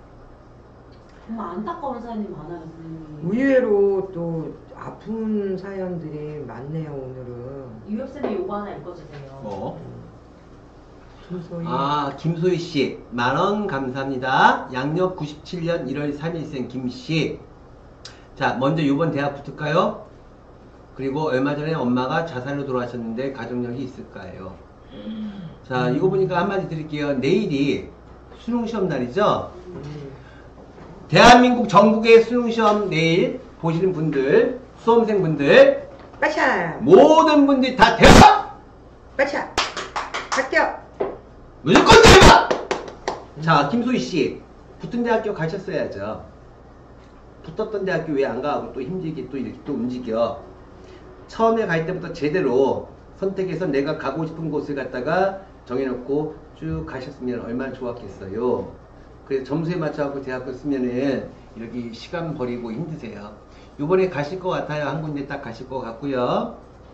정말 안타까운 사연이 많아요, 선생님. 의외로 또 아픈 사연들이 많네요. 오늘은. 유엽쌤이 요거 하나 읽어주세요. 뭐? 김소희. 아, 김소희 씨, 만원 감사합니다. 양력 구십칠 년 일월 삼일생 김씨. 자, 먼저 요번 대학 붙을까요? 그리고 얼마 전에 엄마가 자살로 돌아가셨는데 가족력이 있을까요? 자, 이거 보니까 한마디 드릴게요. 내일이 수능시험 날이죠? 음. 대한민국 전국의 수능시험 내일 보시는 분들, 수험생분들, 빠샤! 모든 분들이 다 대박! 빠샤! 합격! 무조건 대박! 자, 김소희 씨, 붙은 대학교 가셨어야죠. 붙었던 대학교 왜 안 가고 또 힘들게 또 이렇게 또 움직여. 처음에 갈 때부터 제대로 선택해서 내가 가고 싶은 곳을 갖다가 정해놓고 쭉 가셨으면 얼마나 좋았겠어요. 그래서 점수에 맞춰갖고 대학교 쓰면은 이렇게 시간 버리고 힘드세요. 요번에 가실 것 같아요. 한 군데 딱 가실 것 같고요.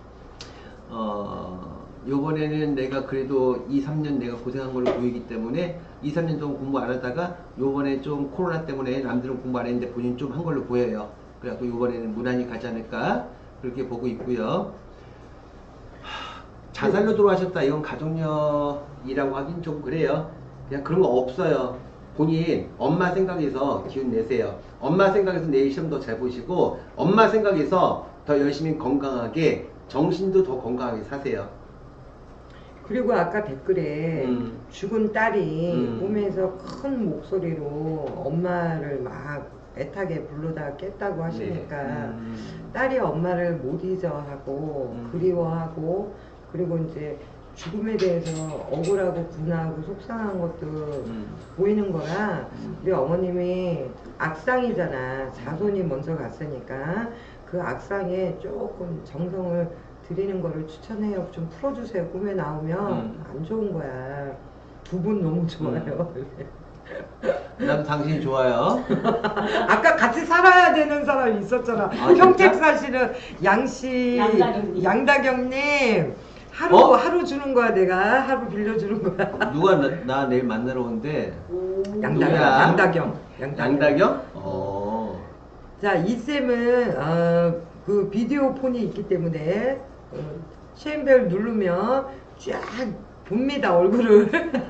어, 요번에는 내가 그래도 이, 삼 년 내가 고생한 걸로 보이기 때문에 이, 삼 년 동안 공부 안 하다가 요번에 좀 코로나 때문에 남들은 공부 안 했는데 본인 좀 한 걸로 보여요. 그래갖고 요번에는 무난히 가지 않을까 그렇게 보고 있고요. 하, 자살로 돌아가셨다. 이건 가족력이라고 하긴 좀 그래요. 그냥 그런 거 없어요. 본인 엄마 생각에서 기운 내세요. 엄마 생각에서 내일 시험 더 잘 보시고 엄마 생각에서 더 열심히 건강하게 정신도 더 건강하게 사세요. 그리고 아까 댓글에 음. 죽은 딸이 음. 꿈에서 큰 목소리로 엄마를 막 애타게 부르다 깼다고 하시니까 네. 음. 딸이 엄마를 못 잊어하고 음. 그리워하고 그리고 이제 죽음에 대해서 억울하고 분하고 속상한 것도 음. 보이는 거라 음. 우리 어머님이 악상이잖아. 자손이 먼저 갔으니까 그 악상에 조금 정성을 드리는 거를 추천해요. 좀 풀어주세요. 꿈에 나오면 음. 안 좋은 거야. 두 분 너무 좋아요. 난 당신이 좋아요. 아까 같이 살아야 되는 사람이 있었잖아. 아, 평택 진짜? 사시는 양씨, 양다경님. 양다경님. 하루, 어? 하루 주는 거야, 내가. 하루 빌려주는 거야. 누가 나, 나 내일 만나러 온대? 오. 양다경, 누구야? 양다경. 양다경. 양다경? 어. 자, 이 쌤은, 어, 그 비디오 폰이 있기 때문에, 어, 쉐인벨 누르면 쫙 봅니다, 얼굴을.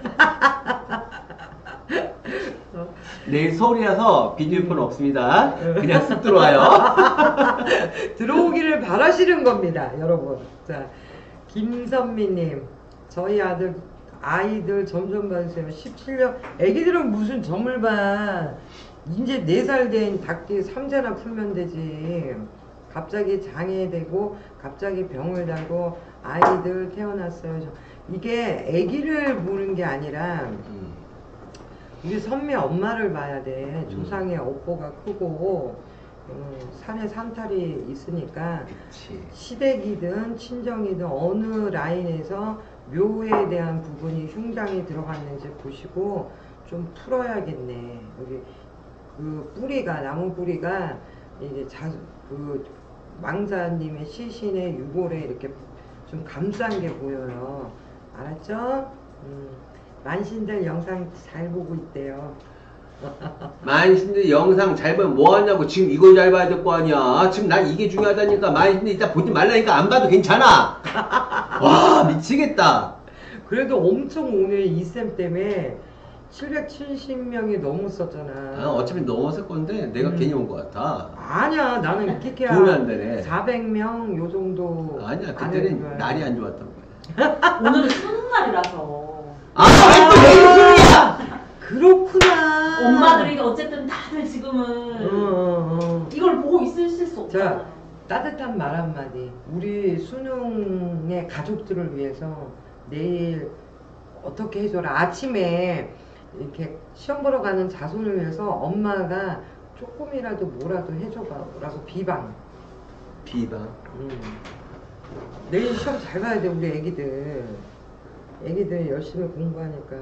내일 서울이라서 비디오폰 없습니다. 그냥 쓱 들어와요. 들어오기를 바라시는 겁니다, 여러분. 자, 김선미님, 저희 아들, 아이들 점점 봐주세요. 십칠 년, 애기들은 무슨 점을 봐. 이제 네 살 된 닭띠 삼재나 풀면 되지. 갑자기 장애되고, 갑자기 병을 달고, 아이들 태어났어요. 저- 이게 애기를 보는 게 아니라, 음. 우리 선미 엄마를 봐야 돼. 음. 조상의 업보가 크고, 어, 산에 산탈이 있으니까, 그치. 시댁이든 친정이든 어느 라인에서 묘에 대한 부분이 흉장이 들어갔는지 보시고 좀 풀어야겠네. 여기 그 뿌리가 나무 뿌리가 이제 자, 그 망자님의 시신의 유골에 이렇게 좀 감싼 게 보여요. 알았죠? 음, 만신들 영상 잘 보고 있대요. 만신들 영상 잘 보면 뭐하냐고. 지금 이걸 잘 봐야 될 거 아니야. 지금 난 이게 중요하다니까. 만신들 이따 보지 말라니까. 안 봐도 괜찮아. 와, 미치겠다. 그래도 엄청 오늘 이 쌤 때문에 칠백칠십 명이 넘었었잖아. 아, 어차피 넘었을 건데 내가 음. 괜히 온 것 같아. 아니야, 나는 키키야. 도움이 안 되네. 사백 명 요 정도. 아니야, 안 그때는 했을 날이 거야. 안 좋았던 거야. 오늘은 수능 날이라서 아, 왜 소리야! 그렇구나. 엄마들이 어쨌든 다들 지금은 어, 어, 어. 이걸 보고 있으실 수 없잖아요. 자, 따뜻한 말 한마디. 우리 수능의 가족들을 위해서 내일 어떻게 해줘라. 아침에 이렇게 시험 보러 가는 자손을 위해서 엄마가 조금이라도 뭐라도 해줘봐라고 비방. 비방. 음. 내일 시험 잘 봐야 돼, 우리 애기들. 애기들 열심히 공부하니까.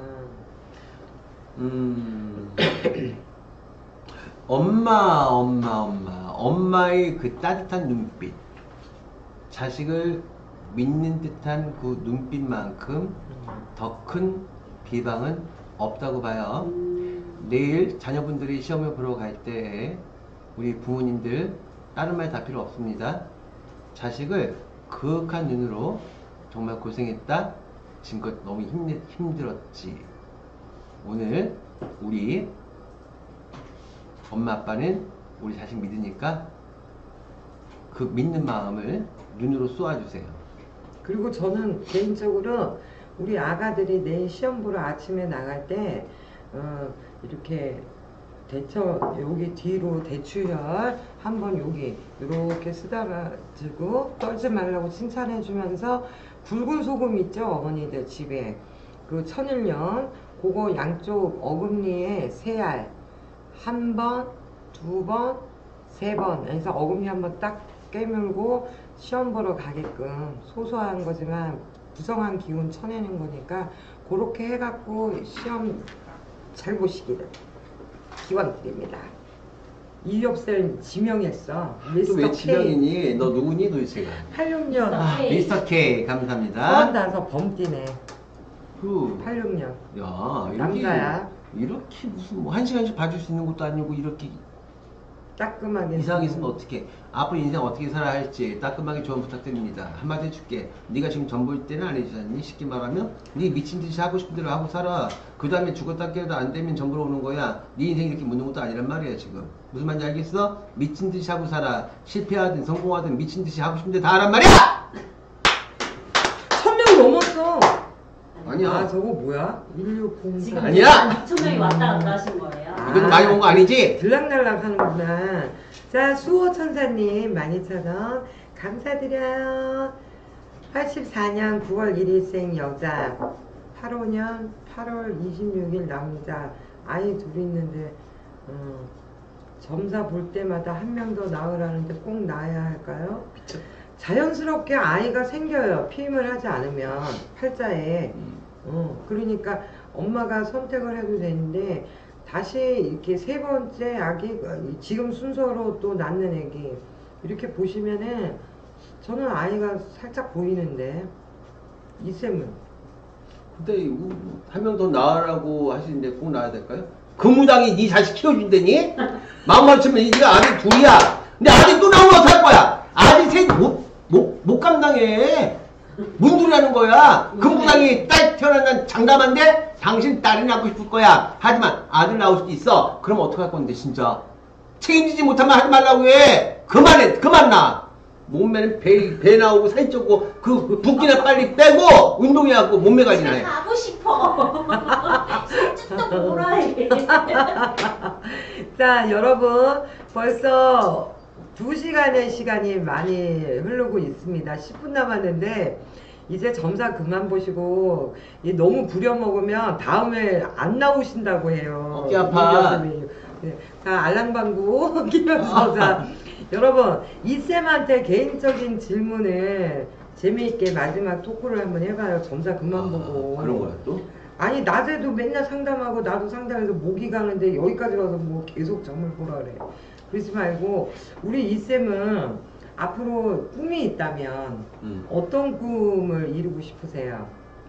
음. 엄마, 엄마, 엄마. 엄마의 그 따뜻한 눈빛. 자식을 믿는 듯한 그 눈빛만큼 더 큰 비방은 없다고 봐요. 내일 자녀분들이 시험을 보러 갈 때 우리 부모님들 다른 말 다 필요 없습니다. 자식을 그윽한 눈으로 정말 고생했다. 지금껏 너무 힘, 힘들었지. 오늘 우리 엄마 아빠는 우리 자식 믿으니까 그 믿는 마음을 눈으로 쏘아주세요. 그리고 저는 개인적으로 우리 아가들이 내일 시험 보러 아침에 나갈 때 어, 이렇게 대처 여기 뒤로 대추혈 한번 여기 이렇게 쓰다듬고 떨지 말라고 칭찬해 주면서 굵은 소금 있죠, 어머니들 집에 그 천일염 그거 양쪽 어금니에 세 알 한 번, 두 번, 세 번 해서 어금니 한번 딱 깨물고 시험 보러 가게끔 소소한 거지만 부성한 기운 쳐내는 거니까 그렇게 해갖고 시험 잘 보시기를 기원 드립니다. 이력서를 지명했어. 또 미스터 왜 K. 지명이니? 너 누구니 도대체가? 팔십육 년 아, K. 미스터 K 서른 감사합니다. 나서 범띠네. 그, 팔십육 년 야, 이렇게, 남자야. 이렇게 무슨 뭐 한 시간씩 봐줄 수 있는 것도 아니고 이렇게 따끔하게 이상하게 있으면 어떻게 앞으로 인생 어떻게 살아야 할지 따끔하게 조언 부탁드립니다. 한마디 해줄게. 네가 지금 전 볼 때는 안 해주잖니. 쉽게 말하면 네 미친 듯이 하고 싶은 대로 하고 살아. 그 다음에 죽었다 깨도 안 되면 전 보러 오는 거야. 네 인생 이렇게 묻는 것도 아니란 말이야 지금. 무슨 말인지 알겠어? 미친 듯이 하고 살아. 실패하든 성공하든 미친 듯이 하고 싶은 데 다 하란 말이야. 천 명 넘었어. 아니야. 아 저거 뭐야? 일육공사 지금 아니야! 이천 명이 왔다 갔다 하신 거예요. 이건 많이 본 거 아니지? 들락날락 하는구나. 자, 수호천사님 만 이천 원 감사드려요. 팔십사 년 구월 일일생 여자, 팔십오 년 팔월 이십육일 남자, 아이 둘 있는데 어, 점사 볼 때마다 한 명 더 낳으라는데 꼭 낳아야 할까요? 자연스럽게 아이가 생겨요. 피임을 하지 않으면 팔자에. 어, 그러니까 엄마가 선택을 해도 되는데 다시 이렇게 세 번째 아기 지금 순서로 또 낳는 애기 이렇게 보시면은 저는 아이가 살짝 보이는데 이쌤은 근데 한 명 더 낳으라고 하시는데 꼭 낳아야 될까요? 그 무당이 네 자식 키워준다니? 마음 맞추면 네가 아들 둘이야. 근데 아들 또 나오면 어떡할 거야? 아들 셋못 못, 못 감당해. 뭔 소리 하는 거야? 그 무당이 딸 태어난다는 장담한데 당신 딸이 낳고 싶을 거야. 하지만 아들 나올 수도 있어. 그럼 어떡할 건데 진짜? 책임지지 못하면 하지 말라고 해. 그만해. 그만 나. 몸매는 배, 배 나오고 살 쪄고 그 붓기나 빨리 빼고 운동해갖고 몸매 관리나 해. 가고 싶어. 살쪘다고 뭐라 해. 자 여러분 벌써 두 시간의 시간이 많이 흐르고 있습니다. 십 분 남았는데 이제 점사 그만 보시고 이 너무 부려먹으면 다음에 안 나오신다고 해요. 어깨 아파. 네. 자 알랑방구 김현서 자 여러분 이쌤한테 개인적인 질문을 재미있게 마지막 토크를 한번 해봐요. 점사 그만 보고. 아, 그런 거야 또? 아니 낮에도 맨날 상담하고 나도 상담해서 목이 가는데 여기까지 와서 뭐 계속 점을 보라 그래. 그러지 말고 우리 이쌤은 앞으로 꿈이 있다면 음. 어떤 꿈을 이루고 싶으세요?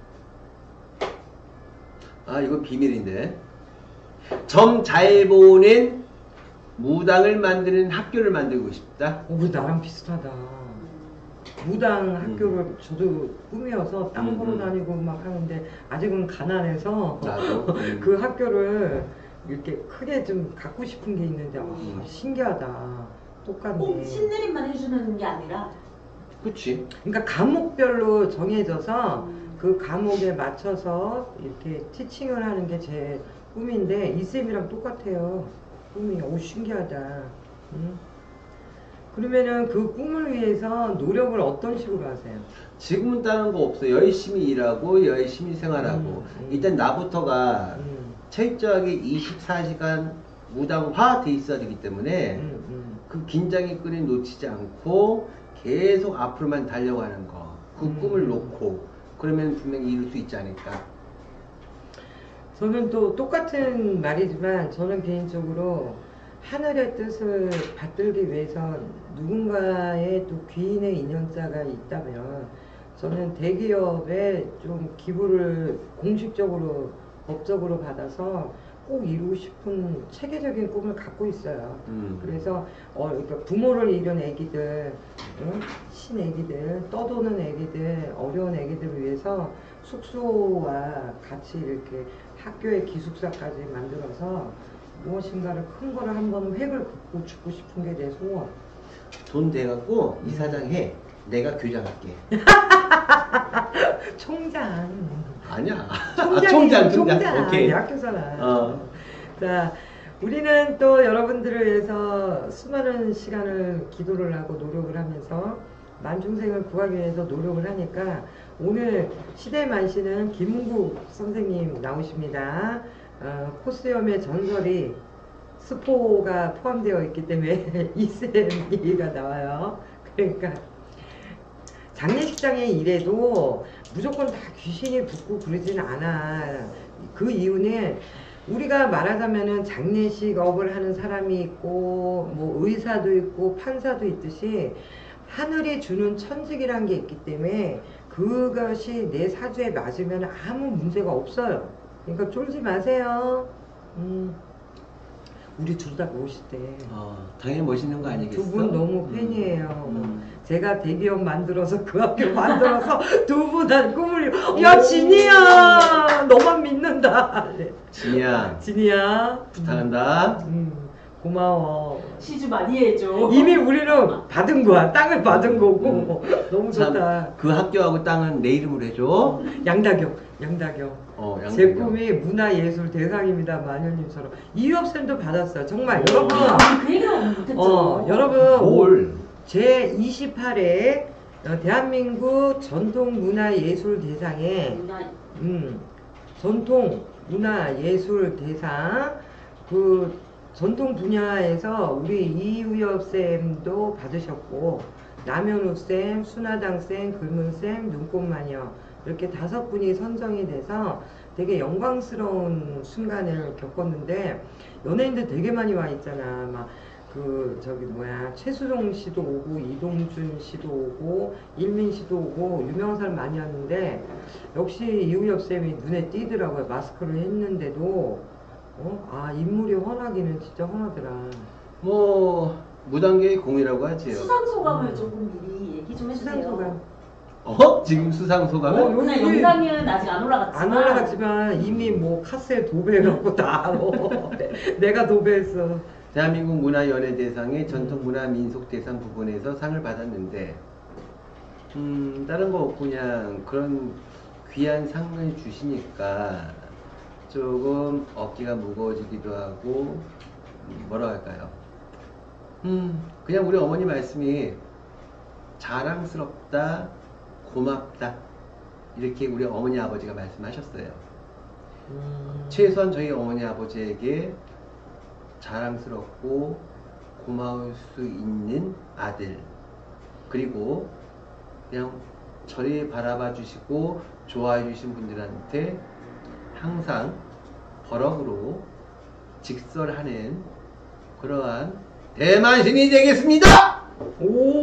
아 이거 비밀인데. 점 잘 보는 무당을 만드는 학교를 만들고 싶다. 어, 우리 나랑 비슷하다. 무당 학교를 저도 꿈이어서 땅 음, 보러 음. 다니고 막 하는데 아직은 가난해서 나도. 음. 그 학교를 이렇게 크게 좀 갖고 싶은 게 있는데 아, 음. 신기하다. 똑같네. 꼭 신내림만 해주는 게 아니라 그치. 그러니까 과목별로 정해져서 음. 그 과목에 맞춰서 이렇게 티칭을 하는 게 제 꿈인데 이 쌤이랑 똑같아요. 꿈이. 오 신기하다. 응? 그러면은 그 꿈을 위해서 노력을 어떤 식으로 하세요? 지금은 다른 거 없어. 열심히 일하고 열심히 생활하고 음, 음. 일단 나부터가 음, 철저하게 이십사 시간 무당화 돼 있어야 되기 때문에 음, 음. 그 긴장의 끈을 놓치지 않고 계속 앞으로만 달려가는 거. 그 음. 꿈을 놓고 그러면 분명히 이룰 수 있지 않을까. 저는 또 똑같은 말이지만 저는 개인적으로 하늘의 뜻을 받들기 위해서 누군가의 또 귀인의 인연자가 있다면 저는 대기업에 좀 기부를 공식적으로 법적으로 받아서 꼭 이루고 싶은 체계적인 꿈을 갖고 있어요. 음. 그래서 어, 그러니까 부모를 잃은 애기들, 응? 신애기들, 떠도는 애기들, 어려운 애기들을 위해서 숙소와 같이 이렇게 학교의 기숙사까지 만들어서 무엇인가를 큰 거를 한번 획을 긋고 죽고 싶은 게 내 소원. 돈 돼갖고 이사장 해. 내가 교장할게. 총장. 아니야. 아, 총장이 총장, 총장. 총장. 오케이. 대학교잖아. 어. 자, 우리는 또 여러분들을 위해서 수많은 시간을 기도를 하고 노력을 하면서 만중생을 구하기 위해서 노력을 하니까 오늘 시대만시는 김문국 선생님 나오십니다. 어, 코스염의 전설이 스포가 포함되어 있기 때문에 이쌤 얘기가 나와요. 그러니까 장례식장에 일해도 무조건 다 귀신이 붙고 그러진 않아. 그 이유는 우리가 말하자면은 장례식 업을 하는 사람이 있고 뭐 의사도 있고 판사도 있듯이 하늘이 주는 천직이란 게 있기 때문에 그것이 내 사주에 맞으면 아무 문제가 없어요. 그러니까 쫄지 마세요. 음. 우리 둘 다 멋있대. 어, 당연히 멋있는 거 아니겠어? 두 분 너무 음. 팬이에요. 음. 제가 대기업 만들어서 그 학교 만들어서 두 분 한 꿈을 야 진이야 너만 믿는다. 네. 진이야, 진이야 부탁한다. 음, 고마워. 시주 많이 해줘. 이미 우리는 받은 거야. 땅을 받은 거고 너무 참, 좋다. 그 학교하고 땅은 내 이름으로 해줘. 양다경 양다경. 어, 양다경. 제 꿈이 문화예술 대상입니다. 마녀님처럼 이유업 쌤도 받았어요. 정말 오. 여러분. 그 얘기는 못했죠. 어 여러분 뭘? 제이십팔 회 대한민국 전통문화예술대상에 누나 음, 전통문화예술대상 그 전통 분야에서 우리 이우엽 쌤도 받으셨고 남현우 쌤, 순하당 쌤, 글문 쌤, 눈꽃마녀 이렇게 다섯 분이 선정이 돼서 되게 영광스러운 순간을 겪었는데 연예인들 되게 많이 와 있잖아. 막 그 저기 뭐야 최수종 씨도 오고 이동준 씨도 오고 일민 씨도 오고 유명한 사람 많이 왔는데 역시 이우엽 쌤이 눈에 띄더라고요. 마스크를 했는데도 어? 아 인물이 훤하기는 진짜 훤하더라. 뭐 무단계의 공이라고 하지요. 수상 소감을 음. 조금 미리 얘기 좀 해주세요. 수상소감. 어? 지금 수상 소감은? 어, 오늘 여기 영상은 아직 안 올라갔지만 안 올라갔지만 이미 뭐 카스에 도배해갖고 다 알아. 내가 도배했어. 대한민국 문화연예대상의 전통문화민속대상 부분에서 상을 받았는데 음 다른 거 없고 그냥 그런 귀한 상을 주시니까 조금 어깨가 무거워지기도 하고 음, 뭐라 할까요? 음 그냥 우리 어머니 말씀이 자랑스럽다, 고맙다 이렇게 우리 어머니 아버지가 말씀하셨어요. 음. 최소한 저희 어머니 아버지에게 자랑스럽고 고마울 수 있는 아들 그리고 그냥 저를 바라봐 주시고 좋아해 주신 분들한테 항상 버럭으로 직설하는 그러한 대만신이 되겠습니다. 오.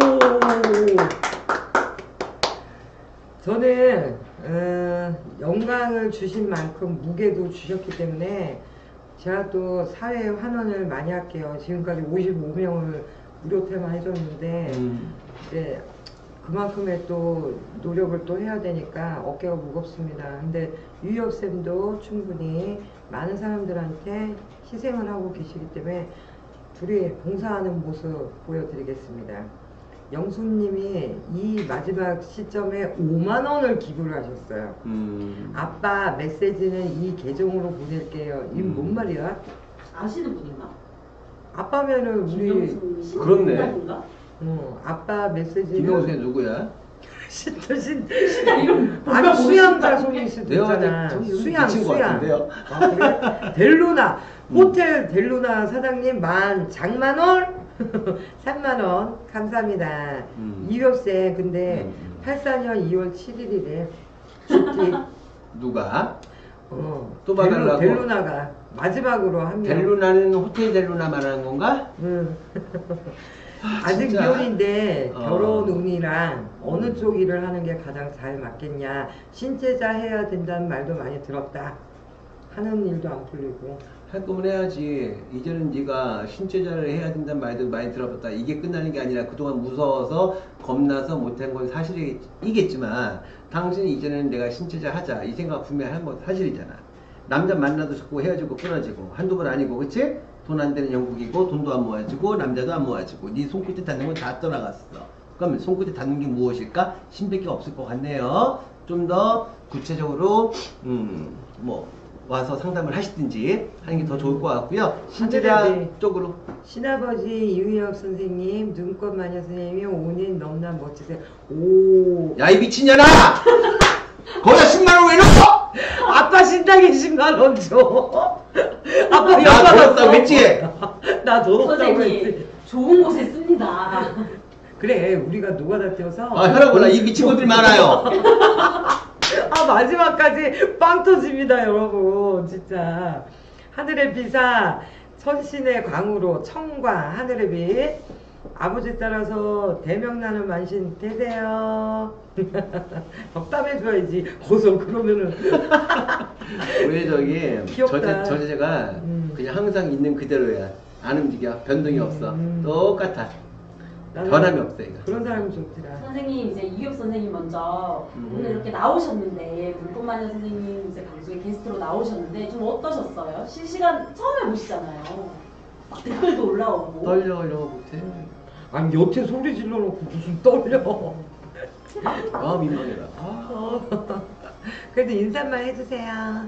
저는 어, 영광을 주신 만큼 무게도 주셨기 때문에 제가 또 사회에 환원을 많이 할게요. 지금까지 오십오 명을 무료 퇴마해줬는데 음. 이제 그만큼의 또 노력을 또 해야 되니까 어깨가 무겁습니다. 근데 유희엽쌤도 충분히 많은 사람들한테 희생을 하고 계시기 때문에 둘이 봉사하는 모습 보여드리겠습니다. 영수님이 이 마지막 시점에 오만 원을 기부를 하셨어요. 음. 아빠 메시지는 이 계정으로 보낼게요. 이건 뭔 음. 말이야? 아시는 분인가? 아빠면은 우리 김영수 씨? 그렇네. 신부인가? 어, 아빠 메시지는 김영수는 누구야? 신도 신 진짜 이름 아니 수양가 소리 수도 내가 있잖아. 봤을 때 수양 미친 것 수양. 같은데요? 아, 그래? 델루나 호텔 델루나 사장님 만 장만원 삼만 원 감사합니다. 음. 이효쌤 근데 음. 팔십사 년 이월 칠일이래. 춥지. 누가? 어. 또 봐달라고? 델루, 델루나가 마지막으로 한 명. 델루나는 호텔 델루나 말하는 건가? 응. 아직 진짜? 미혼인데 어. 결혼 운이랑 어느 쪽 일을 하는 게 가장 잘 맞겠냐. 신체자 해야 된다는 말도 많이 들었다. 하는 일도 안 풀리고. 할 거면 해야지. 이제는 네가 신체자를 해야 된다는 말도 많이 들어봤다. 이게 끝나는 게 아니라 그동안 무서워서 겁나서 못한 건 사실이겠지만 당신이 이제는 내가 신체자 하자 이 생각 분명히 한 건 사실이잖아. 남자 만나도 자꾸 헤어지고 끊어지고 한두 번 아니고 그치? 돈 안 되는 영국이고 돈도 안 모아지고 남자도 안 모아지고 네 손끝에 닿는 건 다 떠나갔어. 그러면 손끝에 닿는 게 무엇일까? 신밖에 없을 것 같네요. 좀 더 구체적으로 음 뭐 와서 상담을 하시든지 하는 게 더 좋을 것 같고요. 신체자 하늘의 쪽으로. 신아버지 이유엽 선생님, 눈꽃 마녀 선생님이 오 년 넘나 멋지세요. 오. 야 이 미친년아! 거기다 십만 원 왜 넣어? 아빠 신당에 십만 원 줘. 아빠 나 연락 돈 없다고 왔어. 했지? 나돈 없다고 선생님 했지. 좋은 곳에 씁니다. 그래, 우리가 노가다 떼어서. 아 혈압보다 이 미친 것들이 많아요. 아, 마지막까지 빵 터집니다, 여러분. 진짜. 하늘의 비사, 선신의 광으로 청과 하늘의 빛. 아버지 따라서 대명나는 만신 되세요. 덕담해줘야지. 거기서 그러면은. 우리 저기 귀엽다. 저 저제가 음. 그냥 항상 있는 그대로야. 안 움직여. 변동이 없어. 음. 똑같아. 나는 변함이 없어 이거. 그런 사람이 좋더라. 선생님 이제 이유엽 선생님 먼저 음. 오늘 이렇게 나오셨는데 물꽃마녀 선생님 이제 방송에 게스트로 나오셨는데 좀 어떠셨어요? 실시간 처음에 보시잖아요. 막 댓글도 올라오고. 떨려 이런 거 못해. 아니, 여태 소리 질러놓고 무슨 떨려. 아 민망해라. 아. 어. 그래도 인사만 해주세요.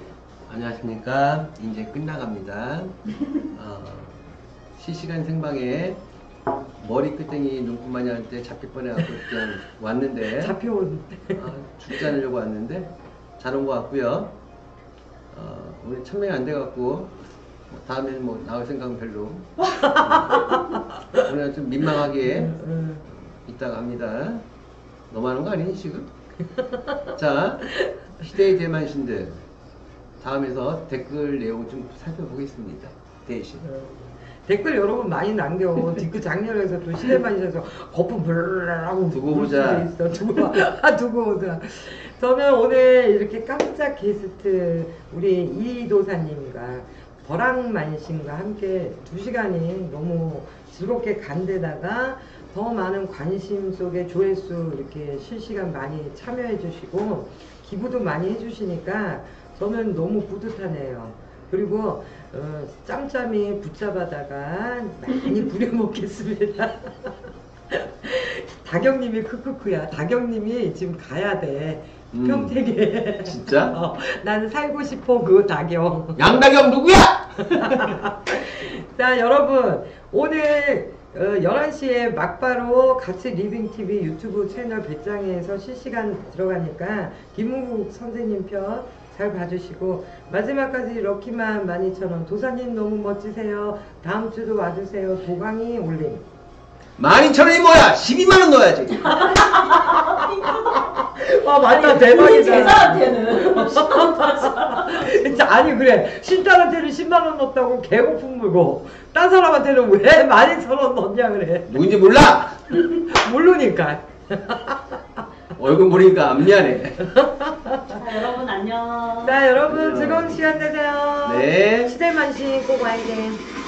안녕하십니까. 이제 끝나갑니다. 어, 실시간 생방에 머리끄댕이 눈꽃마녀한테 잡힐 뻔해갖고 그냥 왔는데 잡혀온. 아, 죽지 않으려고 왔는데 잘 온 것 같고요. 어, 오늘 천명이 안 돼갖고 뭐 다음에는 뭐 나올 생각은 별로. 어, 오늘 좀 민망하게 응. 이따가 합니다. 너무하는 거 아니니 지금? 자, 시대의 대만신들 다음에서 댓글 내용 좀 살펴보겠습니다. 대신. 댓글 여러분 많이 남겨. 뒷그 장렬해서 또 시대만이셔서 거품 블라라고 두고 보자. 있어. 두고 봐. 아, 두고 보자. 저는 오늘 이렇게 깜짝 게스트 우리 이도사님과 버랑만신과 함께 두 시간이 너무 즐겁게 간 데다가 더 많은 관심 속에 조회수 이렇게 실시간 많이 참여해 주시고 기부도 많이 해 주시니까 저는 너무 뿌듯하네요. 그리고 어, 짬짬이 붙잡아다가 많이 부려먹겠습니다. 다경님이 크크크야. 다경님이 지금 가야 돼. 음. 평택에. 진짜? 어, 나는 살고 싶어 그 다경. 양다경 누구야? 자, 여러분 오늘 어, 열한 시에 막바로 같이 리빙티비 유튜브 채널 배짱에서 실시간 들어가니까 김무국 선생님 편 잘 봐주시고 마지막까지 럭키만 만 이천 원 도사님 너무 멋지세요. 다음 주도 와주세요. 도강이 올림. 만 이천 원이 뭐야? 십이만 원 넣어야지. 아, 맞다. 우리 대박이다. 제자한테는 진짜 아니 그래 신딸한테는 십만 원 넣었다고 개고품 물고 딴 사람한테는 왜 만 이천 원 넣냐 그래. 누군지 몰라. 모르니까. 얼굴 보니까 안 미안해. 자, 여러분 안녕. 자, 여러분 안녕. 즐거운 시간 되세요. 네. 시대만신 꼭 와야 돼.